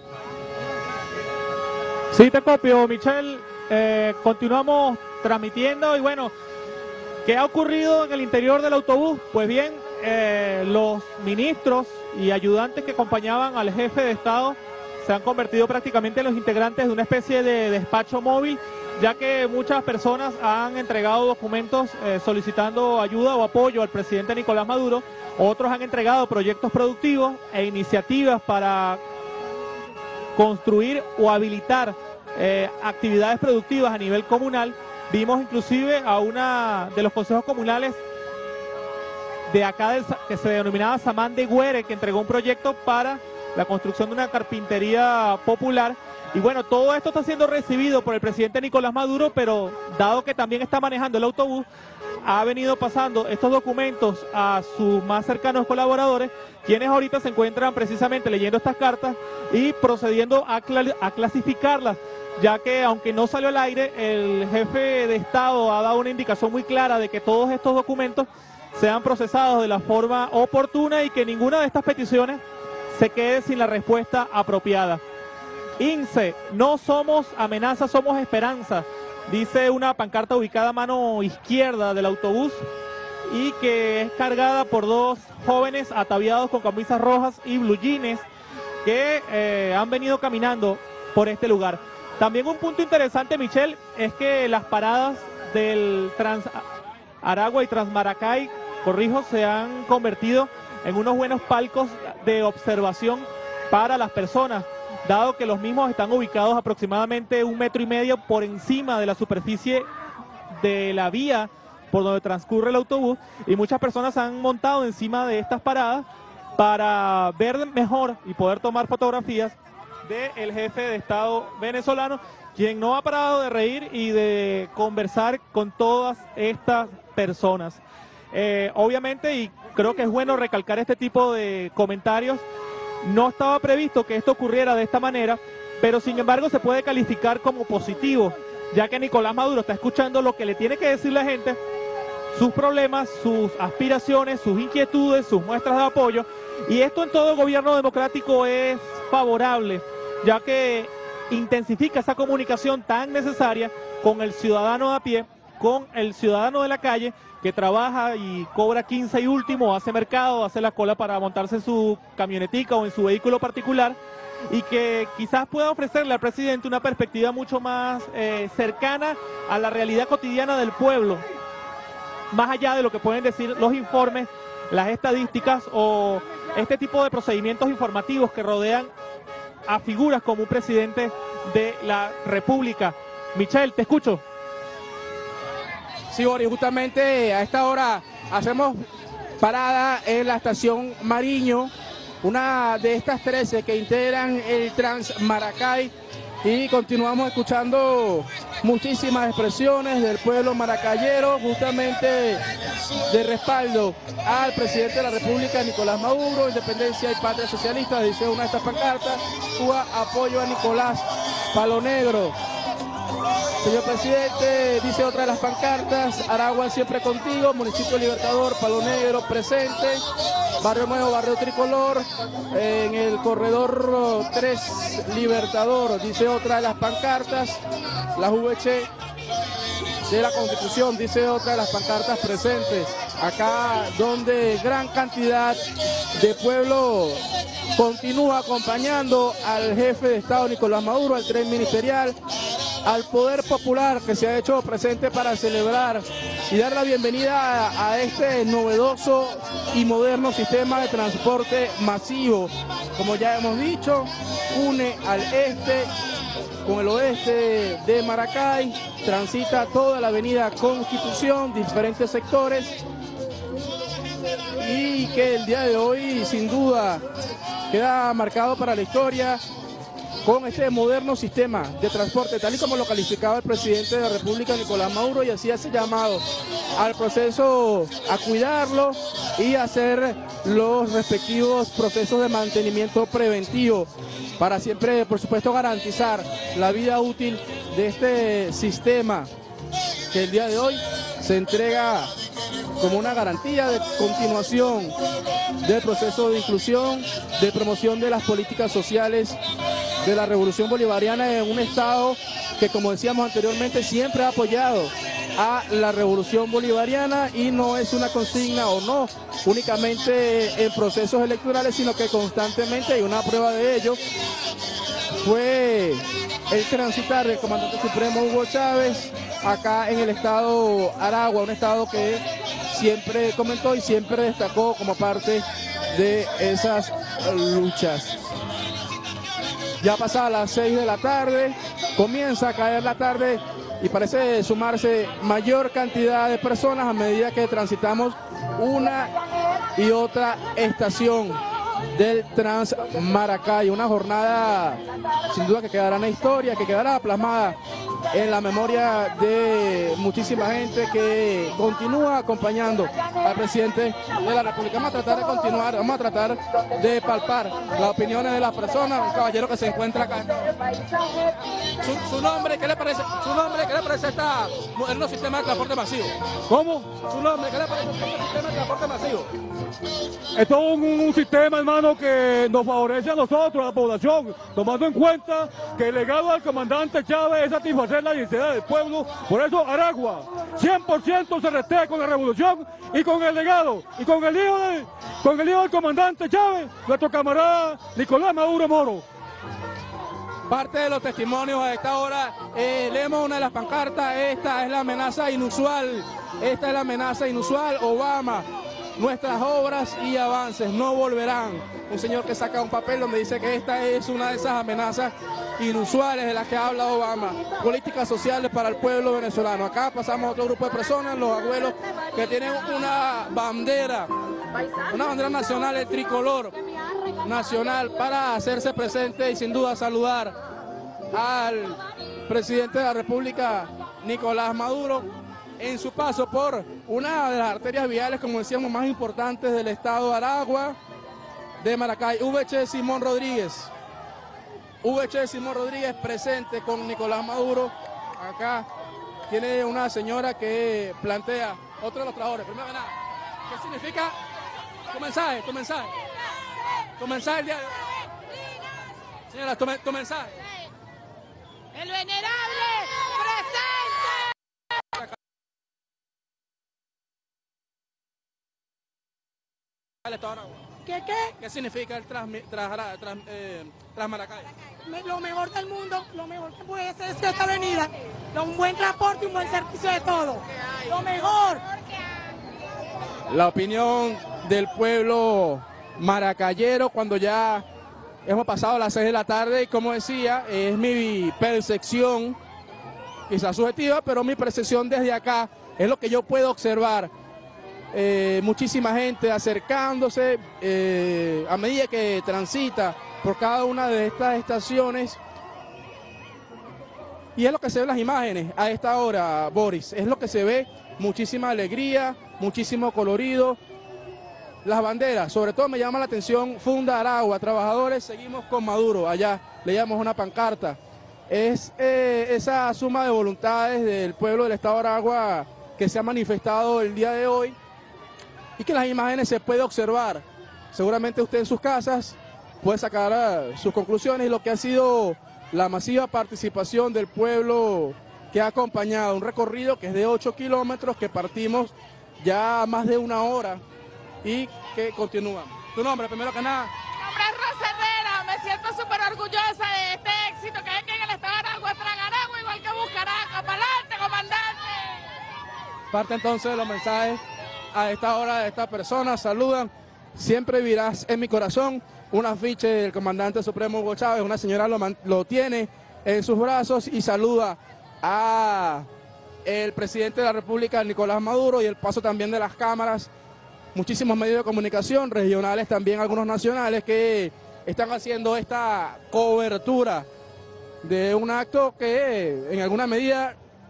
Sí, te copio, Michelle. Eh, continuamos transmitiendo y bueno, ¿qué ha ocurrido en el interior del autobús? Pues bien, eh, los ministros y ayudantes que acompañaban al jefe de Estado se han convertido prácticamente en los integrantes de una especie de despacho móvil, ya que muchas personas han entregado documentos eh, solicitando ayuda o apoyo al presidente Nicolás Maduro, otros han entregado proyectos productivos e iniciativas para construir o habilitar eh, actividades productivas a nivel comunal. Vimos inclusive a una de los consejos comunales de acá del, que se denominaba Samán de Güere, que entregó un proyecto para la construcción de una carpintería popular. Y bueno, todo esto está siendo recibido por el presidente Nicolás Maduro, pero dado que también está manejando el autobús, ha venido pasando estos documentos a sus más cercanos colaboradores, quienes ahorita se encuentran precisamente leyendo estas cartas y procediendo a, cl a clasificarlas, ya que aunque no salió al aire, el jefe de Estado ha dado una indicación muy clara de que todos estos documentos sean procesados de la forma oportuna y que ninguna de estas peticiones se quede sin la respuesta apropiada. I N S E, no somos amenaza, somos esperanza, dice una pancarta ubicada a mano izquierda del autobús y que es cargada por dos jóvenes ataviados con camisas rojas y blue jeans que eh, han venido caminando por este lugar. También un punto interesante, Michelle, es que las paradas del Trans Aragua y Transmaracay, corrijo, se han convertido en unos buenos palcos de observación para las personas, dado que los mismos están ubicados aproximadamente un metro y medio por encima de la superficie de la vía por donde transcurre el autobús, y muchas personas se han montado encima de estas paradas para ver mejor y poder tomar fotografías del jefe de Estado venezolano, quien no ha parado de reír y de conversar con todas estas personas. Eh, obviamente, y creo que es bueno recalcar este tipo de comentarios, no estaba previsto que esto ocurriera de esta manera, pero sin embargo se puede calificar como positivo, ya que Nicolás Maduro está escuchando lo que le tiene que decir la gente, sus problemas, sus aspiraciones, sus inquietudes, sus muestras de apoyo, y esto en todo gobierno democrático es favorable, ya que intensifica esa comunicación tan necesaria con el ciudadano de a pie, con el ciudadano de la calle, que trabaja y cobra quince y último, hace mercado, hace la cola para montarse en su camionetica o en su vehículo particular, y que quizás pueda ofrecerle al presidente una perspectiva mucho más eh, cercana a la realidad cotidiana del pueblo, más allá de lo que pueden decir los informes, las estadísticas o este tipo de procedimientos informativos que rodean a figuras como un presidente de la República. Michelle, te escucho. Sí, Boris, justamente a esta hora hacemos parada en la estación Mariño, una de estas trece que integran el Trans Maracay, y continuamos escuchando muchísimas expresiones del pueblo maracayero, justamente de respaldo al presidente de la República, Nicolás Maduro, Independencia y Patria Socialista, dice una de estas pancartas, Cuba, apoyo a Nicolás, Palo Negro. Señor presidente, dice otra de las pancartas, Aragua siempre contigo, Municipio Libertador, Palo Negro presente, Barrio Nuevo, Barrio Tricolor, en el corredor tres Libertador, dice otra de las pancartas, la U V C de la Constitución, dice otra de las pancartas presentes, acá donde gran cantidad de pueblo continúa acompañando al jefe de Estado Nicolás Maduro, al tren ministerial, al poder popular que se ha hecho presente para celebrar y dar la bienvenida a, a este novedoso y moderno sistema de transporte masivo. Como ya hemos dicho, une al este con el oeste de Maracay, transita toda la avenida Constitución, diferentes sectores, y que el día de hoy sin duda queda marcado para la historia con este moderno sistema de transporte, tal y como lo calificaba el presidente de la República, Nicolás Maduro, y así hace llamado al proceso a cuidarlo y hacer los respectivos procesos de mantenimiento preventivo para siempre, por supuesto, garantizar la vida útil de este sistema que el día de hoy se entrega como una garantía de continuación del proceso de inclusión, de promoción de las políticas sociales de la Revolución Bolivariana en un Estado que, como decíamos anteriormente, siempre ha apoyado a la Revolución Bolivariana, y no es una consigna o no únicamente en procesos electorales, sino que constantemente, hay una prueba de ello, fue el transitar del comandante supremo Hugo Chávez acá en el estado Aragua, un estado que siempre comentó y siempre destacó como parte de esas luchas. Ya pasadas las seis de la tarde, comienza a caer la tarde y parece sumarse mayor cantidad de personas a medida que transitamos una y otra estación del Trans Maracay. Una jornada sin duda que quedará en la historia, que quedará plasmada en la memoria de muchísima gente que continúa acompañando al presidente de la República. Vamos a tratar de continuar, vamos a tratar de palpar las opiniones de las personas. Un caballero que se encuentra acá. Su, su nombre, ¿qué le parece? Su nombre, ¿qué le parece este moderno sistema de transporte masivo? ¿Cómo? Su nombre, ¿qué le parece este sistema de transporte masivo? Esto es un, un sistema, hermano, que nos favorece a nosotros, a la población, tomando en cuenta que el legado del comandante Chávez es satisfacer la necesidad del pueblo. Por eso Aragua cien por ciento se restea con la revolución y con el legado y con el hijo de, con el hijo del comandante Chávez, nuestro camarada Nicolás Maduro Moro. Parte de los testimonios a esta hora, eh, leemos una de las pancartas. Esta es la amenaza inusual, esta es la amenaza inusual, Obama. Nuestras obras y avances no volverán. Un señor que saca un papel donde dice que esta es una de esas amenazas inusuales de las que habla Obama. Políticas sociales para el pueblo venezolano. Acá pasamos a otro grupo de personas, los abuelos, que tienen una bandera, una bandera nacional, el tricolor. nacional para hacerse presente y sin duda saludar al presidente de la República, Nicolás Maduro, en su paso por una de las arterias viales, como decíamos, más importantes del estado de Aragua, de Maracay. V H Simón Rodríguez, V H Simón Rodríguez presente con Nicolás Maduro. Acá tiene una señora que plantea otro de los trabajadores. Primero que nada, ¿qué significa tu mensaje, tu mensaje? Tu mensaje el día de hoy. Señora, tu, tu mensaje. El venerable presente. ¿Qué qué? ¿Qué significa el tras, tras, tras, eh, tras Maracay? Lo mejor del mundo, lo mejor que puede ser es esta avenida, un buen transporte y un buen servicio de todo. Lo mejor. La opinión del pueblo maracayero cuando ya hemos pasado las seis de la tarde y, como decía, es mi percepción, quizás subjetiva, pero mi percepción desde acá es lo que yo puedo observar. Eh, muchísima gente acercándose eh, a medida que transita por cada una de estas estaciones, y es lo que se ve en las imágenes a esta hora, Boris, es lo que se ve, muchísima alegría, muchísimo colorido, las banderas, sobre todo me llama la atención Funda Aragua, trabajadores, seguimos con Maduro, allá leíamos una pancarta, es eh, esa suma de voluntades del pueblo del estado de Aragua que se ha manifestado el día de hoy, y que en las imágenes se puede observar. Seguramente usted en sus casas puede sacar uh, sus conclusiones y lo que ha sido la masiva participación del pueblo que ha acompañado un recorrido que es de ocho kilómetros, que partimos ya más de una hora y que continúa. ¿Tu nombre, primero que nada? Mi nombre es Rosa Herrera, me siento súper orgullosa de este éxito que hay aquí en el estado de Aragua, traen Aragua igual que Bucaramanga. ¡Para adelante, comandante! Parte entonces de los mensajes a esta hora de estas personas, saludan, siempre vivirás en mi corazón, un afiche del comandante supremo Hugo Chávez, una señora lo, lo tiene en sus brazos y saluda a el presidente de la República, Nicolás Maduro, y el paso también de las cámaras, muchísimos medios de comunicación, regionales también, algunos nacionales, que están haciendo esta cobertura de un acto que en alguna medida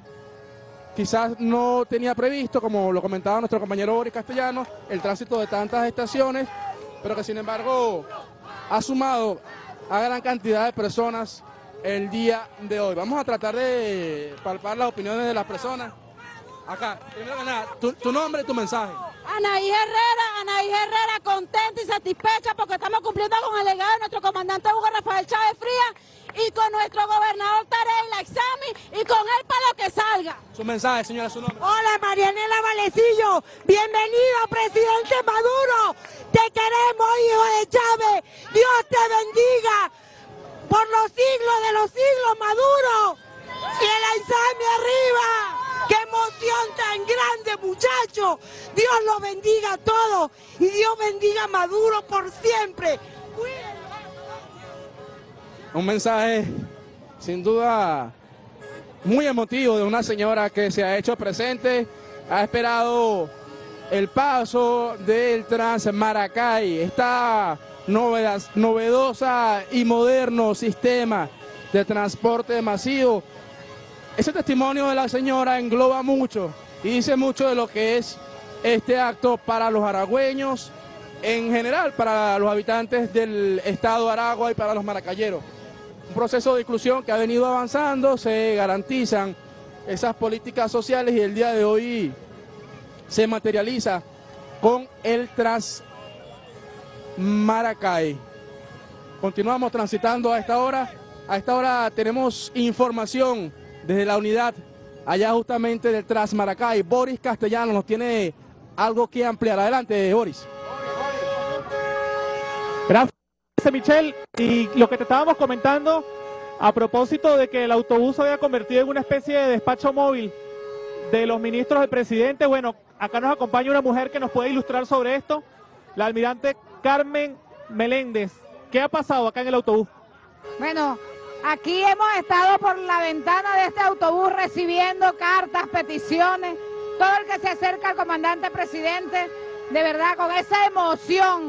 quizás no tenía previsto, como lo comentaba nuestro compañero Boris Castellanos, el tránsito de tantas estaciones, pero que sin embargo ha sumado a gran cantidad de personas el día de hoy. Vamos a tratar de palpar las opiniones de las personas. Acá, primero que nada, tu, tu nombre y tu mensaje. Anaí Herrera, Anaí Herrera, contenta y satisfecha porque estamos cumpliendo con el legado de nuestro comandante Hugo Rafael Chávez Frías y con nuestro gobernador Tarek Laizami y con él para lo que salga. Su mensaje, señora, su nombre. Hola, Marianela Valecillo, bienvenido, presidente Maduro. Te queremos, hijo de Chávez. Dios te bendiga por los siglos de los siglos, Maduro. Y el Laizami arriba. ¡Qué emoción tan grande, muchachos! Dios los bendiga a todos y Dios bendiga a Maduro por siempre. Un mensaje, sin duda, muy emotivo de una señora que se ha hecho presente, ha esperado el paso del Transmaracay, esta novedosa y moderno sistema de transporte masivo. Ese testimonio de la señora engloba mucho y dice mucho de lo que es este acto para los aragüeños, en general para los habitantes del estado de Aragua y para los maracayeros. Un proceso de inclusión que ha venido avanzando, se garantizan esas políticas sociales y el día de hoy se materializa con el Transmaracay. Continuamos transitando a esta hora. A esta hora tenemos información desde la unidad allá justamente del Transmaracay. Boris Castellanos nos tiene algo que ampliar. Adelante, Boris. Gracias, Michelle. Y lo que te estábamos comentando a propósito de que el autobús se había convertido en una especie de despacho móvil de los ministros del presidente. Bueno, acá nos acompaña una mujer que nos puede ilustrar sobre esto, la almirante Carmen Meléndez. ¿Qué ha pasado acá en el autobús? Bueno, aquí hemos estado por la ventana de este autobús recibiendo cartas, peticiones, todo el que se acerca al comandante presidente, de verdad con esa emoción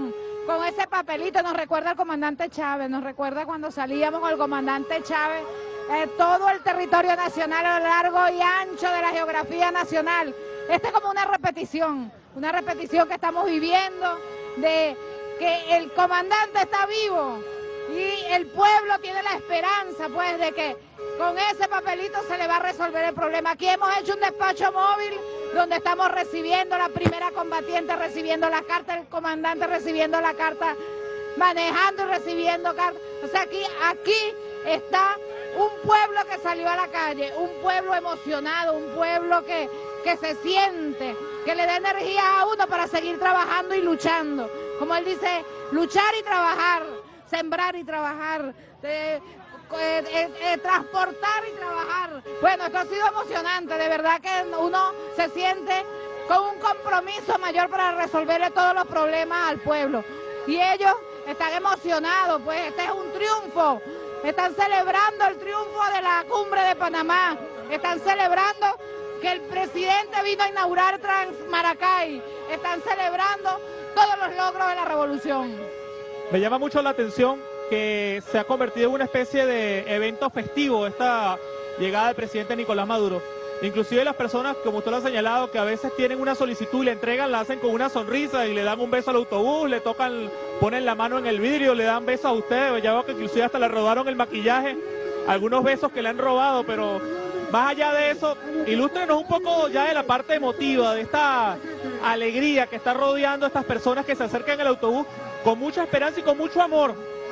con ese papelito, nos recuerda al comandante Chávez, nos recuerda cuando salíamos con el comandante Chávez, eh, todo el territorio nacional a lo largo y ancho de la geografía nacional. Este es como una repetición, una repetición que estamos viviendo de que el comandante está vivo y el pueblo tiene la esperanza, pues, de que con ese papelito se le va a resolver el problema. Aquí hemos hecho un despacho móvil donde estamos recibiendo la primera combatiente, recibiendo la carta, el comandante recibiendo la carta, manejando y recibiendo carta. O sea, aquí, aquí está un pueblo que salió a la calle, un pueblo emocionado, un pueblo que, que se siente, que le da energía a uno para seguir trabajando y luchando. Como él dice, luchar y trabajar, sembrar y trabajar, eh, eh, eh, eh, transportar y trabajar. Bueno, esto ha sido emocionante, de verdad que uno se siente con un compromiso mayor para resolverle todos los problemas al pueblo. Y ellos están emocionados, pues este es un triunfo. Están celebrando el triunfo de la cumbre de Panamá, están celebrando que el presidente vino a inaugurar Trans-Maracay, están celebrando todos los logros de la revolución. Me llama mucho la atención que se ha convertido en una especie de evento festivo esta llegada del presidente Nicolás Maduro. Inclusive las personas, como usted lo ha señalado, que a veces tienen una solicitud y la entregan, la hacen con una sonrisa y le dan un beso al autobús, le tocan, ponen la mano en el vidrio, le dan besos a usted. Ya veo que inclusive hasta le robaron el maquillaje, algunos besos que le han robado, pero más allá de eso, ilústrenos un poco ya de la parte emotiva, de esta alegría que está rodeando a estas personas que se acercan en el autobús con mucha esperanza y con mucho amor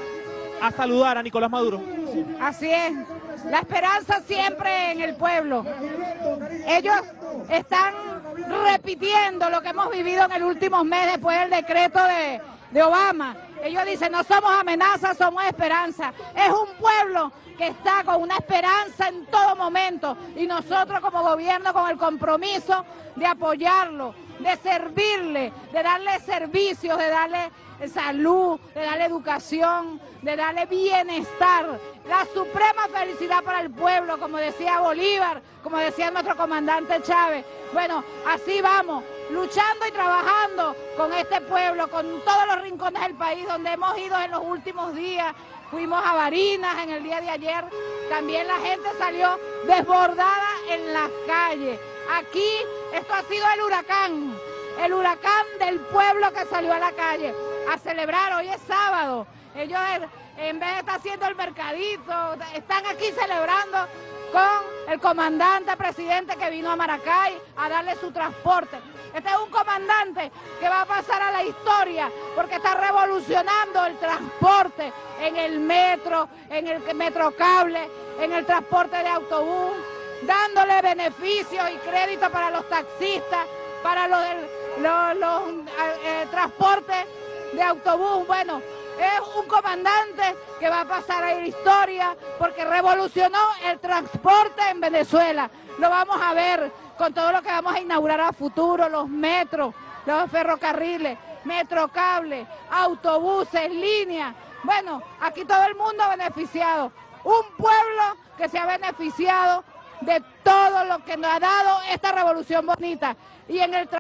a saludar a Nicolás Maduro. Así es, la esperanza siempre en el pueblo. Ellos están repitiendo lo que hemos vivido en el último mes después del decreto de, de Obama. Ellos dicen, no somos amenazas, somos esperanza. Es un pueblo que está con una esperanza en todo momento y nosotros como gobierno con el compromiso de apoyarlo, de servirle, de darle servicios, de darle salud, de darle educación, de darle bienestar, la suprema felicidad para el pueblo, como decía Bolívar, como decía nuestro comandante Chávez. Bueno, así vamos, luchando y trabajando con este pueblo, con todos los rincones del país donde hemos ido en los últimos días. Fuimos a Barinas en el día de ayer, también la gente salió desbordada en las calles. Aquí esto ha sido el huracán, el huracán del pueblo que salió a la calle a celebrar. Hoy es sábado, ellos en vez de estar haciendo el mercadito, están aquí celebrando con el comandante presidente que vino a Maracay a darle su transporte. Este es un comandante que va a pasar a la historia porque está revolucionando el transporte en el metro, en el metrocable, en el transporte de autobús, dándole beneficios y créditos para los taxistas, para los, los, los eh, transportes de autobús. Bueno, es un comandante que va a pasar a la historia porque revolucionó el transporte en Venezuela. Lo vamos a ver con todo lo que vamos a inaugurar a futuro, los metros, los ferrocarriles, metrocable, autobuses, líneas. Bueno, aquí todo el mundo beneficiado. Un pueblo que se ha beneficiado de todo lo que nos ha dado esta revolución bonita. Y en el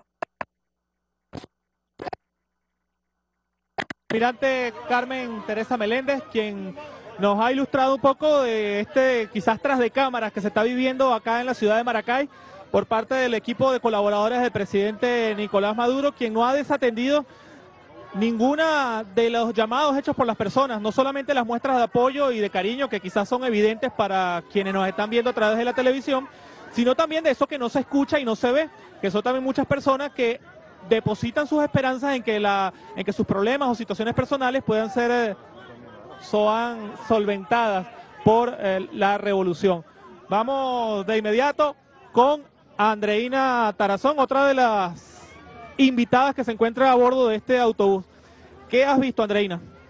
Almirante Carmen Teresa Meléndez, quien nos ha ilustrado un poco de este quizás tras de cámaras que se está viviendo acá en la ciudad de Maracay por parte del equipo de colaboradores del presidente Nicolás Maduro, quien no ha desatendido ninguna de los llamados hechos por las personas, no solamente las muestras de apoyo y de cariño que quizás son evidentes para quienes nos están viendo a través de la televisión, sino también de eso que no se escucha y no se ve, que son también muchas personas que depositan sus esperanzas en que, la, en que sus problemas o situaciones personales puedan ser eh, soan solventadas por eh, la revolución. Vamos de inmediato con Andreina Tarazón, otra de las invitadas que se encuentra a bordo de este autobús. ¿Qué has visto, Andreina?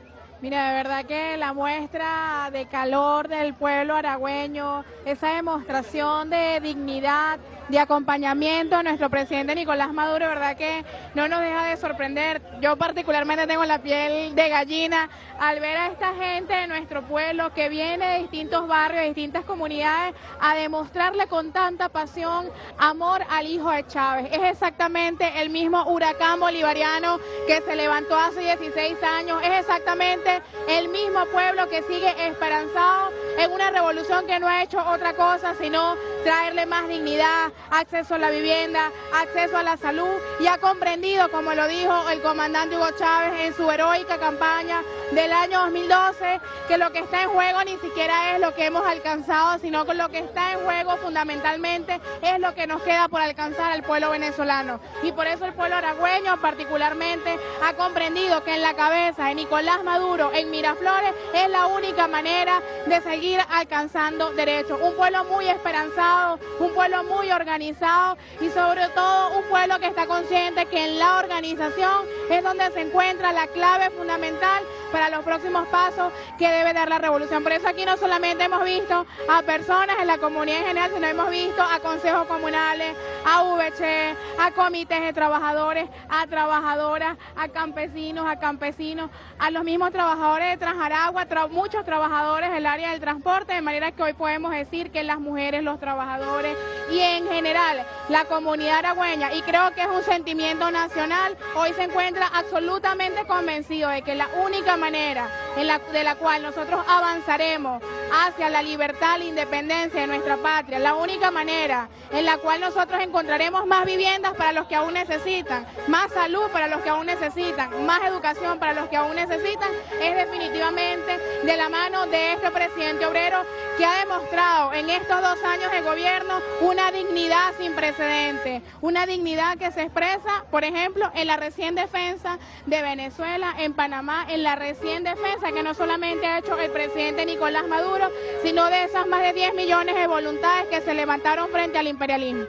Mira, de verdad que la muestra de calor del pueblo aragüeño, esa demostración de dignidad, de acompañamiento a nuestro presidente Nicolás Maduro, de verdad que no nos deja de sorprender. Yo particularmente tengo la piel de gallina al ver a esta gente de nuestro pueblo que viene de distintos barrios, de distintas comunidades, a demostrarle con tanta pasión amor al hijo de Chávez. Es exactamente el mismo huracán bolivariano que se levantó hace dieciséis años, es exactamente el mismo pueblo que sigue esperanzado en una revolución que no ha hecho otra cosa sino traerle más dignidad, acceso a la vivienda, acceso a la salud, y ha comprendido, como lo dijo el comandante Hugo Chávez en su heroica campaña del año dos mil doce, que lo que está en juego ni siquiera es lo que hemos alcanzado, sino que lo que está en juego fundamentalmente es lo que nos queda por alcanzar al pueblo venezolano. Y por eso el pueblo aragüeño particularmente ha comprendido que en la cabeza de Nicolás Maduro en Miraflores es la única manera de seguir alcanzando derechos. Un pueblo muy esperanzado, un pueblo muy organizado y sobre todo un pueblo que está consciente que en la organización es donde se encuentra la clave fundamental para los próximos pasos que debe dar la revolución. Por eso aquí no solamente hemos visto a personas en la comunidad en general, sino hemos visto a consejos comunales, a V C, a comités de trabajadores, a trabajadoras, a campesinos, a campesinos, a los mismos trabajadores de Transaragua, tra muchos trabajadores del área del transporte, de manera que hoy podemos decir que las mujeres, los trabajadores y en general la comunidad aragüeña, y creo que es un sentimiento nacional, hoy se encuentra absolutamente convencido de que la única manera en la, de la cual nosotros avanzaremos hacia la libertad, la independencia de nuestra patria, la única manera en la cual nosotros encontraremos más viviendas para los que aún necesitan, más salud para los que aún necesitan, más educación para los que aún necesitan, es definitivamente de la mano de este presidente obrero que ha demostrado en estos dos años de gobierno una dignidad sin precedentes, una dignidad que se expresa, por ejemplo, en la recién defensa de Venezuela, en Panamá, en la recién defensa que no solamente ha hecho el presidente Nicolás Maduro, sino de esas más de diez millones de voluntades que se levantaron frente al imperialismo.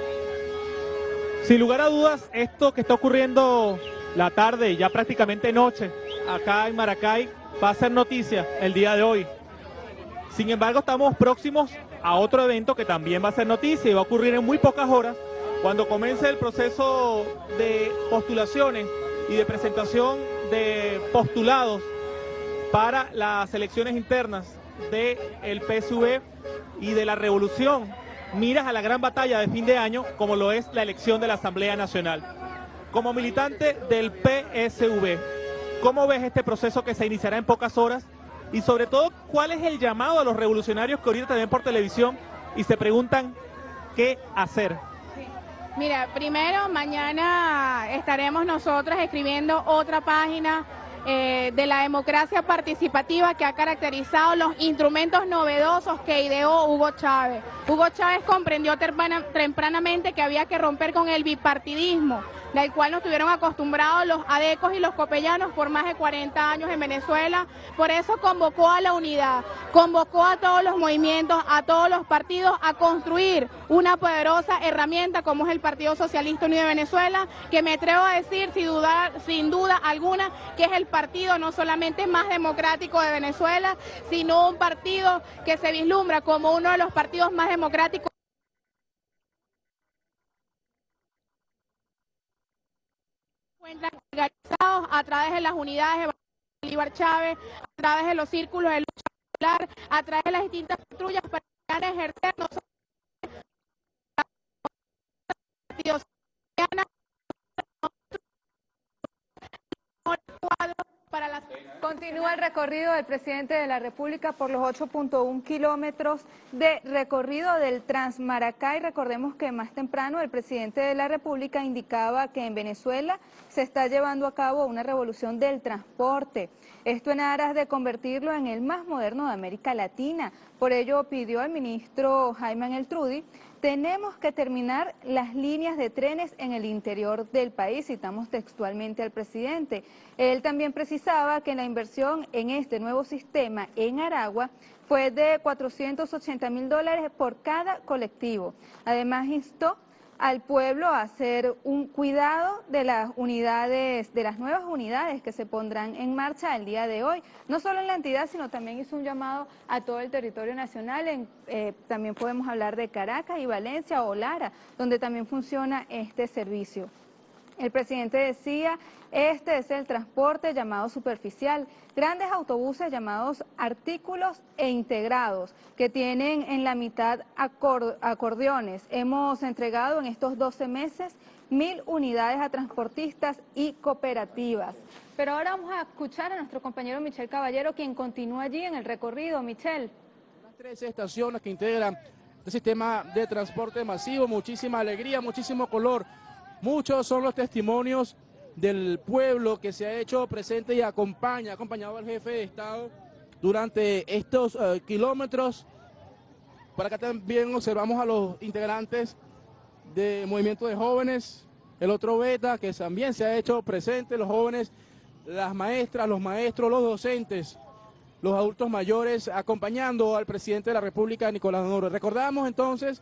Sin lugar a dudas, esto que está ocurriendo la tarde y ya prácticamente noche acá en Maracay va a ser noticia el día de hoy. Sin embargo, estamos próximos a otro evento que también va a ser noticia y va a ocurrir en muy pocas horas, cuando comience el proceso de postulaciones y de presentación de postulados para las elecciones internas del P S U V y de la revolución, miras a la gran batalla de fin de año como lo es la elección de la Asamblea Nacional. Como militante del P S U V, ¿cómo ves este proceso que se iniciará en pocas horas? Y sobre todo, ¿cuál es el llamado a los revolucionarios que ahorita te ven por televisión y se preguntan qué hacer? Mira, primero mañana estaremos nosotros escribiendo otra página eh, de la democracia participativa que ha caracterizado los instrumentos novedosos que ideó Hugo Chávez. Hugo Chávez comprendió tempranamente que había que romper con el bipartidismo, del cual nos tuvieron acostumbrados los adecos y los copellanos por más de cuarenta años en Venezuela. Por eso convocó a la unidad, convocó a todos los movimientos, a todos los partidos a construir una poderosa herramienta como es el Partido Socialista Unido de Venezuela, que me atrevo a decir sin duda, sin duda alguna que es el partido no solamente más democrático de Venezuela, sino un partido que se vislumbra como uno de los partidos más democráticos organizados a través de las unidades de Bolívar Chávez, a través de los círculos de lucha popular, a través de las distintas patrullas para ejercer nosotros para la... Continúa el recorrido del presidente de la República por los ocho punto uno kilómetros de recorrido del Transmaracay. Recordemos que más temprano el presidente de la República indicaba que en Venezuela se está llevando a cabo una revolución del transporte. Esto en aras de convertirlo en el más moderno de América Latina. Por ello pidió al ministro Jaime Eltrudi: tenemos que terminar las líneas de trenes en el interior del país, citamos textualmente al presidente. Él también precisaba que la inversión en este nuevo sistema en Aragua fue de cuatrocientos ochenta mil dólares por cada colectivo. Además instó al pueblo a hacer un cuidado de las unidades, de las nuevas unidades que se pondrán en marcha el día de hoy. No solo en la entidad, sino también hizo un llamado a todo el territorio nacional. En, eh, también podemos hablar de Caracas y Valencia o Lara, donde también funciona este servicio. El presidente decía, este es el transporte llamado superficial, grandes autobuses llamados artículos e integrados, que tienen en la mitad acord acordeones. Hemos entregado en estos doce meses mil unidades a transportistas y cooperativas. Pero ahora vamos a escuchar a nuestro compañero Michel Caballero, quien continúa allí en el recorrido. Michel. Las tres estaciones que integran el sistema de transporte masivo, muchísima alegría, muchísimo color. Muchos son los testimonios del pueblo que se ha hecho presente y acompaña, acompañado al jefe de Estado durante estos uh, kilómetros. Por acá también observamos a los integrantes del movimiento de jóvenes, el otro beta que también se ha hecho presente, los jóvenes, las maestras, los maestros, los docentes, los adultos mayores, acompañando al presidente de la República, Nicolás Maduro. Recordamos entonces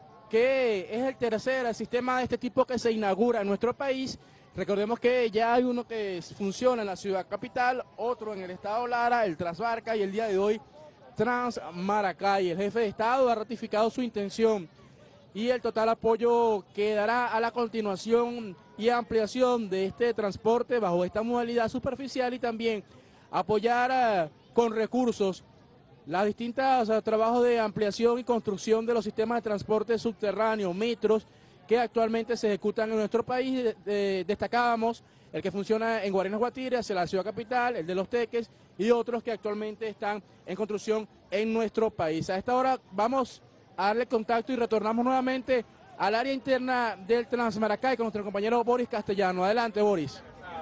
que es el tercer sistema de este tipo que se inaugura en nuestro país. Recordemos que ya hay uno que funciona en la ciudad capital, otro en el estado Lara, el Transbarca, y el día de hoy Transmaracay. El jefe de Estado ha ratificado su intención y el total apoyo que dará a la continuación y ampliación de este transporte bajo esta modalidad superficial, y también apoyar uh, con recursos las distintas uh, trabajos de ampliación y construcción de los sistemas de transporte subterráneo, metros, que actualmente se ejecutan en nuestro país. De, de, destacábamos el que funciona en Guarenas Guatire hacia la ciudad capital, el de Los Teques y otros que actualmente están en construcción en nuestro país. A esta hora vamos a darle contacto y retornamos nuevamente al área interna del Transmaracay con nuestro compañero Boris Castellano. Adelante, Boris.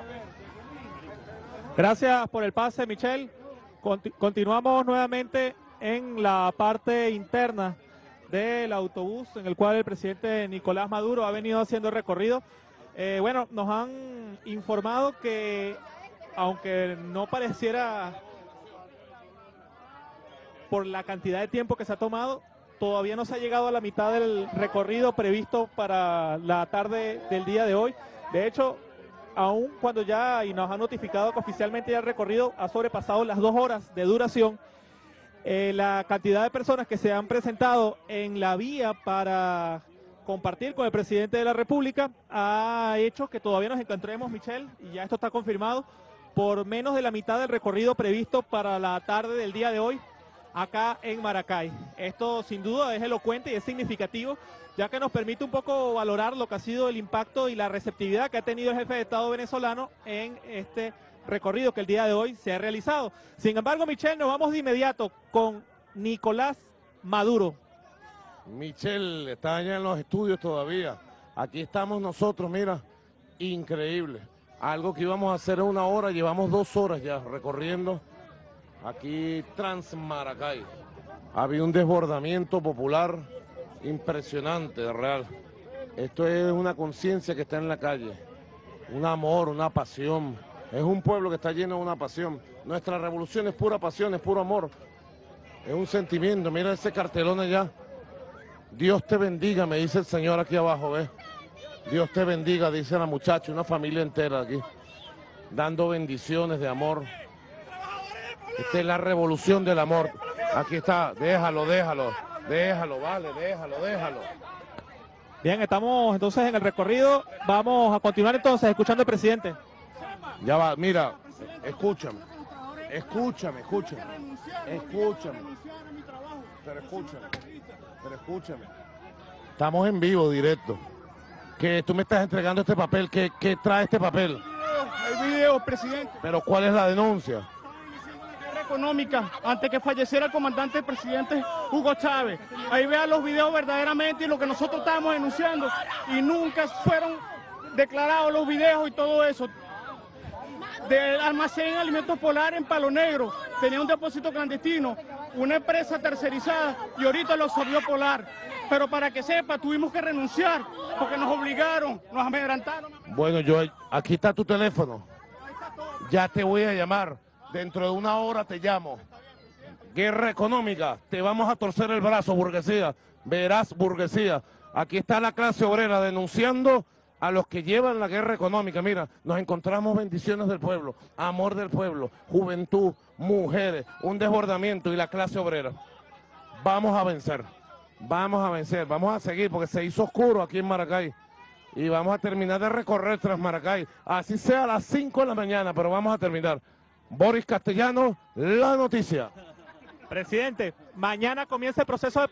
Gracias por el pase, Michel. Conti- continuamos nuevamente en la parte interna del autobús en el cual el presidente Nicolás Maduro ha venido haciendo recorrido. Eh, bueno, nos han informado que, aunque no pareciera por la cantidad de tiempo que se ha tomado, todavía no se ha llegado a la mitad del recorrido previsto para la tarde del día de hoy. De hecho, aún cuando ya, y nos han notificado que oficialmente ya el recorrido ha sobrepasado las dos horas de duración, eh, la cantidad de personas que se han presentado en la vía para compartir con el presidente de la República ha hecho que todavía nos encontremos, Michel, y ya esto está confirmado, por menos de la mitad del recorrido previsto para la tarde del día de hoy acá en Maracay. Esto sin duda es elocuente y es significativo, ya que nos permite un poco valorar lo que ha sido el impacto y la receptividad que ha tenido el jefe de Estado venezolano en este recorrido que el día de hoy se ha realizado. Sin embargo, Michel, nos vamos de inmediato con Nicolás Maduro. Michel está allá en los estudios todavía. Aquí estamos nosotros, mira, increíble. Algo que íbamos a hacer en una hora, llevamos dos horas ya recorriendo aquí Transmaracay. Había un desbordamiento popular impresionante, real. Esto es una conciencia que está en la calle, un amor, una pasión. Es un pueblo que está lleno de una pasión. Nuestra revolución es pura pasión, es puro amor. Es un sentimiento. Mira ese cartelón allá. Dios te bendiga, me dice el señor aquí abajo, ¿ves? Dios te bendiga, dice la muchacha, una familia entera aquí, dando bendiciones de amor. Esta es la revolución del amor. Aquí está, déjalo, déjalo, déjalo, vale, déjalo, déjalo. Bien, estamos entonces en el recorrido. Vamos a continuar entonces escuchando al presidente. Ya va, mira, escúchame, escúchame, escúchame, escúchame, pero escúchame, pero escúchame. Estamos en vivo, directo. Que tú me estás entregando este papel, ¿qué, qué trae este papel? Hay video, presidente. Pero ¿cuál es la denuncia? Guerra económica, antes que falleciera el comandante presidente Hugo Chávez. Ahí vean los videos verdaderamente y lo que nosotros estábamos denunciando. Y nunca fueron declarados los videos y todo eso. Del almacén Alimentos Polar en Palo Negro, tenía un depósito clandestino, una empresa tercerizada, y ahorita lo absorbió Polar. Pero para que sepa, tuvimos que renunciar, porque nos obligaron, nos amedrentaron. Bueno, yo, aquí está tu teléfono, ya te voy a llamar, dentro de una hora te llamo. Guerra económica, te vamos a torcer el brazo, burguesía, verás, burguesía, Aquí está la clase obrera denunciando a los que llevan la guerra económica. Mira, nos encontramos bendiciones del pueblo, amor del pueblo, juventud, mujeres, un desbordamiento y la clase obrera. Vamos a vencer, vamos a vencer, vamos a seguir porque se hizo oscuro aquí en Maracay y vamos a terminar de recorrer tras Maracay, así sea a las cinco de la mañana, pero vamos a terminar. Boris Castellano, la noticia. Presidente, mañana comienza el proceso de...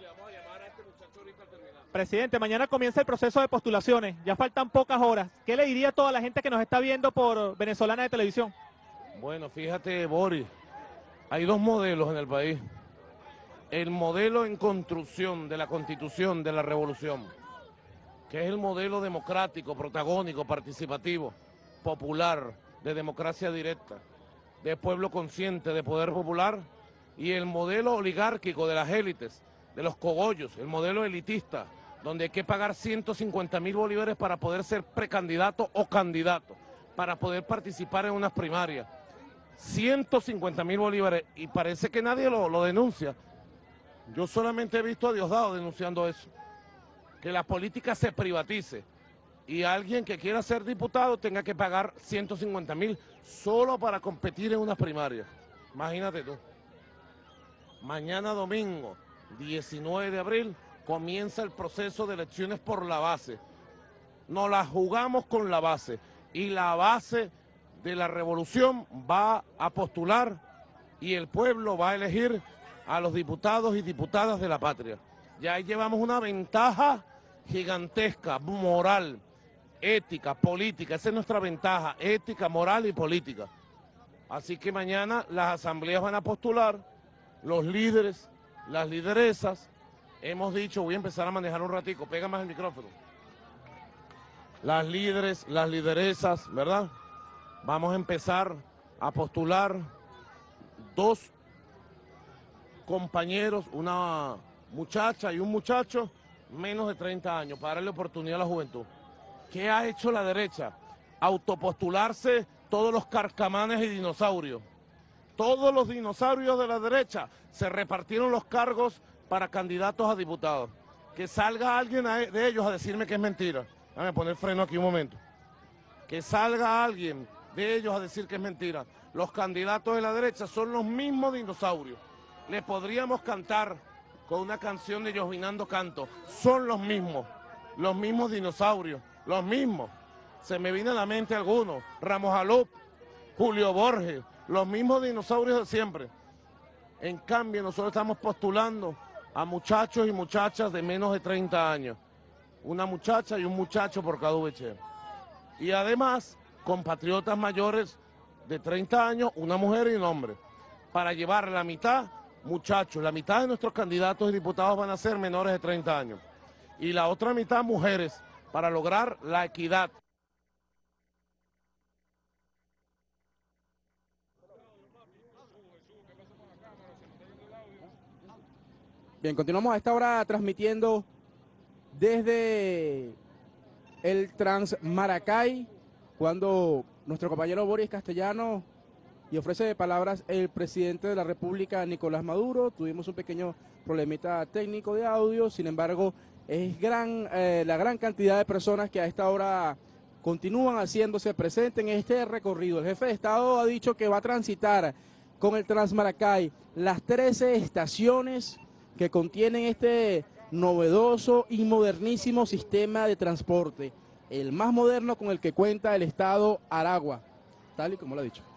Presidente, mañana comienza el proceso de postulaciones, ya faltan pocas horas. ¿Qué le diría a toda la gente que nos está viendo por Venezolana de Televisión? Bueno, fíjate, Boris, hay dos modelos en el país. El modelo en construcción de la Constitución, de la Revolución, que es el modelo democrático, protagónico, participativo, popular, de democracia directa, de pueblo consciente, de poder popular, y el modelo oligárquico de las élites, de los cogollos, el modelo elitista, donde hay que pagar ciento cincuenta mil bolívares para poder ser precandidato o candidato, para poder participar en unas primarias. ciento cincuenta mil bolívares, y parece que nadie lo, lo denuncia. Yo solamente he visto a Diosdado denunciando eso, que la política se privatice y alguien que quiera ser diputado tenga que pagar ciento cincuenta mil solo para competir en unas primarias. Imagínate tú. Mañana domingo, diecinueve de abril, comienza el proceso de elecciones por la base. Nos la jugamos con la base y la base de la revolución va a postular y el pueblo va a elegir a los diputados y diputadas de la patria. Ya ahí llevamos una ventaja gigantesca, moral, ética, política. Esa es nuestra ventaja, ética, moral y política. Así que mañana las asambleas van a postular, los líderes, las lideresas. Hemos dicho, voy a empezar a manejar un ratico, pega más el micrófono. Las líderes, las lideresas, ¿verdad? Vamos a empezar a postular dos compañeros, una muchacha y un muchacho, menos de treinta años, para darle oportunidad a la juventud. ¿Qué ha hecho la derecha? Autopostularse todos los carcamanes y dinosaurios. Todos los dinosaurios de la derecha se repartieron los cargos para candidatos a diputados. Que salga alguien de ellos a decirme que es mentira. Déjame poner freno aquí un momento. Que salga alguien de ellos a decir que es mentira. Los candidatos de la derecha son los mismos dinosaurios. Le podríamos cantar con una canción de Jovinando Canto. Son los mismos, los mismos dinosaurios, los mismos. Se me viene a la mente algunos. Ramos Alup, Julio Borges, los mismos dinosaurios de siempre. En cambio, nosotros estamos postulando a muchachos y muchachas de menos de treinta años. Una muchacha y un muchacho por cada V C. Y además, compatriotas mayores de treinta años, una mujer y un hombre. Para llevar la mitad, muchachos, la mitad de nuestros candidatos y diputados van a ser menores de treinta años. Y la otra mitad, mujeres, para lograr la equidad. Bien, continuamos a esta hora transmitiendo desde el Transmaracay, cuando nuestro compañero Boris Castellano y ofrece palabras el presidente de la República, Nicolás Maduro. Tuvimos un pequeño problemita técnico de audio, sin embargo, es gran eh, la gran cantidad de personas que a esta hora continúan haciéndose presentes en este recorrido. El jefe de Estado ha dicho que va a transitar con el Transmaracay las trece estaciones que contienen este novedoso y modernísimo sistema de transporte, el más moderno con el que cuenta el Estado Aragua, tal y como lo ha dicho.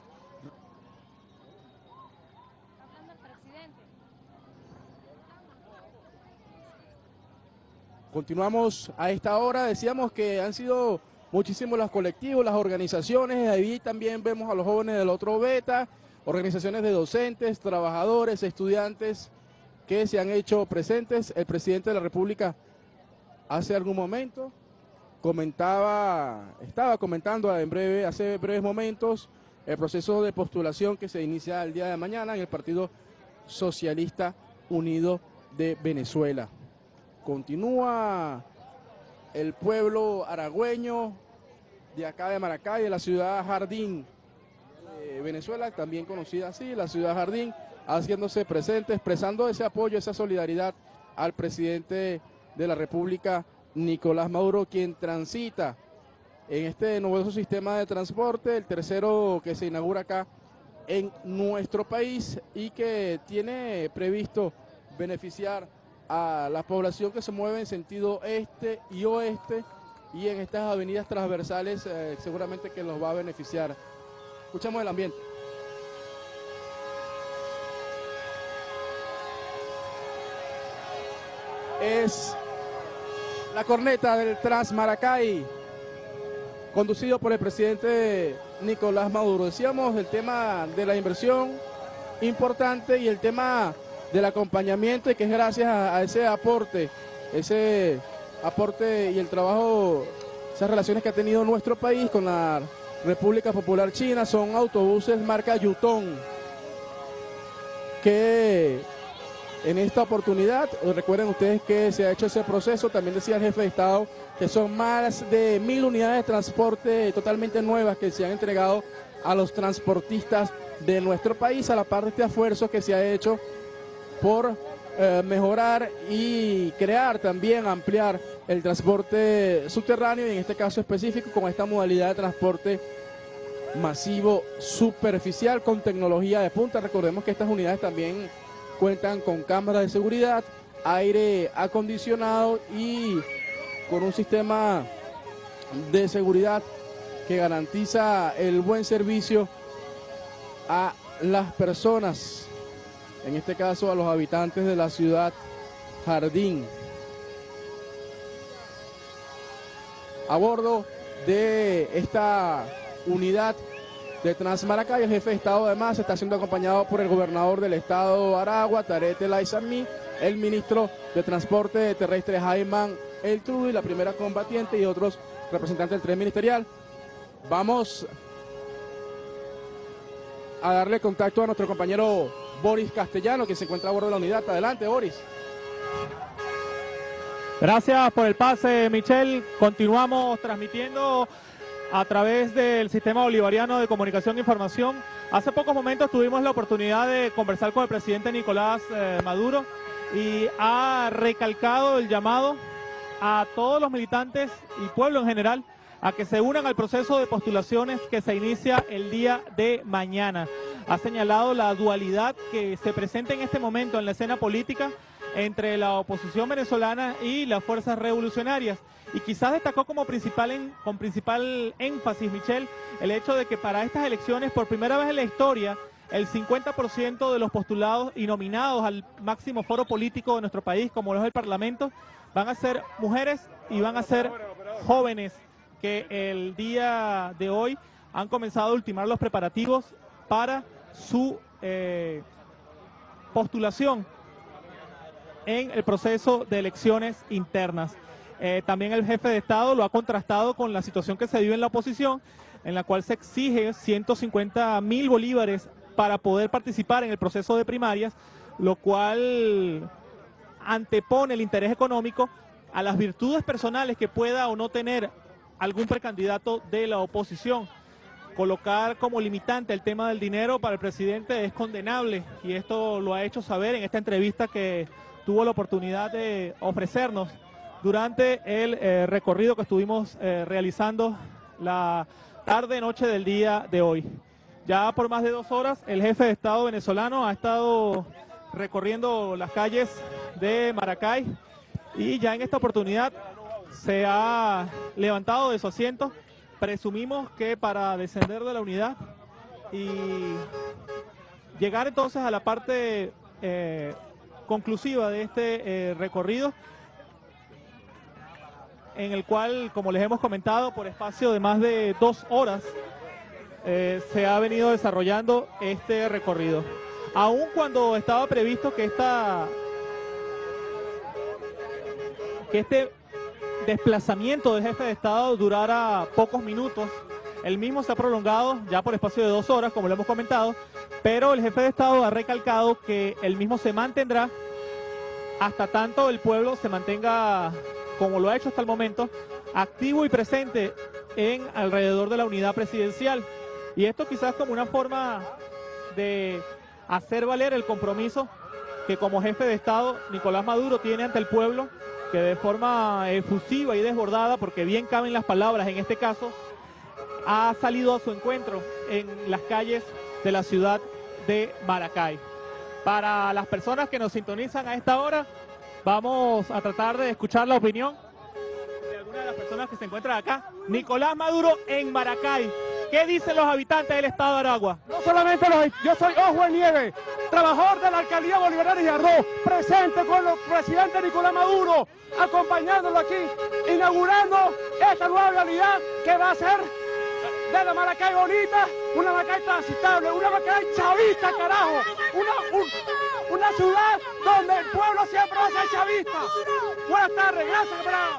Continuamos a esta hora, decíamos que han sido muchísimos los colectivos, las organizaciones, ahí también vemos a los jóvenes del otro beta, organizaciones de docentes, trabajadores, estudiantes, que se han hecho presentes. El presidente de la República hace algún momento comentaba, estaba comentando en breve, hace breves momentos, el proceso de postulación que se inicia el día de mañana en el Partido Socialista Unido de Venezuela. Continúa el pueblo aragüeño de acá de Maracay, de la ciudad Jardín de Venezuela, también conocida así, la ciudad Jardín, haciéndose presente, expresando ese apoyo, esa solidaridad al presidente de la República, Nicolás Maduro, quien transita en este novedoso sistema de transporte, el tercero que se inaugura acá en nuestro país y que tiene previsto beneficiar a la población que se mueve en sentido este y oeste y en estas avenidas transversales eh, seguramente que los va a beneficiar. Escuchamos el ambiente. Es la corneta del Transmaracay, conducido por el presidente Nicolás Maduro. Decíamos el tema de la inversión importante y el tema del acompañamiento, y que es gracias a, a ese aporte, ese aporte y el trabajo, esas relaciones que ha tenido nuestro país con la República Popular China. Son autobuses marca Yutong, que en esta oportunidad, recuerden ustedes que se ha hecho ese proceso, también decía el jefe de Estado, que son más de mil unidades de transporte totalmente nuevas que se han entregado a los transportistas de nuestro país, a la par de este esfuerzo que se ha hecho por eh, mejorar y crear también, ampliar el transporte subterráneo, y en este caso específico con esta modalidad de transporte masivo superficial con tecnología de punta. Recordemos que estas unidades también cuentan con cámaras de seguridad, aire acondicionado y con un sistema de seguridad que garantiza el buen servicio a las personas, en este caso a los habitantes de la ciudad Jardín. A bordo de esta unidad de Transmaracay, el jefe de Estado además está siendo acompañado por el gobernador del estado Aragua, Tarek El Aissami, el ministro de Transporte Terrestre Jaime El Trudo y la primera combatiente y otros representantes del tren ministerial. Vamos a darle contacto a nuestro compañero Boris Castellano, que se encuentra a bordo de la unidad. Adelante, Boris. Gracias por el pase, Michelle. Continuamos transmitiendo a través del Sistema Bolivariano de Comunicación e Información. Hace pocos momentos tuvimos la oportunidad de conversar con el presidente Nicolás eh, Maduro, y ha recalcado el llamado a todos los militantes y pueblo en general a que se unan al proceso de postulaciones que se inicia el día de mañana. Ha señalado la dualidad que se presenta en este momento en la escena política entre la oposición venezolana y las fuerzas revolucionarias. Y quizás destacó como principal en, con principal énfasis, Michelle, el hecho de que para estas elecciones, por primera vez en la historia, el cincuenta por ciento de los postulados y nominados al máximo foro político de nuestro país, como lo es el Parlamento, van a ser mujeres y van a ser jóvenes que el día de hoy han comenzado a ultimar los preparativos para su eh, postulación en el proceso de elecciones internas. Eh, también el jefe de Estado lo ha contrastado con la situación que se vive en la oposición, en la cual se exige ciento cincuenta mil bolívares para poder participar en el proceso de primarias, lo cual antepone el interés económico a las virtudes personales que pueda o no tener algún precandidato de la oposición. Colocar como limitante el tema del dinero para el presidente es condenable, y esto lo ha hecho saber en esta entrevista que tuvo la oportunidad de ofrecernos durante el eh, recorrido que estuvimos eh, realizando la tarde-noche del día de hoy. Ya por más de dos horas el jefe de Estado venezolano ha estado recorriendo las calles de Maracay, y ya en esta oportunidad se ha levantado de su asiento, presumimos que para descender de la unidad y llegar entonces a la parte eh, conclusiva de este eh, recorrido, en el cual, como les hemos comentado, por espacio de más de dos horas eh, se ha venido desarrollando este recorrido. Aun cuando estaba previsto que esta que este desplazamiento del jefe de Estado durara pocos minutos, el mismo se ha prolongado ya por espacio de dos horas, como lo hemos comentado, pero el jefe de Estado ha recalcado que el mismo se mantendrá hasta tanto el pueblo se mantenga, como lo ha hecho hasta el momento, activo y presente en alrededor de la unidad presidencial. Y esto quizás como una forma de hacer valer el compromiso que como jefe de Estado Nicolás Maduro tiene ante el pueblo que de forma efusiva y desbordada, porque bien caben las palabras en este caso, ha salido a su encuentro en las calles de la ciudad de Maracay. Para las personas que nos sintonizan a esta hora, vamos a tratar de escuchar la opinión de algunas de las personas que se encuentran acá. Nicolás Maduro en Maracay. ¿Qué dicen los habitantes del estado de Aragua? No solamente los, yo soy Ojo Nieve, trabajador de la alcaldía Bolivariana de Arroz, presente con el presidente Nicolás Maduro, acompañándolo aquí, inaugurando esta nueva realidad que va a ser de la Maracay bonita, una Maracay transitable, una Maracay chavista, carajo, una, un, una ciudad donde el pueblo siempre va a ser chavista. Buenas tardes, gracias, camarada.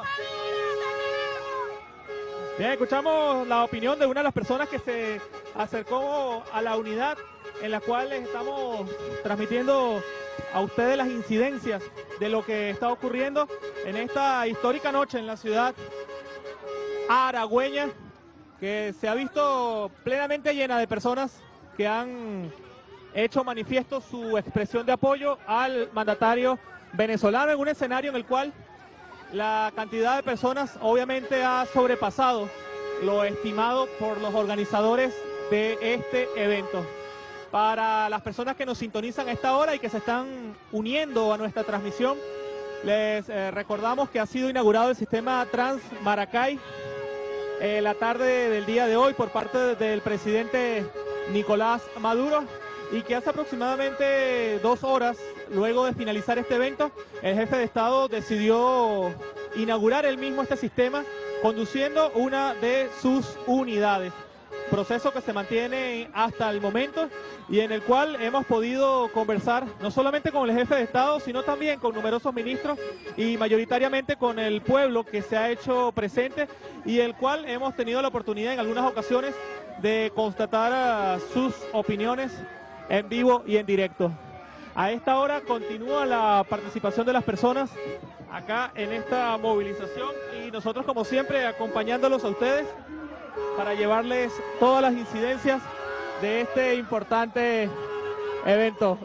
Bien, escuchamos la opinión de una de las personas que se acercó a la unidad en la cual les estamos transmitiendo a ustedes las incidencias de lo que está ocurriendo en esta histórica noche en la ciudad aragüeña, que se ha visto plenamente llena de personas que han hecho manifiesto su expresión de apoyo al mandatario venezolano en un escenario en el cual la cantidad de personas obviamente ha sobrepasado lo estimado por los organizadores de este evento. Para las personas que nos sintonizan a esta hora y que se están uniendo a nuestra transmisión, les eh, recordamos que ha sido inaugurado el sistema Trans Maracay eh, la tarde del día de hoy por parte del presidente Nicolás Maduro, y que hace aproximadamente dos horas, luego de finalizar este evento, el jefe de Estado decidió inaugurar él mismo este sistema, conduciendo una de sus unidades. Proceso que se mantiene hasta el momento y en el cual hemos podido conversar no solamente con el jefe de Estado, sino también con numerosos ministros y mayoritariamente con el pueblo que se ha hecho presente, y el cual hemos tenido la oportunidad en algunas ocasiones de constatar uh, sus opiniones en vivo y en directo. A esta hora continúa la participación de las personas acá en esta movilización, y nosotros como siempre acompañándolos a ustedes para llevarles todas las incidencias de este importante evento.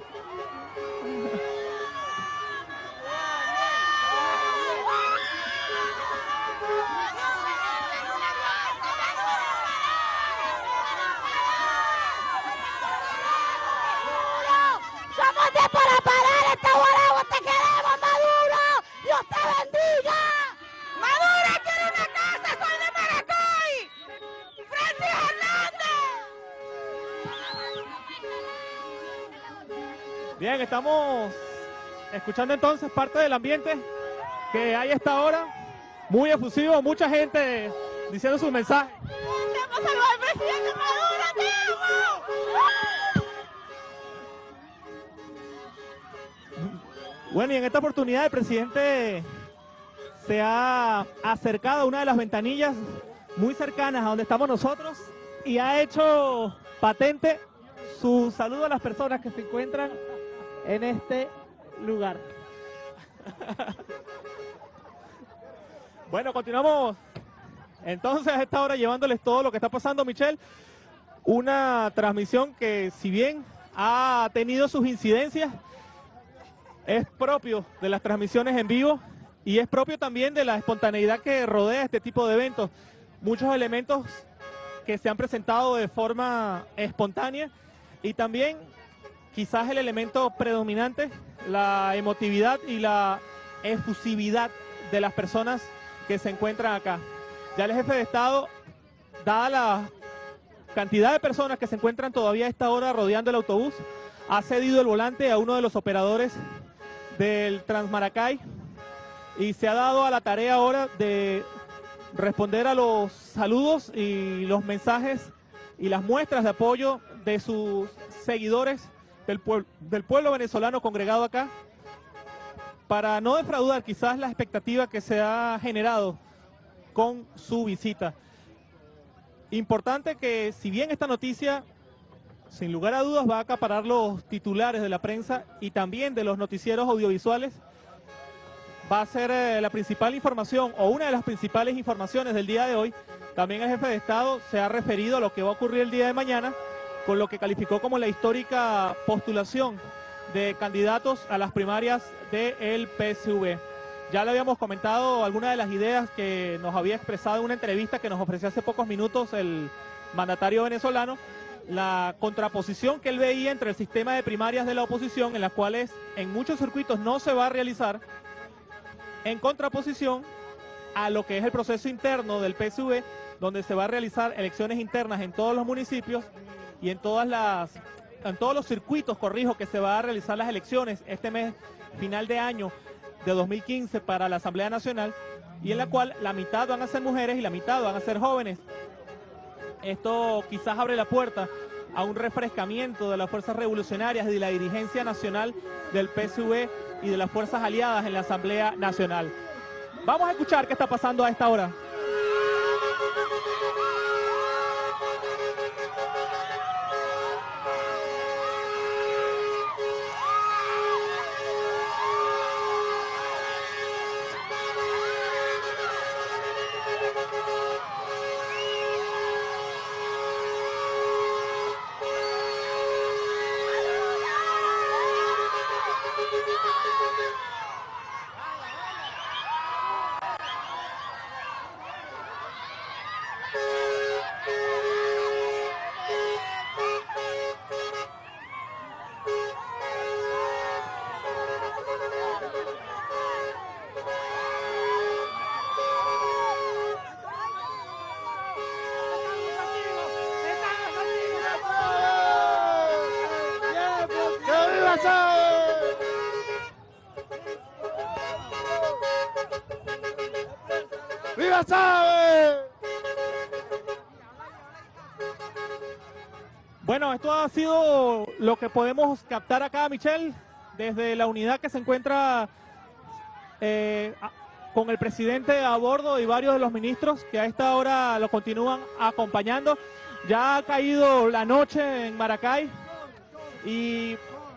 Somos de para parar esta Aragua, te queremos, Maduro, Dios te bendiga. Maduro quiere una casa, soy de Maracay. Francis Hernández. Bien, estamos escuchando entonces parte del ambiente que hay a esta hora, muy efusivo, mucha gente diciendo sus mensajes. Queremos salvar al presidente Maduro, te amo. Bueno, y en esta oportunidad el presidente se ha acercado a una de las ventanillas muy cercanas a donde estamos nosotros y ha hecho patente su saludo a las personas que se encuentran en este lugar. Bueno, continuamos entonces a esta hora llevándoles todo lo que está pasando, Michelle. Una transmisión que, si bien ha tenido sus incidencias, es propio de las transmisiones en vivo y es propio también de la espontaneidad que rodea este tipo de eventos. Muchos elementos que se han presentado de forma espontánea, y también quizás el elemento predominante, la emotividad y la efusividad de las personas que se encuentran acá. Ya el jefe de Estado, dada la cantidad de personas que se encuentran todavía a esta hora rodeando el autobús, ha cedido el volante a uno de los operadores del Transmaracay y se ha dado a la tarea ahora de responder a los saludos y los mensajes y las muestras de apoyo de sus seguidores del, pueblo, del pueblo venezolano congregado acá, para no defraudar quizás la expectativa que se ha generado con su visita. Importante que, si bien esta noticia sin lugar a dudas va a acaparar los titulares de la prensa y también de los noticieros audiovisuales, va a ser eh, la principal información o una de las principales informaciones del día de hoy. También el jefe de Estado se ha referido a lo que va a ocurrir el día de mañana con lo que calificó como la histórica postulación de candidatos a las primarias del P S V. Ya le habíamos comentado algunas de las ideas que nos había expresado en una entrevista que nos ofreció hace pocos minutos el mandatario venezolano, la contraposición que él veía entre el sistema de primarias de la oposición, en las cuales en muchos circuitos no se va a realizar, en contraposición a lo que es el proceso interno del P S U V, donde se va a realizar elecciones internas en todos los municipios y en todas las en todos los circuitos, corrijo, que se va a realizar las elecciones este mes, final de año de dos mil quince para la Asamblea Nacional, y en la cual la mitad van a ser mujeres y la mitad van a ser jóvenes. Esto quizás abre la puerta a un refrescamiento de las fuerzas revolucionarias y de la dirigencia nacional del P S U V y de las fuerzas aliadas en la Asamblea Nacional. Vamos a escuchar qué está pasando a esta hora. ¡Viva Chávez! Bueno, esto ha sido lo que podemos captar acá, Michelle, desde la unidad que se encuentra eh, a, con el presidente a bordo y varios de los ministros que a esta hora lo continúan acompañando. Ya ha caído la noche en Maracay y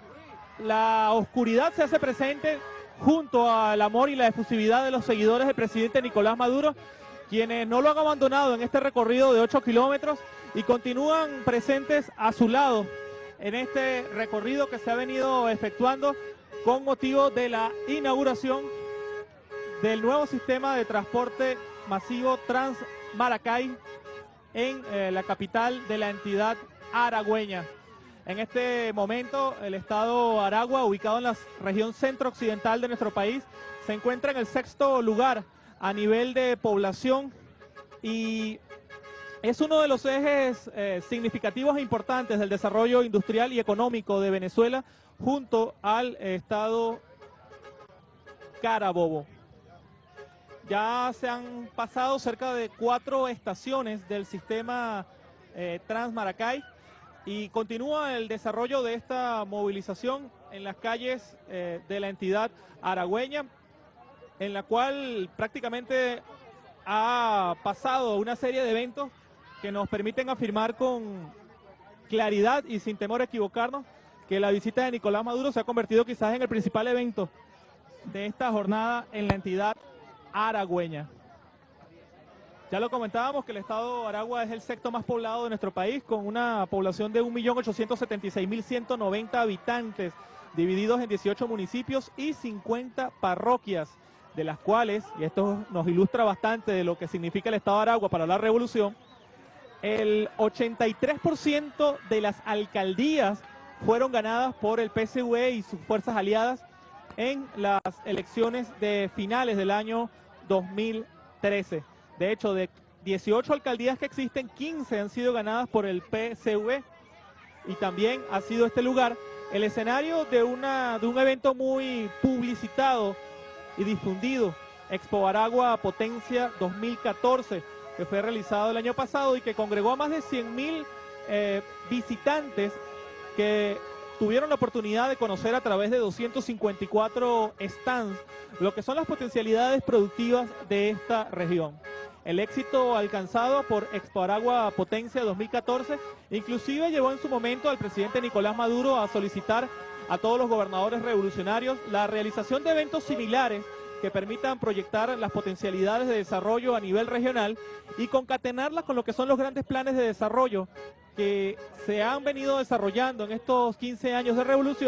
la oscuridad se hace presente junto al amor y la efusividad de los seguidores del presidente Nicolás Maduro, quienes no lo han abandonado en este recorrido de ocho kilómetros y continúan presentes a su lado en este recorrido que se ha venido efectuando con motivo de la inauguración del nuevo sistema de transporte masivo Trans Maracay en eh, la capital de la entidad aragüeña. En este momento, el estado Aragua, ubicado en la región centro-occidental de nuestro país, se encuentra en el sexto lugar a nivel de población y es uno de los ejes eh, significativos e importantes del desarrollo industrial y económico de Venezuela junto al estado Carabobo. Ya se han pasado cerca de cuatro estaciones del sistema eh, Trans Maracay y continúa el desarrollo de esta movilización en las calles eh, de la entidad aragüeña, en la cual prácticamente ha pasado una serie de eventos que nos permiten afirmar con claridad y sin temor a equivocarnos que la visita de Nicolás Maduro se ha convertido quizás en el principal evento de esta jornada en la entidad aragüeña. Ya lo comentábamos que el estado Aragua es el sexto más poblado de nuestro país, con una población de un millón ochocientos setenta y seis mil ciento noventa habitantes, divididos en dieciocho municipios y cincuenta parroquias, de las cuales, y esto nos ilustra bastante de lo que significa el estado de Aragua para la revolución, el ochenta y tres por ciento de las alcaldías fueron ganadas por el P S U V y sus fuerzas aliadas en las elecciones de finales del año dos mil trece. De hecho, de dieciocho alcaldías que existen, quince han sido ganadas por el P S U V y también ha sido este lugar el escenario de, una, de un evento muy publicitado y difundido, Expo Aragua Potencia dos mil catorce, que fue realizado el año pasado y que congregó a más de cien mil eh, visitantes que tuvieron la oportunidad de conocer a través de doscientos cincuenta y cuatro stands lo que son las potencialidades productivas de esta región. El éxito alcanzado por Expo Aragua Potencia dos mil catorce inclusive llevó en su momento al presidente Nicolás Maduro a solicitar a todos los gobernadores revolucionarios la realización de eventos similares que permitan proyectar las potencialidades de desarrollo a nivel regional y concatenarlas con lo que son los grandes planes de desarrollo que se han venido desarrollando en estos quince años de revolución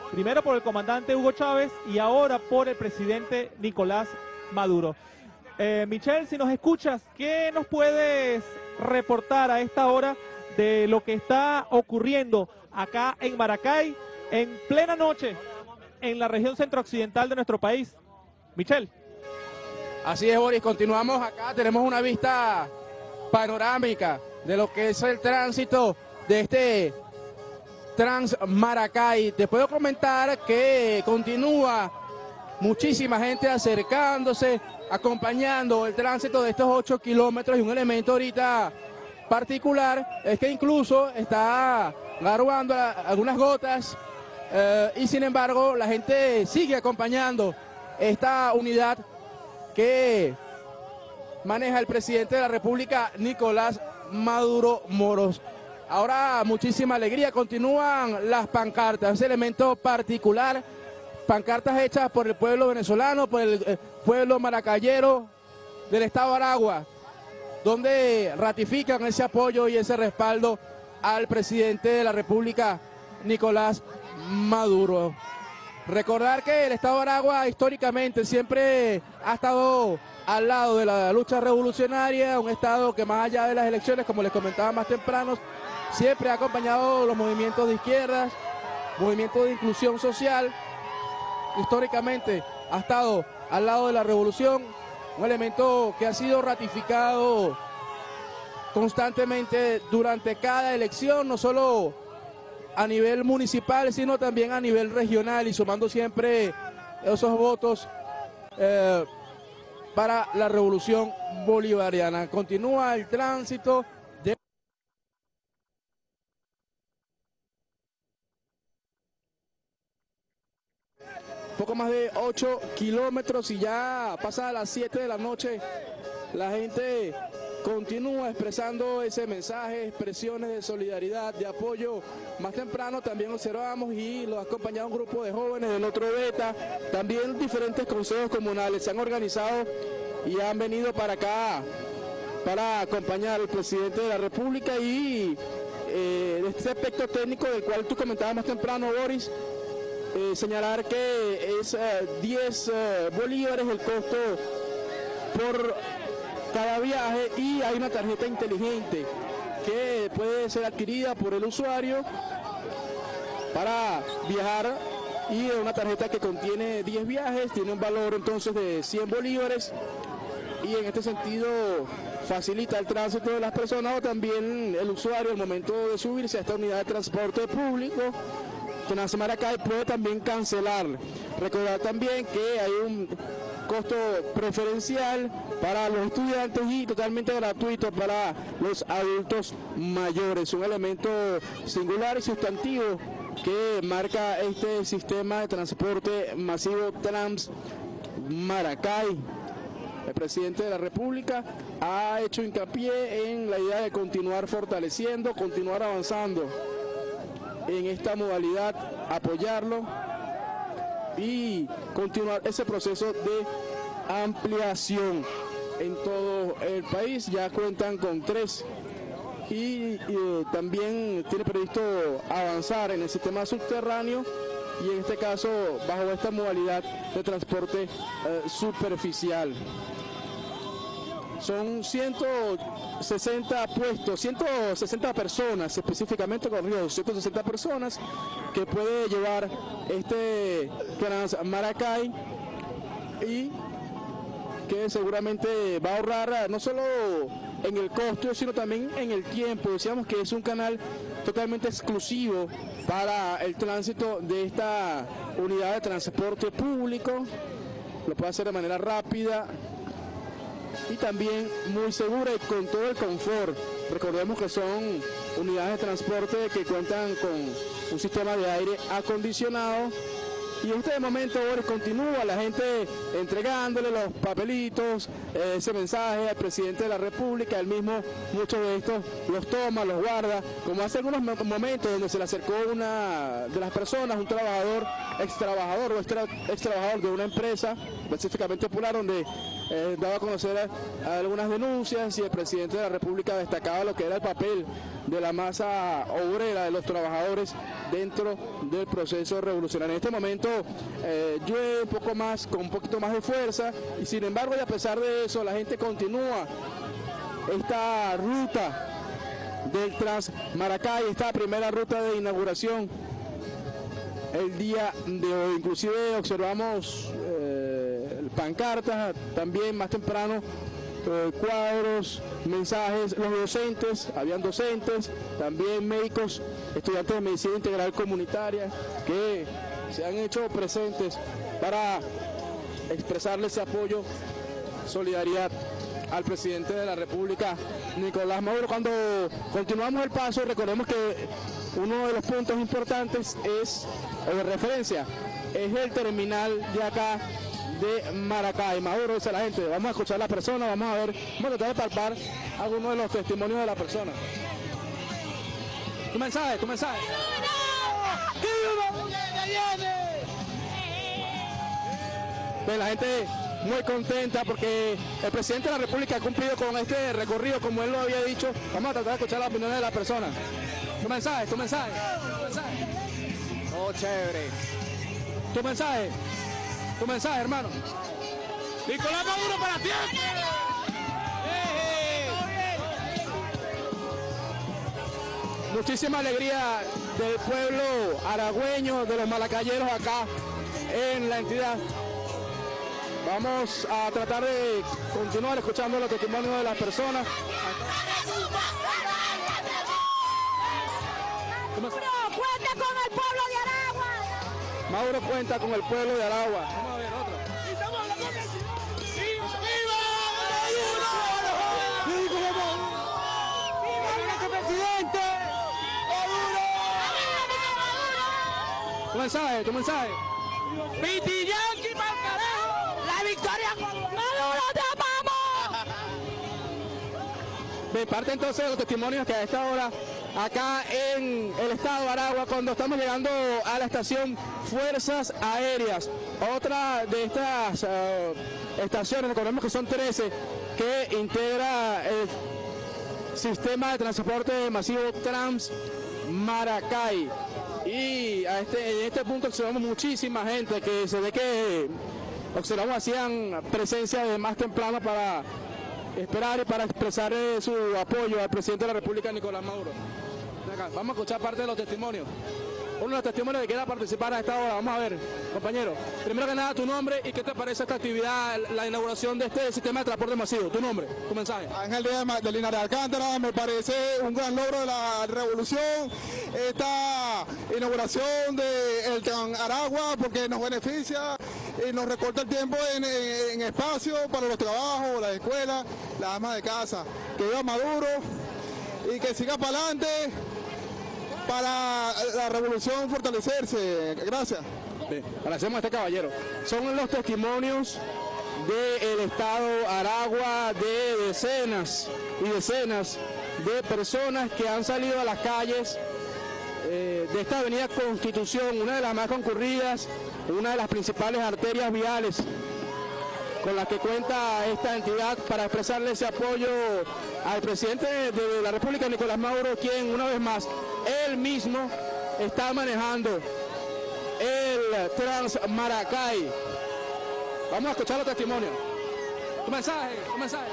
primero por el comandante Hugo Chávez y ahora por el presidente Nicolás Maduro. Eh, Michelle, si nos escuchas, ¿qué nos puedes reportar a esta hora de lo que está ocurriendo acá en Maracay, en plena noche, en la región centrooccidental de nuestro país? Michelle. Así es, Boris, continuamos acá, tenemos una vista panorámica de lo que es el tránsito de este Trans Maracay. Te puedo comentar que continúa muchísima gente acercándose, acompañando el tránsito de estos ocho kilómetros, y un elemento ahorita particular es que incluso está garuando algunas gotas eh, y sin embargo la gente sigue acompañando esta unidad que maneja el presidente de la República, Nicolás Maduro Moros. Ahora muchísima alegría, continúan las pancartas, ese elemento particular, pancartas hechas por el pueblo venezolano, por el eh, pueblo maracayero del estado de Aragua, donde ratifican ese apoyo y ese respaldo al presidente de la República, Nicolás Maduro. Recordar que el estado de Aragua históricamente siempre ha estado al lado de la lucha revolucionaria, un estado que más allá de las elecciones, como les comentaba más temprano, siempre ha acompañado los movimientos de izquierdas, movimientos de inclusión social. Históricamente ha estado al lado de la revolución, un elemento que ha sido ratificado constantemente durante cada elección, no solo a nivel municipal, sino también a nivel regional, y sumando siempre esos votos eh, para la revolución bolivariana. Continúa el tránsito de... poco más de ocho kilómetros, y ya pasadas las siete de la noche, la gente continúa expresando ese mensaje, expresiones de solidaridad, de apoyo. Más temprano también observamos y los ha acompañado un grupo de jóvenes del otro beta, también diferentes consejos comunales se han organizado y han venido para acá para acompañar al presidente de la República. Y eh, de este aspecto técnico del cual tú comentabas más temprano, Boris, eh, señalar que es eh, diez eh, bolívares el costo por cada viaje, y hay una tarjeta inteligente que puede ser adquirida por el usuario para viajar, y es una tarjeta que contiene diez viajes, tiene un valor entonces de cien bolívares, y en este sentido facilita el tránsito de las personas, o también el usuario al momento de subirse a esta unidad de transporte público que nace Maracay puede también cancelar. Recordar también que hay un costo preferencial para los estudiantes y totalmente gratuito para los adultos mayores. Un elemento singular y sustantivo que marca este sistema de transporte masivo Trans Maracay. El presidente de la República ha hecho hincapié en la idea de continuar fortaleciendo, continuar avanzando en esta modalidad, apoyarlo y continuar ese proceso de ampliación en todo el país. Ya cuentan con tres y, y eh, también tiene previsto avanzar en el sistema subterráneo, y en este caso bajo esta modalidad de transporte eh, superficial. Son ciento sesenta puestos, ciento sesenta personas específicamente, corridos, ciento sesenta personas que puede llevar este Trans Maracay, y que seguramente va a ahorrar no solo en el costo, sino también en el tiempo. Decíamos que es un canal totalmente exclusivo para el tránsito de esta unidad de transporte público. Lo puede hacer de manera rápida y también muy segura y con todo el confort. Recordemos que son unidades de transporte que cuentan con un sistema de aire acondicionado. Y en este momento Boris continúa la gente entregándole los papelitos, eh, ese mensaje al presidente de la República. Él mismo muchos de estos los toma, los guarda, como hace algunos momentos donde se le acercó una de las personas, un trabajador, ex trabajador o extra, ex trabajador de una empresa, específicamente Popular, donde eh, daba a conocer a, a algunas denuncias, y el presidente de la República destacaba lo que era el papel de la masa obrera, de los trabajadores dentro del proceso revolucionario. En este momento eh, llueve un poco más, con un poquito más de fuerza, y sin embargo, y a pesar de eso, la gente continúa esta ruta del Transmaracay, esta primera ruta de inauguración el día de hoy. Inclusive observamos eh, pancartas, también más temprano eh, cuadros, mensajes, los docentes, habían docentes, también médicos, estudiantes de medicina integral comunitaria que se han hecho presentes para expresarle ese apoyo, solidaridad al presidente de la República, Nicolás Maduro. Cuando continuamos el paso, recordemos que uno de los puntos importantes es, o de referencia, es el terminal de acá de Maracay. Maduro dice a la gente, vamos a escuchar a la persona, vamos a ver, vamos a tratar de palpar algunos de los testimonios de la persona. Tu mensaje, tu mensaje. Pues la gente muy contenta porque el presidente de la República ha cumplido con este recorrido, como él lo había dicho. Vamos a tratar de escuchar las opiniones de la persona. Tu mensaje, tu mensaje, tu mensaje. Oh, chévere. Tu mensaje, tu mensaje, hermano. Nicolás Maduro para siempre. Muchísima alegría del pueblo aragüeño, de los malacayeros acá en la entidad. Vamos a tratar de continuar escuchando los testimonios de las personas. Maduro cuenta con el pueblo de Aragua. Maduro cuenta con el pueblo de Aragua. Vamos a ver otro. ¡Presidente! Tu mensaje, tu mensaje. ¡Pitiyanqui pa'l carajo! ¡La victoria con Maduro, te amamos! De parte entonces de los testimonios que a esta hora acá en el estado de Aragua, cuando estamos llegando a la estación Fuerzas Aéreas, otra de estas uh, estaciones, recordemos que son trece, que integra el sistema de transporte masivo Transmaracay. Y a este, en este punto observamos muchísima gente que se ve que observamos hacían presencia de más temprano para esperar y para expresar eh, su apoyo al presidente de la República, Nicolás Maduro. Acá, vamos a escuchar parte de los testimonios. Uno de los testimonios que quiera participar a esta hora. Vamos a ver, compañero. Primero que nada, tu nombre y qué te parece esta actividad, la inauguración de este sistema de transporte masivo. Tu nombre, tu mensaje. Ángel Díaz de Linares Alcántara, me parece un gran logro de la revolución esta inauguración del Tren Aragua, porque nos beneficia y nos recorta el tiempo en, en, en espacio para los trabajos, las escuelas, las amas de casa. Que viva Maduro y que siga para adelante, para la revolución fortalecerse. Gracias. Bien, agradecemos a este caballero. Son los testimonios del estado Aragua de decenas y decenas de personas que han salido a las calles eh, de esta avenida Constitución, una de las más concurridas, una de las principales arterias viales con las que cuenta esta entidad, para expresarle ese apoyo al presidente de la República, Nicolás Maduro, quien una vez más, él mismo está manejando el Transmaracay. Vamos a escuchar los testimonios. Tu mensaje, tu mensaje.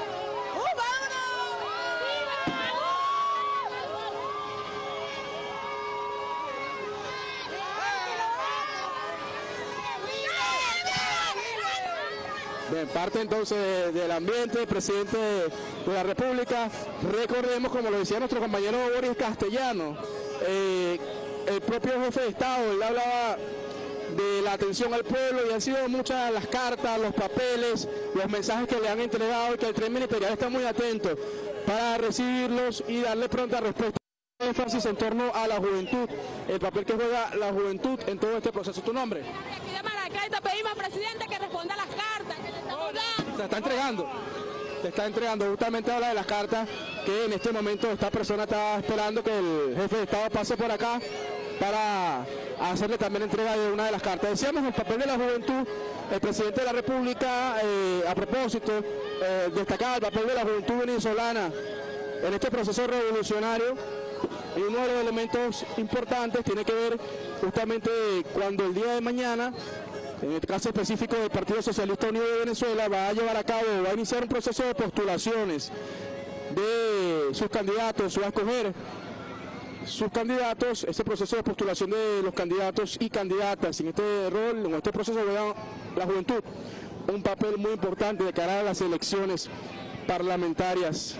Bien, parte entonces del ambiente, presidente de la República. Recordemos, como lo decía nuestro compañero Boris Castellano, eh, el propio jefe de Estado, él hablaba de la atención al pueblo y han sido muchas las cartas, los papeles, los mensajes que le han entregado y que el tren ministerial está muy atento para recibirlos y darle pronta respuesta. Énfasis en torno a la juventud, el papel que juega la juventud en todo este proceso. ¿Tu nombre? Aquí de Maracay te pedimos al presidente que responda a las cartas que le estamos dando. Se está entregando, se está entregando, justamente habla de las cartas que en este momento esta persona está esperando que el jefe de Estado pase por acá para hacerle también entrega de una de las cartas. Decíamos el papel de la juventud, el presidente de la República, eh, a propósito, eh, destacaba el papel de la juventud venezolana en este proceso revolucionario Y uno de los elementos importantes tiene que ver justamente cuando el día de mañana, en el caso específico del Partido Socialista Unido de Venezuela, va a llevar a cabo, va a iniciar un proceso de postulaciones de sus candidatos, va a escoger sus candidatos, ese proceso de postulación de los candidatos y candidatas. En este rol, en este proceso, juega la juventud un papel muy importante de cara a las elecciones parlamentarias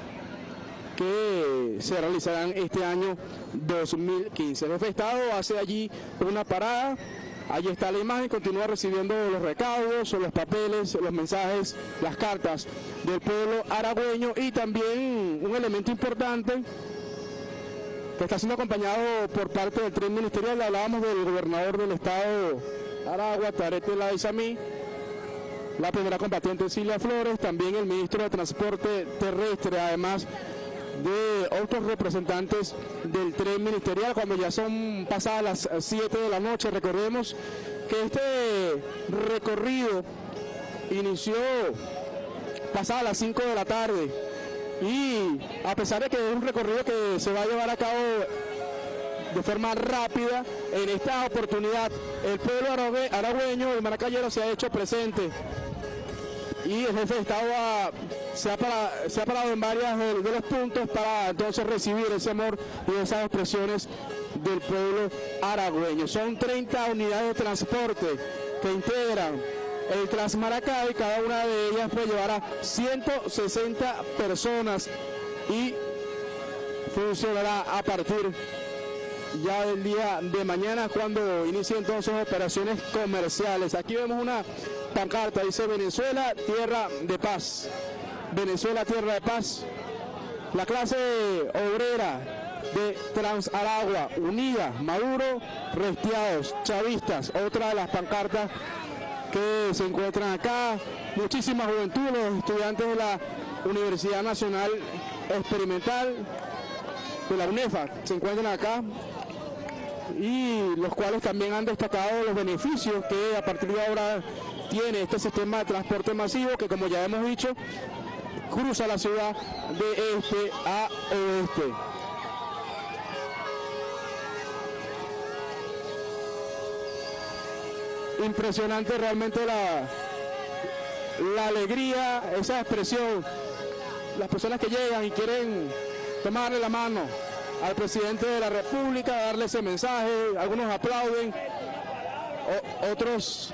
que se realizarán este año dos mil quince. El jefe de Estado hace allí una parada, allí está la imagen, continúa recibiendo los recaudos, los papeles, los mensajes, las cartas del pueblo aragüeño, y también un elemento importante que está siendo acompañado por parte del tren ministerial. Hablábamos del gobernador del estado Aragua, Tarek El Aizami, la primera combatiente Cilia Flores, también el ministro de Transporte Terrestre, además de otros representantes del tren ministerial. Cuando ya son pasadas las siete de la noche, recordemos que este recorrido inició pasadas las cinco de la tarde, y a pesar de que es un recorrido que se va a llevar a cabo de forma rápida, en esta oportunidad el pueblo aragüeño, el maracayero, se ha hecho presente, y el jefe de Estado ha, se, ha parado, se ha parado en varios de, de los puntos para entonces recibir ese amor y esas expresiones del pueblo aragüeño. Son treinta unidades de transporte que integran el Transmaracay, cada una de ellas puede llevar a ciento sesenta personas y funcionará a partir ya del día de mañana, cuando inicie entonces operaciones comerciales. Aquí vemos una pancarta, dice Venezuela, tierra de paz. Venezuela, tierra de paz. La clase obrera de Transaragua, unida, Maduro, restiados, chavistas, otra de las pancartas que se encuentran acá. Muchísima juventud, los estudiantes de la Universidad Nacional Experimental, de la UNEFA, se encuentran acá, y los cuales también han destacado los beneficios que a partir de ahora tiene este sistema de transporte masivo, que, como ya hemos dicho, cruza la ciudad de este a oeste. Impresionante realmente la, la alegría, esa expresión, las personas que llegan y quieren tomarle la mano al presidente de la República, darle ese mensaje. Algunos aplauden, o, otros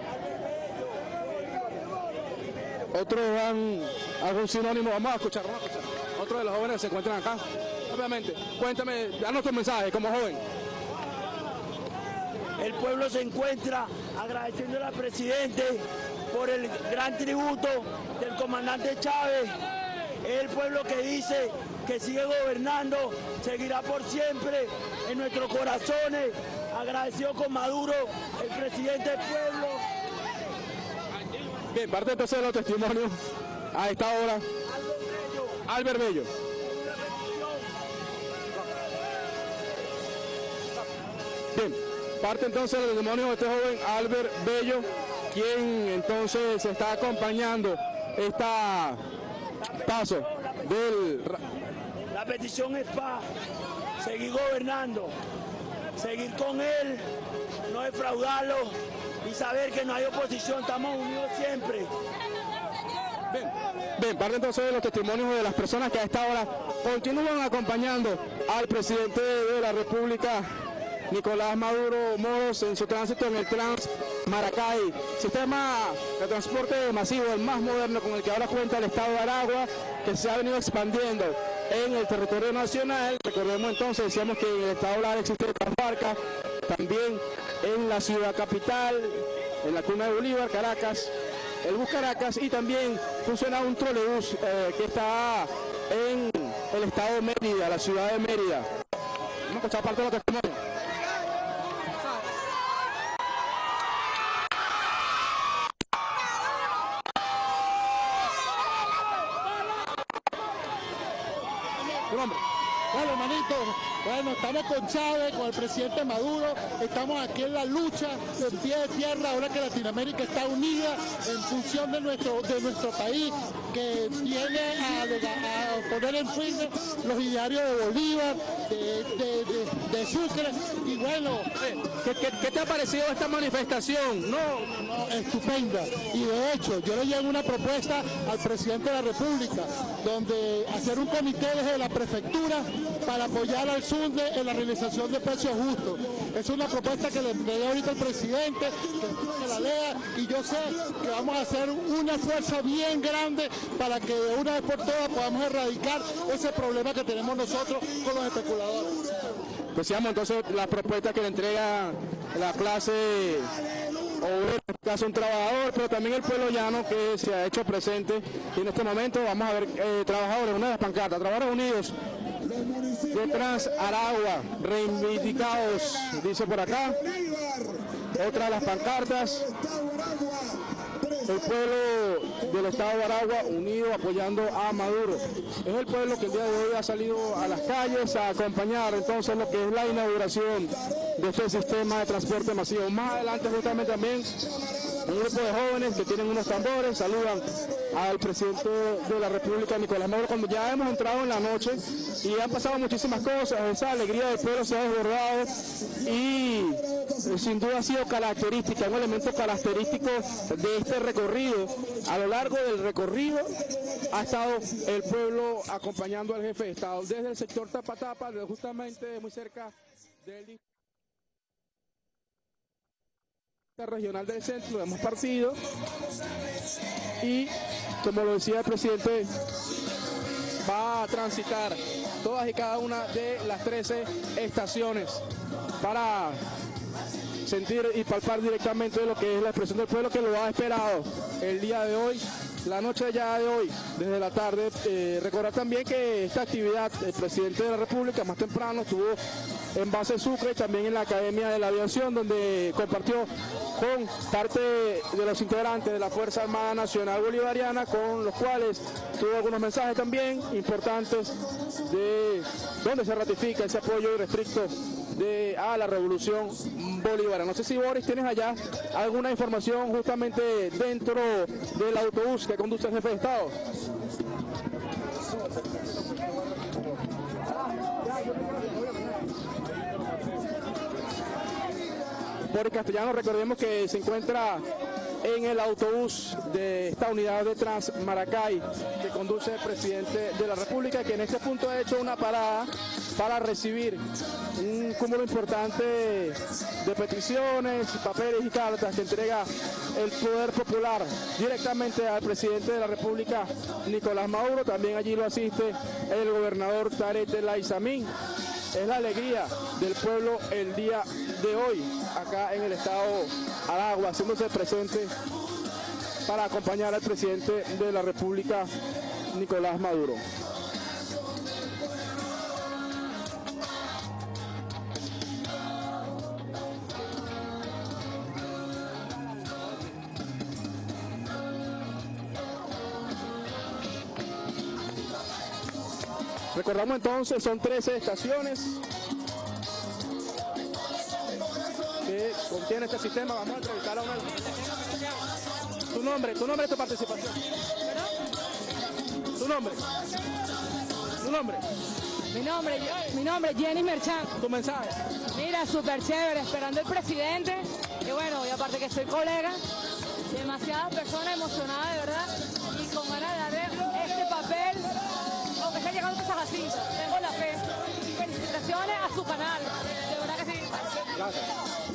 otros dan algún sinónimo. Vamos a escuchar, vamos a escuchar. Otros de los jóvenes se encuentran acá. Obviamente, cuéntame, danos tu mensaje como joven. El pueblo se encuentra agradeciendo al presidente por el gran tributo del comandante Chávez. Es el pueblo que dice que sigue gobernando, seguirá por siempre en nuestros corazones, agradecido con Maduro, el presidente del pueblo. Bien, parte entonces de los testimonios a esta hora. Albert Bello. Bien, parte entonces del testimonio de este joven Albert Bello, quien entonces está acompañando esta paso del... La petición es para seguir gobernando, seguir con él, no defraudarlo y saber que no hay oposición, estamos unidos siempre. Bien, bien, parte entonces de los testimonios de las personas que a esta hora continúan acompañando al presidente de la República, Nicolás Maduro Moros, en su tránsito en el Transmaracay, sistema de transporte masivo, el más moderno con el que ahora cuenta el estado de Aragua, que se ha venido expandiendo en el territorio nacional. Recordemos entonces, decíamos que en el estado Lara existe el Transbarca, también en la ciudad capital, en la cuna de Bolívar, Caracas, el bus Caracas, y también funciona un trolebús eh, que está en el estado de Mérida, la ciudad de Mérida. Vamos a escuchar parte de los testimonios. Bueno, manito, Bueno, estamos con Chávez, con el presidente Maduro, estamos aquí en la lucha, en pie de tierra, ahora que Latinoamérica está unida en función de nuestro, de nuestro país, que viene a, a poner en fin los idearios de Bolívar, de, de, de, de Sucre, y bueno... ¿Qué, qué, qué te ha parecido esta manifestación? No, no, estupenda. Y de hecho, yo le llevo una propuesta al presidente de la República, donde hacer un comité desde la prefectura para apoyar al SUNDE en la realización de precios justos. Es una propuesta que le entregué ahorita al presidente, que, que la lea, y yo sé que vamos a hacer una fuerza bien grande para que de una vez por todas podamos erradicar ese problema que tenemos nosotros con los especuladores. Decíamos entonces la propuesta que le entrega la clase obrera, en este caso un trabajador, pero también el pueblo llano que se ha hecho presente. Y en este momento vamos a ver eh, trabajadores, una de las pancartas, trabajadores unidos de Trans Aragua, reivindicados, dice por acá. Otra de las pancartas, el pueblo del estado de Aragua unido apoyando a Maduro. Es el pueblo que el día de hoy ha salido a las calles a acompañar entonces lo que es la inauguración de este sistema de transporte masivo. Más adelante justamente también un grupo de jóvenes que tienen unos tambores saludan al presidente de la República, Nicolás Maduro, cuando ya hemos entrado en la noche y han pasado muchísimas cosas. Esa alegría del pueblo se ha desbordado y sin duda ha sido característica, un elemento característico de este recorrido. A lo largo del recorrido ha estado el pueblo acompañando al jefe de Estado desde el sector Tapatapa, justamente muy cerca del regional del centro, hemos partido y como lo decía el presidente, va a transitar todas y cada una de las trece estaciones para sentir y palpar directamente lo que es la expresión del pueblo que lo ha esperado el día de hoy, la noche ya de hoy, desde la tarde. Eh, recordar también que esta actividad, el presidente de la República más temprano estuvo en Base Sucre y también en la Academia de la Aviación, donde compartió con parte de los integrantes de la Fuerza Armada Nacional Bolivariana, con los cuales tuvo algunos mensajes también importantes de donde se ratifica ese apoyo irrestricto de, a la revolución bolivariana. No sé si Boris tienes allá alguna información justamente dentro del autobús que conduce el jefe de Estado. Boris Castellano, recordemos que se encuentra en el autobús de esta unidad de Trans Maracay que conduce el presidente de la República, que en este punto ha hecho una parada para recibir un cúmulo importante de peticiones, papeles y cartas que entrega el Poder Popular directamente al presidente de la República, Nicolás Maduro. También allí lo asiste el gobernador Tarek El Aizamín. Es la alegría del pueblo el día de hoy, acá en el estado Aragua, haciéndose presente para acompañar al presidente de la República, Nicolás Maduro. Recordamos entonces, son trece estaciones que contiene este sistema. Vamos a entrevistar a una... Tu nombre, tu nombre y tu participación. Tu nombre. Tu nombre. Mi nombre, mi nombre es Jenny Merchan. Tu mensaje. Mira, súper chévere, esperando el presidente. Y bueno, y aparte que soy colega, demasiadas personas emocionadas de verdad y con ganas de dar este papel. Aunque esté llegando a Jacinta, tengo la fe. Felicitaciones a su canal, de verdad que sí. Gracias.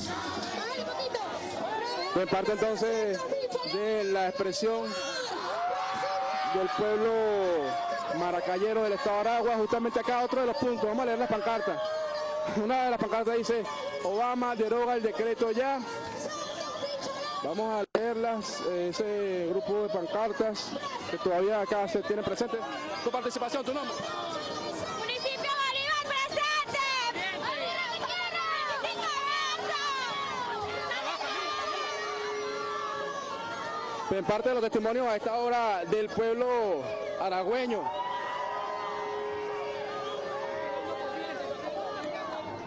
En parte entonces de la expresión del pueblo maracayero del estado de Aragua, justamente acá otro de los puntos, vamos a leer las pancartas. Una de las pancartas dice, Obama deroga el decreto ya. Vamos a leerlas, ese grupo de pancartas que todavía acá se tienen presente. Tu participación, tu nombre. Municipio Bolívar presente. En parte de los testimonios a esta hora del pueblo aragüeño.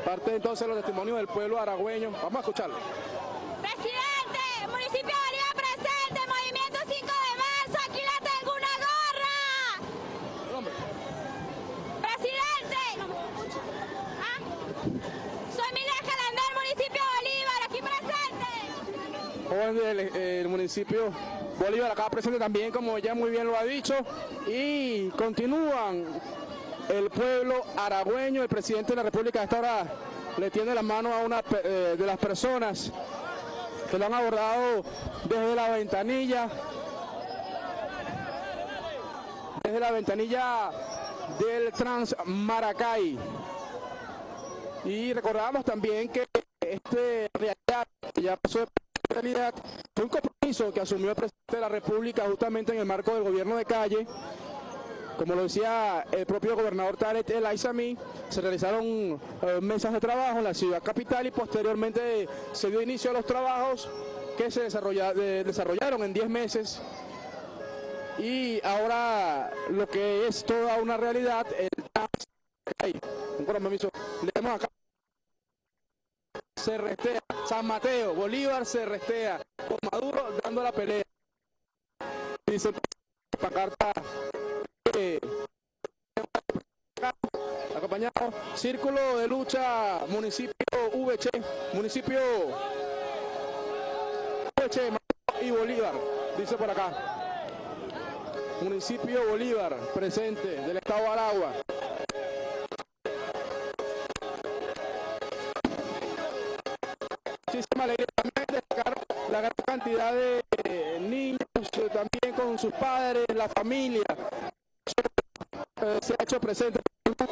Parte entonces los testimonios del pueblo aragüeño. Vamos a escucharlo. Presidente, municipio de Bolívar presente, movimiento cinco de marzo, aquí la tengo una gorra. Hombre. Presidente, ¿ah? Soy Miles Calandel, municipio de Bolívar, aquí presente. Joven del el municipio Bolívar acá presente también, como ella muy bien lo ha dicho, y continúan el pueblo aragüeño. El presidente de la República a esta hora le tiende la mano a una eh, de las personas que lo han abordado desde la ventanilla, desde la ventanilla del Transmaracay. Y recordamos también que este realidad que ya pasó de realidad fue un compromiso que asumió el presidente de la República justamente en el marco del gobierno de calle. Como lo decía el propio gobernador Tarek El Aissami, se realizaron eh, mesas de trabajo en la ciudad capital y posteriormente se dio inicio a los trabajos que se desarrolla, de, desarrollaron en diez meses. Y ahora lo que es toda una realidad, el un compromiso, leemos acá, se restea, San Mateo, Bolívar se restea, con Maduro dando la pelea. Dice pancarta. Eh, acompañado, Círculo de Lucha, municipio V C, municipio V C y Bolívar, dice por acá. Municipio Bolívar, presente, del estado de Aragua. Muchísima alegría también destacar la gran cantidad de eh, niños, eh, también con sus padres, la familia. Se ha hecho presente.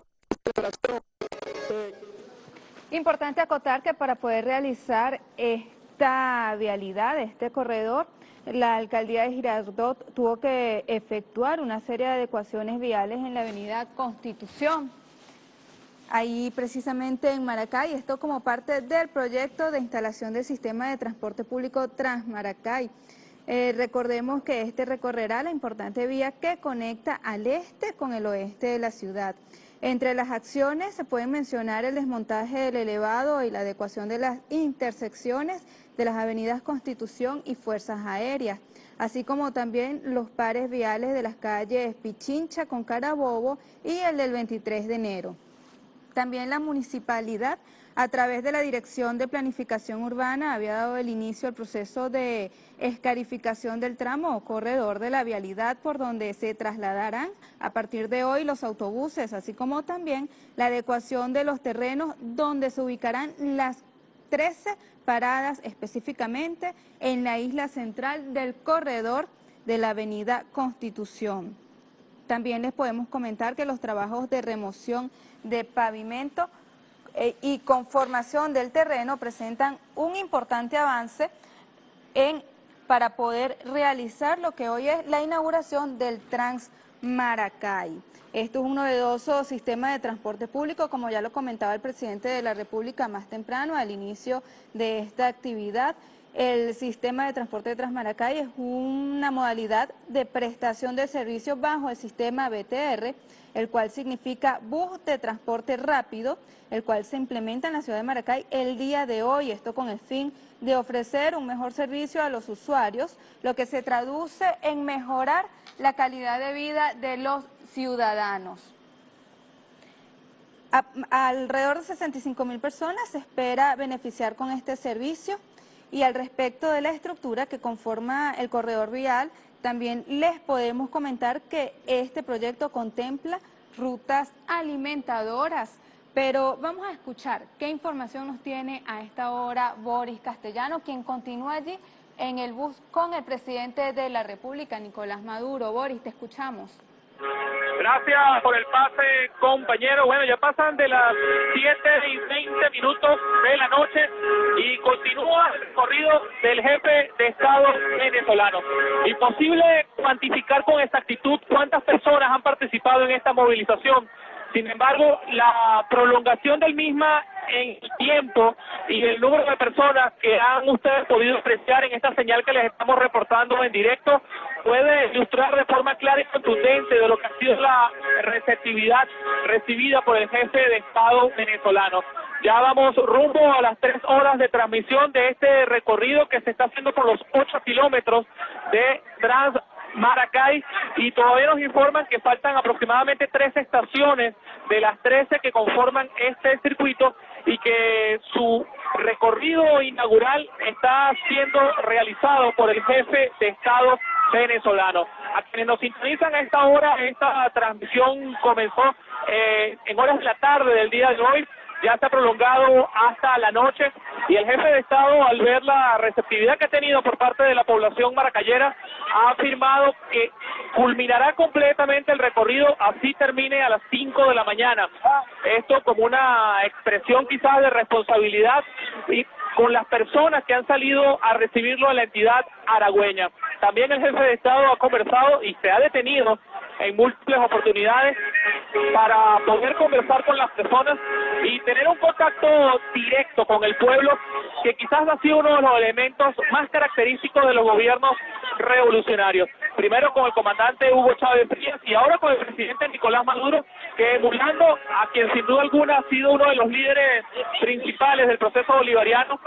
Importante acotar que para poder realizar esta vialidad, este corredor, la alcaldía de Girardot tuvo que efectuar una serie de adecuaciones viales en la avenida Constitución, ahí precisamente en Maracay, esto como parte del proyecto de instalación del sistema de transporte público Transmaracay. Eh, recordemos que este recorrerá la importante vía que conecta al este con el oeste de la ciudad. Entre las acciones se pueden mencionar el desmontaje del elevado y la adecuación de las intersecciones de las avenidas Constitución y Fuerzas Aéreas, así como también los pares viales de las calles Pichincha con Carabobo y el del veintitrés de enero. También la municipalidad, a través de la Dirección de Planificación Urbana, había dado el inicio al proceso de escarificación del tramo o corredor de la vialidad por donde se trasladarán a partir de hoy los autobuses, así como también la adecuación de los terrenos donde se ubicarán las trece paradas específicamente en la isla central del corredor de la avenida Constitución. También les podemos comentar que los trabajos de remoción de pavimento eh, y conformación del terreno presentan un importante avance en, para poder realizar lo que hoy es la inauguración del Transmaracay. Esto es un novedoso sistema de transporte público, como ya lo comentaba el presidente de la República más temprano al inicio de esta actividad. El sistema de transporte de Transmaracay es una modalidad de prestación de servicios bajo el sistema B T R, el cual significa bus de transporte rápido, el cual se implementa en la ciudad de Maracay el día de hoy, esto con el fin de ofrecer un mejor servicio a los usuarios, lo que se traduce en mejorar la calidad de vida de los ciudadanos. A, alrededor de sesenta y cinco mil personas se espera beneficiar con este servicio. Y al respecto de la estructura que conforma el corredor vial, también les podemos comentar que este proyecto contempla rutas alimentadoras. Pero vamos a escuchar qué información nos tiene a esta hora Boris Castellano, quien continúa allí en el bus con el presidente de la República, Nicolás Maduro. Boris, te escuchamos. Gracias por el pase, compañero. Bueno, ya pasan de las siete y veinte minutos de la noche y continúa el recorrido del jefe de Estado venezolano. Imposible cuantificar con exactitud cuántas personas han participado en esta movilización. Sin embargo, la prolongación del misma en el tiempo y el número de personas que han ustedes podido apreciar en esta señal que les estamos reportando en directo puede ilustrar de forma clara y contundente de lo que ha sido la receptividad recibida por el jefe de Estado venezolano. Ya vamos rumbo a las tres horas de transmisión de este recorrido que se está haciendo por los ocho kilómetros de Transmaracay, y todavía nos informan que faltan aproximadamente tres estaciones de las trece que conforman este circuito y que su recorrido inaugural está siendo realizado por el jefe de Estado venezolano. A quienes nos sintonizan a esta hora, esta transmisión comenzó eh, en horas de la tarde del día de hoy, ya se ha prolongado hasta la noche, y el jefe de Estado, al ver la receptividad que ha tenido por parte de la población maracayera, ha afirmado que culminará completamente el recorrido, así termine a las cinco de la mañana. Esto como una expresión quizás de responsabilidad y con las personas que han salido a recibirlo en la entidad aragüeña. También el jefe de Estado ha conversado y se ha detenido en múltiples oportunidades para poder conversar con las personas y tener un contacto directo con el pueblo, que quizás ha sido uno de los elementos más característicos de los gobiernos revolucionarios. Primero con el comandante Hugo Chávez Frías y ahora con el presidente Nicolás Maduro, que emulando a quien sin duda alguna ha sido uno de los líderes principales del proceso bolivariano,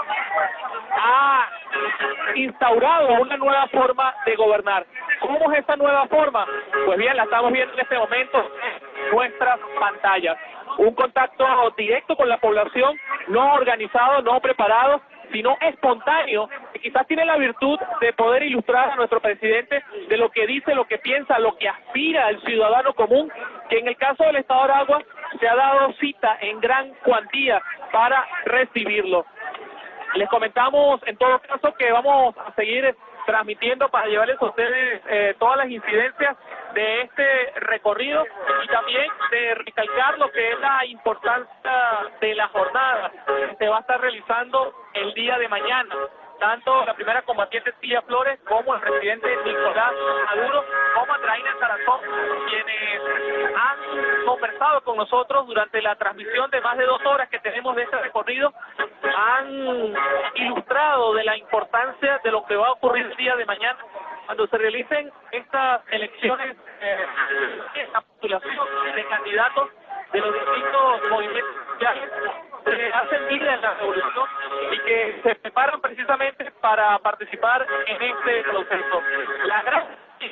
ha instaurado una nueva forma de gobernar. ¿Cómo es esta nueva forma? Pues bien, la estamos viendo en este momento en nuestras pantallas. Un contacto directo con la población, no organizado, no preparado, sino espontáneo, que quizás tiene la virtud de poder ilustrar a nuestro presidente de lo que dice, lo que piensa, lo que aspira el ciudadano común, que en el caso del Estado de Aragua se ha dado cita en gran cuantía para recibirlo. Les comentamos en todo caso que vamos a seguir transmitiendo para llevarles a ustedes eh, todas las incidencias de este recorrido y también de recalcar lo que es la importancia de la jornada que se va a estar realizando el día de mañana. Tanto la primera combatiente Silvia Flores como el presidente Nicolás Maduro, como Andreina Sarazón, quienes han conversado con nosotros durante la transmisión de más de dos horas que tenemos de este recorrido, han ilustrado de la importancia de lo que va a ocurrir el día de mañana cuando se realicen estas elecciones, eh, esta postulación de candidatos de los distintos movimientos sociales que hacen vida en la revolución y que se preparan precisamente para participar en este proceso. La gran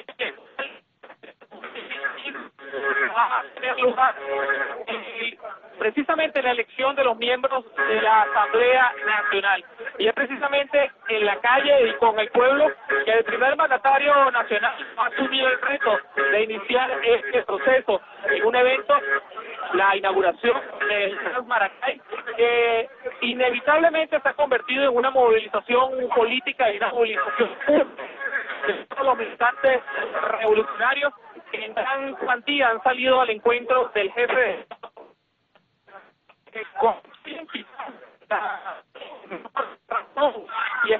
va a tener lugar eh, precisamente en la elección de los miembros de la Asamblea Nacional, y es precisamente en la calle y con el pueblo que el primer mandatario nacional ha asumido el reto de iniciar este proceso en un evento, la inauguración del Transmaracay, que inevitablemente se ha convertido en una movilización política y una movilización de todos los militantes revolucionarios que en gran cuantía han salido al encuentro del jefe de Estado, que confían quizás la razón y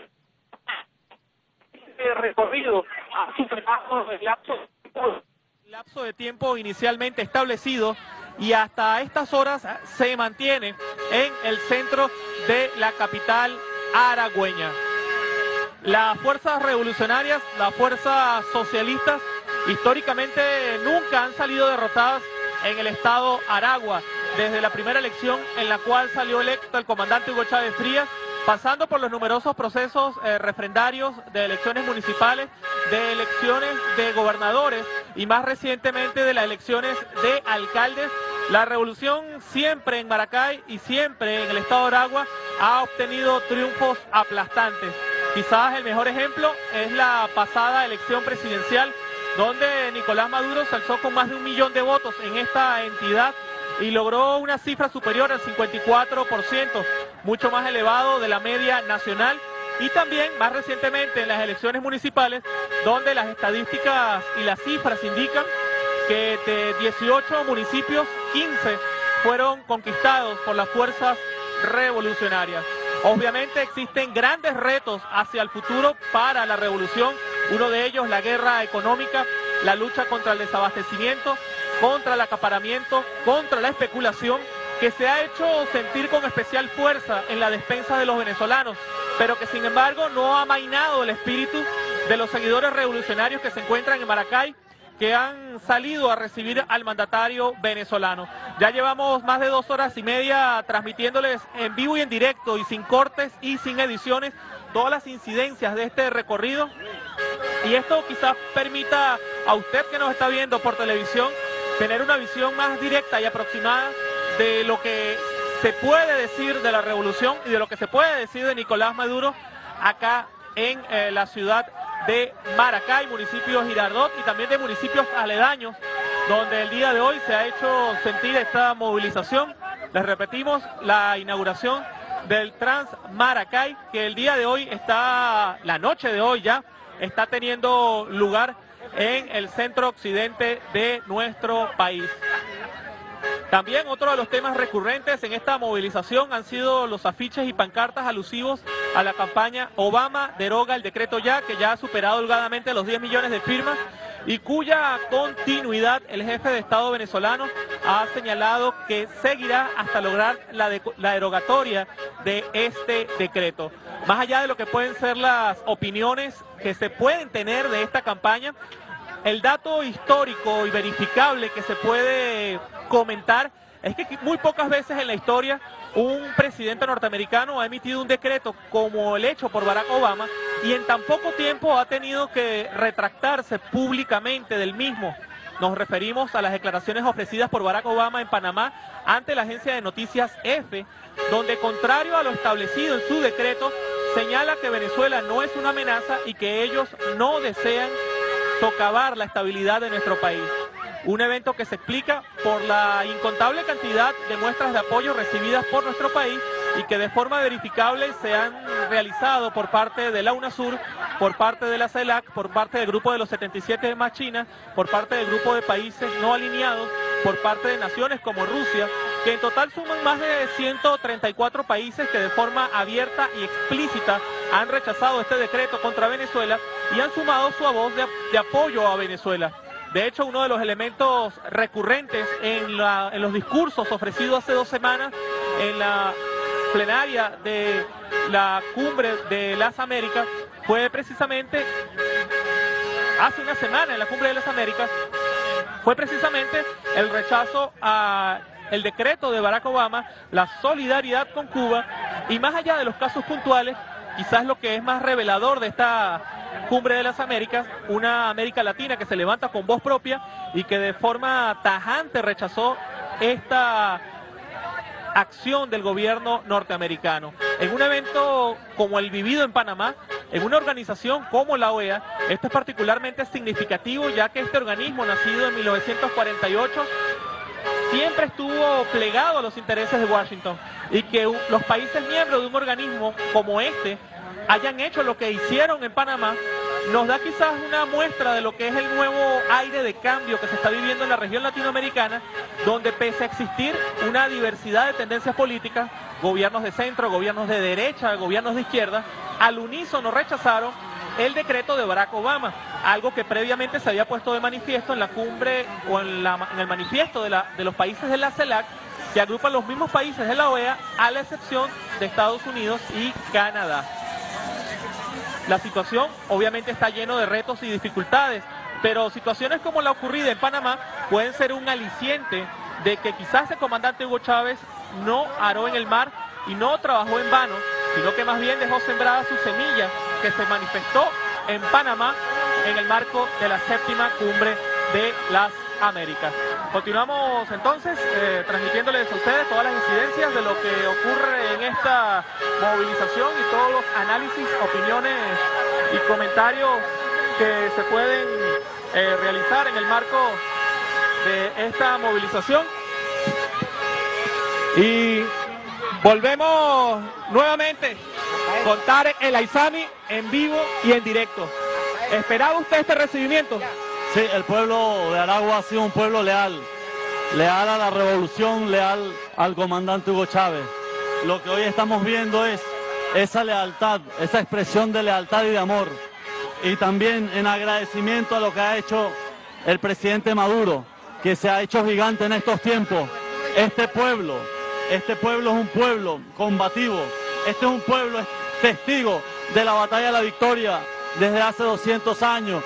este recorrido ha superado el lapso de tiempo. lapso de tiempo inicialmente establecido, y hasta estas horas se mantiene en el centro de la capital aragüeña. Las fuerzas revolucionarias, las fuerzas socialistas, históricamente nunca han salido derrotadas en el estado Aragua, desde la primera elección en la cual salió electo el comandante Hugo Chávez Frías, pasando por los numerosos procesos eh, refrendarios de elecciones municipales, de elecciones de gobernadores y más recientemente de las elecciones de alcaldes. La revolución siempre en Maracay y siempre en el estado de Aragua ha obtenido triunfos aplastantes. Quizás el mejor ejemplo es la pasada elección presidencial, donde Nicolás Maduro se alzó con más de un millón de votos en esta entidad y logró una cifra superior al cincuenta y cuatro por ciento, mucho más elevado de la media nacional, y también más recientemente en las elecciones municipales, donde las estadísticas y las cifras indican que de dieciocho municipios, quince fueron conquistados por las fuerzas revolucionarias. Obviamente existen grandes retos hacia el futuro para la revolución, uno de ellos la guerra económica, la lucha contra el desabastecimiento, contra el acaparamiento, contra la especulación, que se ha hecho sentir con especial fuerza en la despensa de los venezolanos, pero que sin embargo no ha amainado el espíritu de los seguidores revolucionarios que se encuentran en Maracay, que han salido a recibir al mandatario venezolano. Ya llevamos más de dos horas y media transmitiéndoles en vivo y en directo y sin cortes y sin ediciones todas las incidencias de este recorrido, y esto quizás permita a usted que nos está viendo por televisión tener una visión más directa y aproximada de lo que se puede decir de la revolución y de lo que se puede decir de Nicolás Maduro acá en eh, la ciudad de Maracay, municipio de Girardot, y también de municipios aledaños, donde el día de hoy se ha hecho sentir esta movilización. Les repetimos, la inauguración del Trans Maracay, que el día de hoy está, la noche de hoy ya, está teniendo lugar en el centro occidente de nuestro país. También otro de los temas recurrentes en esta movilización han sido los afiches y pancartas alusivos a la campaña Obama deroga el decreto ya, que ya ha superado holgadamente los diez millones de firmas y cuya continuidad el jefe de Estado venezolano ha señalado que seguirá hasta lograr la, de, la derogatoria de este decreto. Más allá de lo que pueden ser las opiniones que se pueden tener de esta campaña, el dato histórico y verificable que se puede comentar es que muy pocas veces en la historia un presidente norteamericano ha emitido un decreto como el hecho por Barack Obama y en tan poco tiempo ha tenido que retractarse públicamente del mismo. Nos referimos a las declaraciones ofrecidas por Barack Obama en Panamá ante la agencia de noticias EFE, donde, contrario a lo establecido en su decreto, señala que Venezuela no es una amenaza y que ellos no desean socavar la estabilidad de nuestro país. Un evento que se explica por la incontable cantidad de muestras de apoyo recibidas por nuestro país y que de forma verificable se han realizado por parte de la UNASUR, por parte de la CELAC, por parte del Grupo de los setenta y siete más China, por parte del Grupo de Países No Alineados, por parte de naciones como Rusia, que en total suman más de ciento treinta y cuatro países que de forma abierta y explícita han rechazado este decreto contra Venezuela y han sumado su voz de, de apoyo a Venezuela. De hecho, uno de los elementos recurrentes en, la, en los discursos ofrecidos hace dos semanas en la plenaria de la Cumbre de las Américas fue precisamente, hace una semana en la Cumbre de las Américas, fue precisamente el rechazo a el decreto de Barack Obama, la solidaridad con Cuba, y más allá de los casos puntuales, quizás lo que es más revelador de esta Cumbre de las Américas, una América Latina que se levanta con voz propia y que de forma tajante rechazó esta acción del gobierno norteamericano. En un evento como el vivido en Panamá, en una organización como la O E A, esto es particularmente significativo, ya que este organismo, nacido en mil novecientos cuarenta y ocho, siempre estuvo plegado a los intereses de Washington, y que los países miembros de un organismo como este hayan hecho lo que hicieron en Panamá, nos da quizás una muestra de lo que es el nuevo aire de cambio que se está viviendo en la región latinoamericana, donde pese a existir una diversidad de tendencias políticas, gobiernos de centro, gobiernos de derecha, gobiernos de izquierda, al unísono rechazaron el decreto de Barack Obama, algo que previamente se había puesto de manifiesto en la cumbre o en, la, en el manifiesto de, la, de los países de la CELAC, que agrupan los mismos países de la O E A, a la excepción de Estados Unidos y Canadá. La situación obviamente está lleno de retos y dificultades, pero situaciones como la ocurrida en Panamá pueden ser un aliciente de que quizás el comandante Hugo Chávez no aró en el mar y no trabajó en vano, sino que más bien dejó sembrada su semilla que se manifestó en Panamá en el marco de la séptima Cumbre de las Américas. Continuamos entonces eh, transmitiéndoles a ustedes todas las incidencias de lo que ocurre en esta movilización y todos los análisis, opiniones y comentarios que se pueden eh, realizar en el marco de esta movilización. Y volvemos nuevamente con Tarek El Aizami en vivo y en directo. ¿Esperaba usted este recibimiento? Sí, el pueblo de Aragua ha sido un pueblo leal, leal a la revolución, leal al comandante Hugo Chávez. Lo que hoy estamos viendo es esa lealtad, esa expresión de lealtad y de amor. Y también en agradecimiento a lo que ha hecho el presidente Maduro, que se ha hecho gigante en estos tiempos. Este pueblo, este pueblo es un pueblo combativo, este es un pueblo testigo de la batalla de la victoria desde hace doscientos años,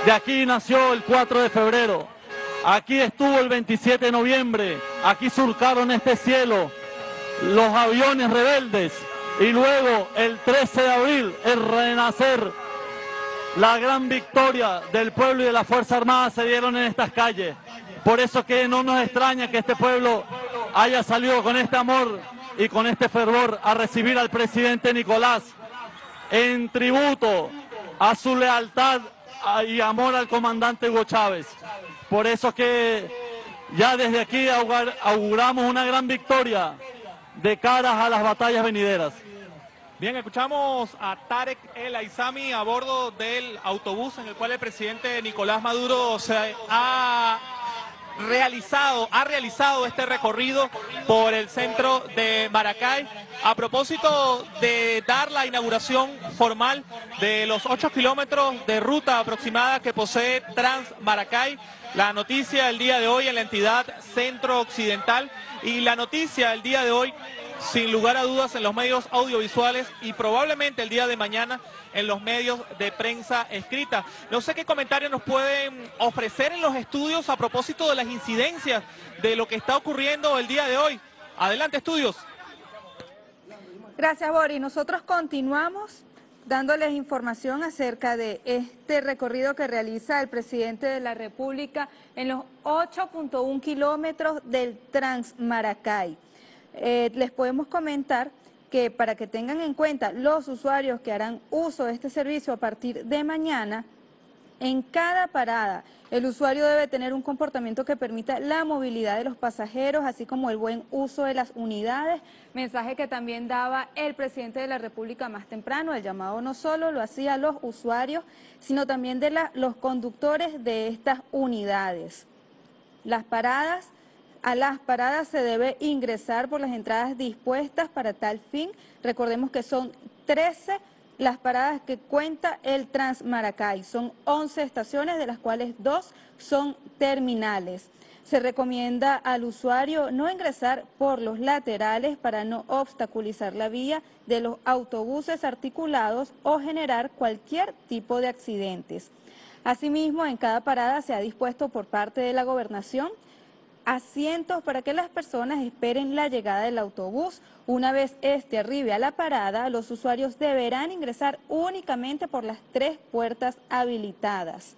De aquí nació el cuatro de febrero, aquí estuvo el veintisiete de noviembre, aquí surcaron este cielo los aviones rebeldes y luego el trece de abril el renacer, la gran victoria del pueblo y de la Fuerza Armada se dieron en estas calles. Por eso que no nos extraña que este pueblo haya salido con este amor y con este fervor a recibir al presidente Nicolás en tributo a su lealtad y amor al comandante Hugo Chávez. Por eso que ya desde aquí auguramos una gran victoria de caras a las batallas venideras. Bien, escuchamos a Tarek El Aizami a bordo del autobús en el cual el presidente Nicolás Maduro se ha realizado, ha realizado este recorrido por el centro de Maracay a propósito de dar la inauguración formal de los ocho kilómetros de ruta aproximada que posee Trans Maracay. La noticia el día de hoy en la entidad Centro Occidental y la noticia el día de hoy sin lugar a dudas en los medios audiovisuales y probablemente el día de mañana en los medios de prensa escrita. No sé qué comentarios nos pueden ofrecer en los estudios a propósito de las incidencias de lo que está ocurriendo el día de hoy. Adelante, estudios. Gracias, Boris. Nosotros continuamos dándoles información acerca de este recorrido que realiza el presidente de la República en los ocho punto uno kilómetros del Trans Maracay. Eh, les podemos comentar que para que tengan en cuenta los usuarios que harán uso de este servicio a partir de mañana, en cada parada el usuario debe tener un comportamiento que permita la movilidad de los pasajeros, así como el buen uso de las unidades, mensaje que también daba el presidente de la República más temprano. El llamado no solo lo hacía a los usuarios, sino también de la, los conductores de estas unidades. Las paradas A las paradas se debe ingresar por las entradas dispuestas para tal fin. Recordemos que son trece las paradas que cuenta el Trans Maracay. Son once estaciones, de las cuales dos son terminales. Se recomienda al usuario no ingresar por los laterales para no obstaculizar la vía de los autobuses articulados o generar cualquier tipo de accidentes. Asimismo, en cada parada se ha dispuesto por parte de la Gobernación asientos para que las personas esperen la llegada del autobús. Una vez este arribe a la parada, los usuarios deberán ingresar únicamente por las tres puertas habilitadas.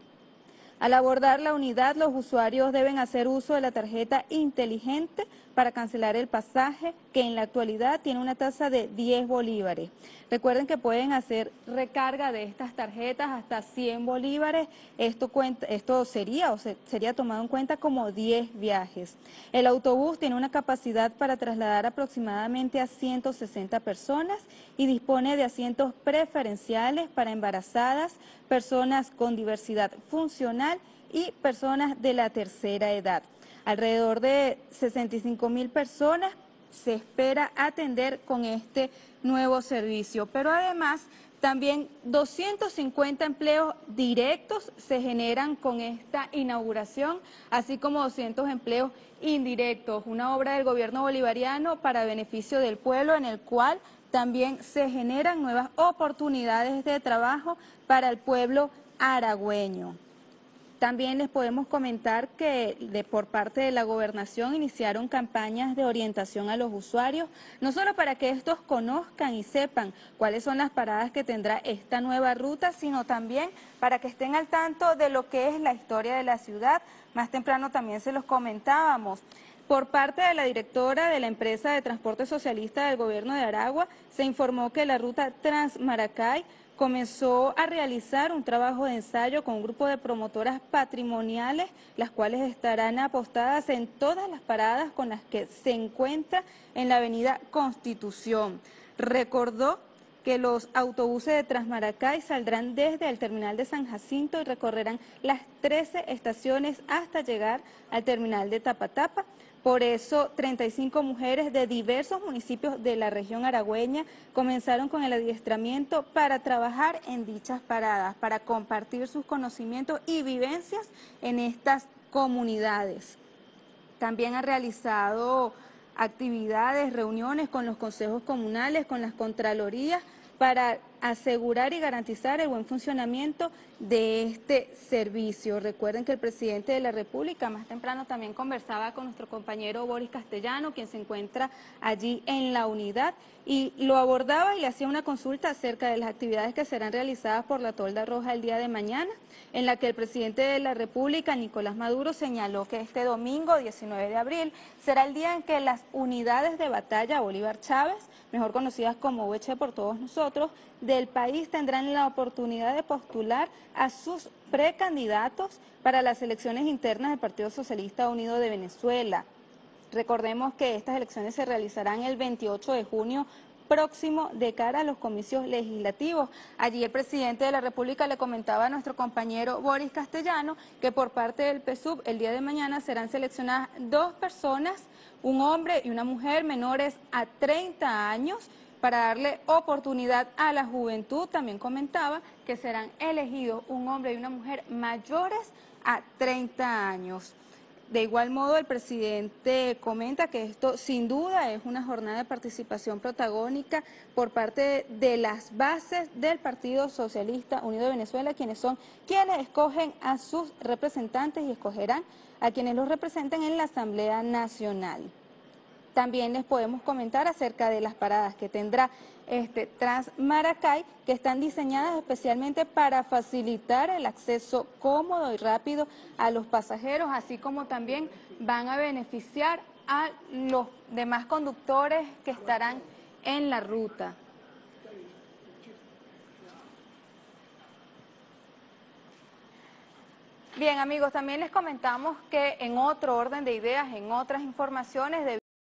Al abordar la unidad, los usuarios deben hacer uso de la tarjeta inteligente para cancelar el pasaje, que en la actualidad tiene una tasa de diez bolívares. Recuerden que pueden hacer recarga de estas tarjetas hasta cien bolívares. Esto, cuenta, esto sería, o se, sería tomado en cuenta como diez viajes. El autobús tiene una capacidad para trasladar aproximadamente a ciento sesenta personas y dispone de asientos preferenciales para embarazadas, personas con diversidad funcional y personas de la tercera edad. Alrededor de sesenta y cinco mil personas se espera atender con este nuevo servicio, pero además también doscientos cincuenta empleos directos se generan con esta inauguración, así como doscientos empleos indirectos, una obra del gobierno bolivariano para beneficio del pueblo, en el cual también se generan nuevas oportunidades de trabajo para el pueblo aragüeño. También les podemos comentar que de, por parte de la Gobernación iniciaron campañas de orientación a los usuarios, no solo para que estos conozcan y sepan cuáles son las paradas que tendrá esta nueva ruta, sino también para que estén al tanto de lo que es la historia de la ciudad. Más temprano también se los comentábamos. Por parte de la directora de la empresa de transporte socialista del gobierno de Aragua, se informó que la ruta Trans Maracay comenzó a realizar un trabajo de ensayo con un grupo de promotoras patrimoniales, las cuales estarán apostadas en todas las paradas con las que se encuentra en la avenida Constitución. Recordó que los autobuses de Transmaracay saldrán desde el terminal de San Jacinto y recorrerán las trece estaciones hasta llegar al terminal de Tapatapa. Por eso, treinta y cinco mujeres de diversos municipios de la región aragüeña comenzaron con el adiestramiento para trabajar en dichas paradas, para compartir sus conocimientos y vivencias en estas comunidades. También ha realizado actividades, reuniones con los consejos comunales, con las contralorías, para asegurar y garantizar el buen funcionamiento de este servicio. Recuerden que el presidente de la República más temprano también conversaba con nuestro compañero Boris Castellano, quien se encuentra allí en la unidad, y lo abordaba y le hacía una consulta acerca de las actividades que serán realizadas por la Tolda Roja el día de mañana, en la que el presidente de la República, Nicolás Maduro, señaló que este domingo, diecinueve de abril, será el día en que las unidades de batalla Bolívar Chávez, mejor conocidas como U H por todos nosotros, del país tendrán la oportunidad de postular a sus precandidatos para las elecciones internas del Partido Socialista Unido de Venezuela. Recordemos que estas elecciones se realizarán el veintiocho de junio próximo de cara a los comicios legislativos. Allí el presidente de la República le comentaba a nuestro compañero Boris Castellano que por parte del P S U V el día de mañana serán seleccionadas dos personas, un hombre y una mujer menores a treinta años, para darle oportunidad a la juventud. También comentaba que serán elegidos un hombre y una mujer mayores a treinta años. De igual modo, el presidente comenta que esto sin duda es una jornada de participación protagónica por parte de las bases del Partido Socialista Unido de Venezuela, quienes son quienes escogen a sus representantes y escogerán a quienes los representen en la Asamblea Nacional. También les podemos comentar acerca de las paradas que tendrá este Transmaracay, que están diseñadas especialmente para facilitar el acceso cómodo y rápido a los pasajeros, así como también van a beneficiar a los demás conductores que estarán en la ruta. Bien, amigos, también les comentamos que en otro orden de ideas, en otras informaciones, de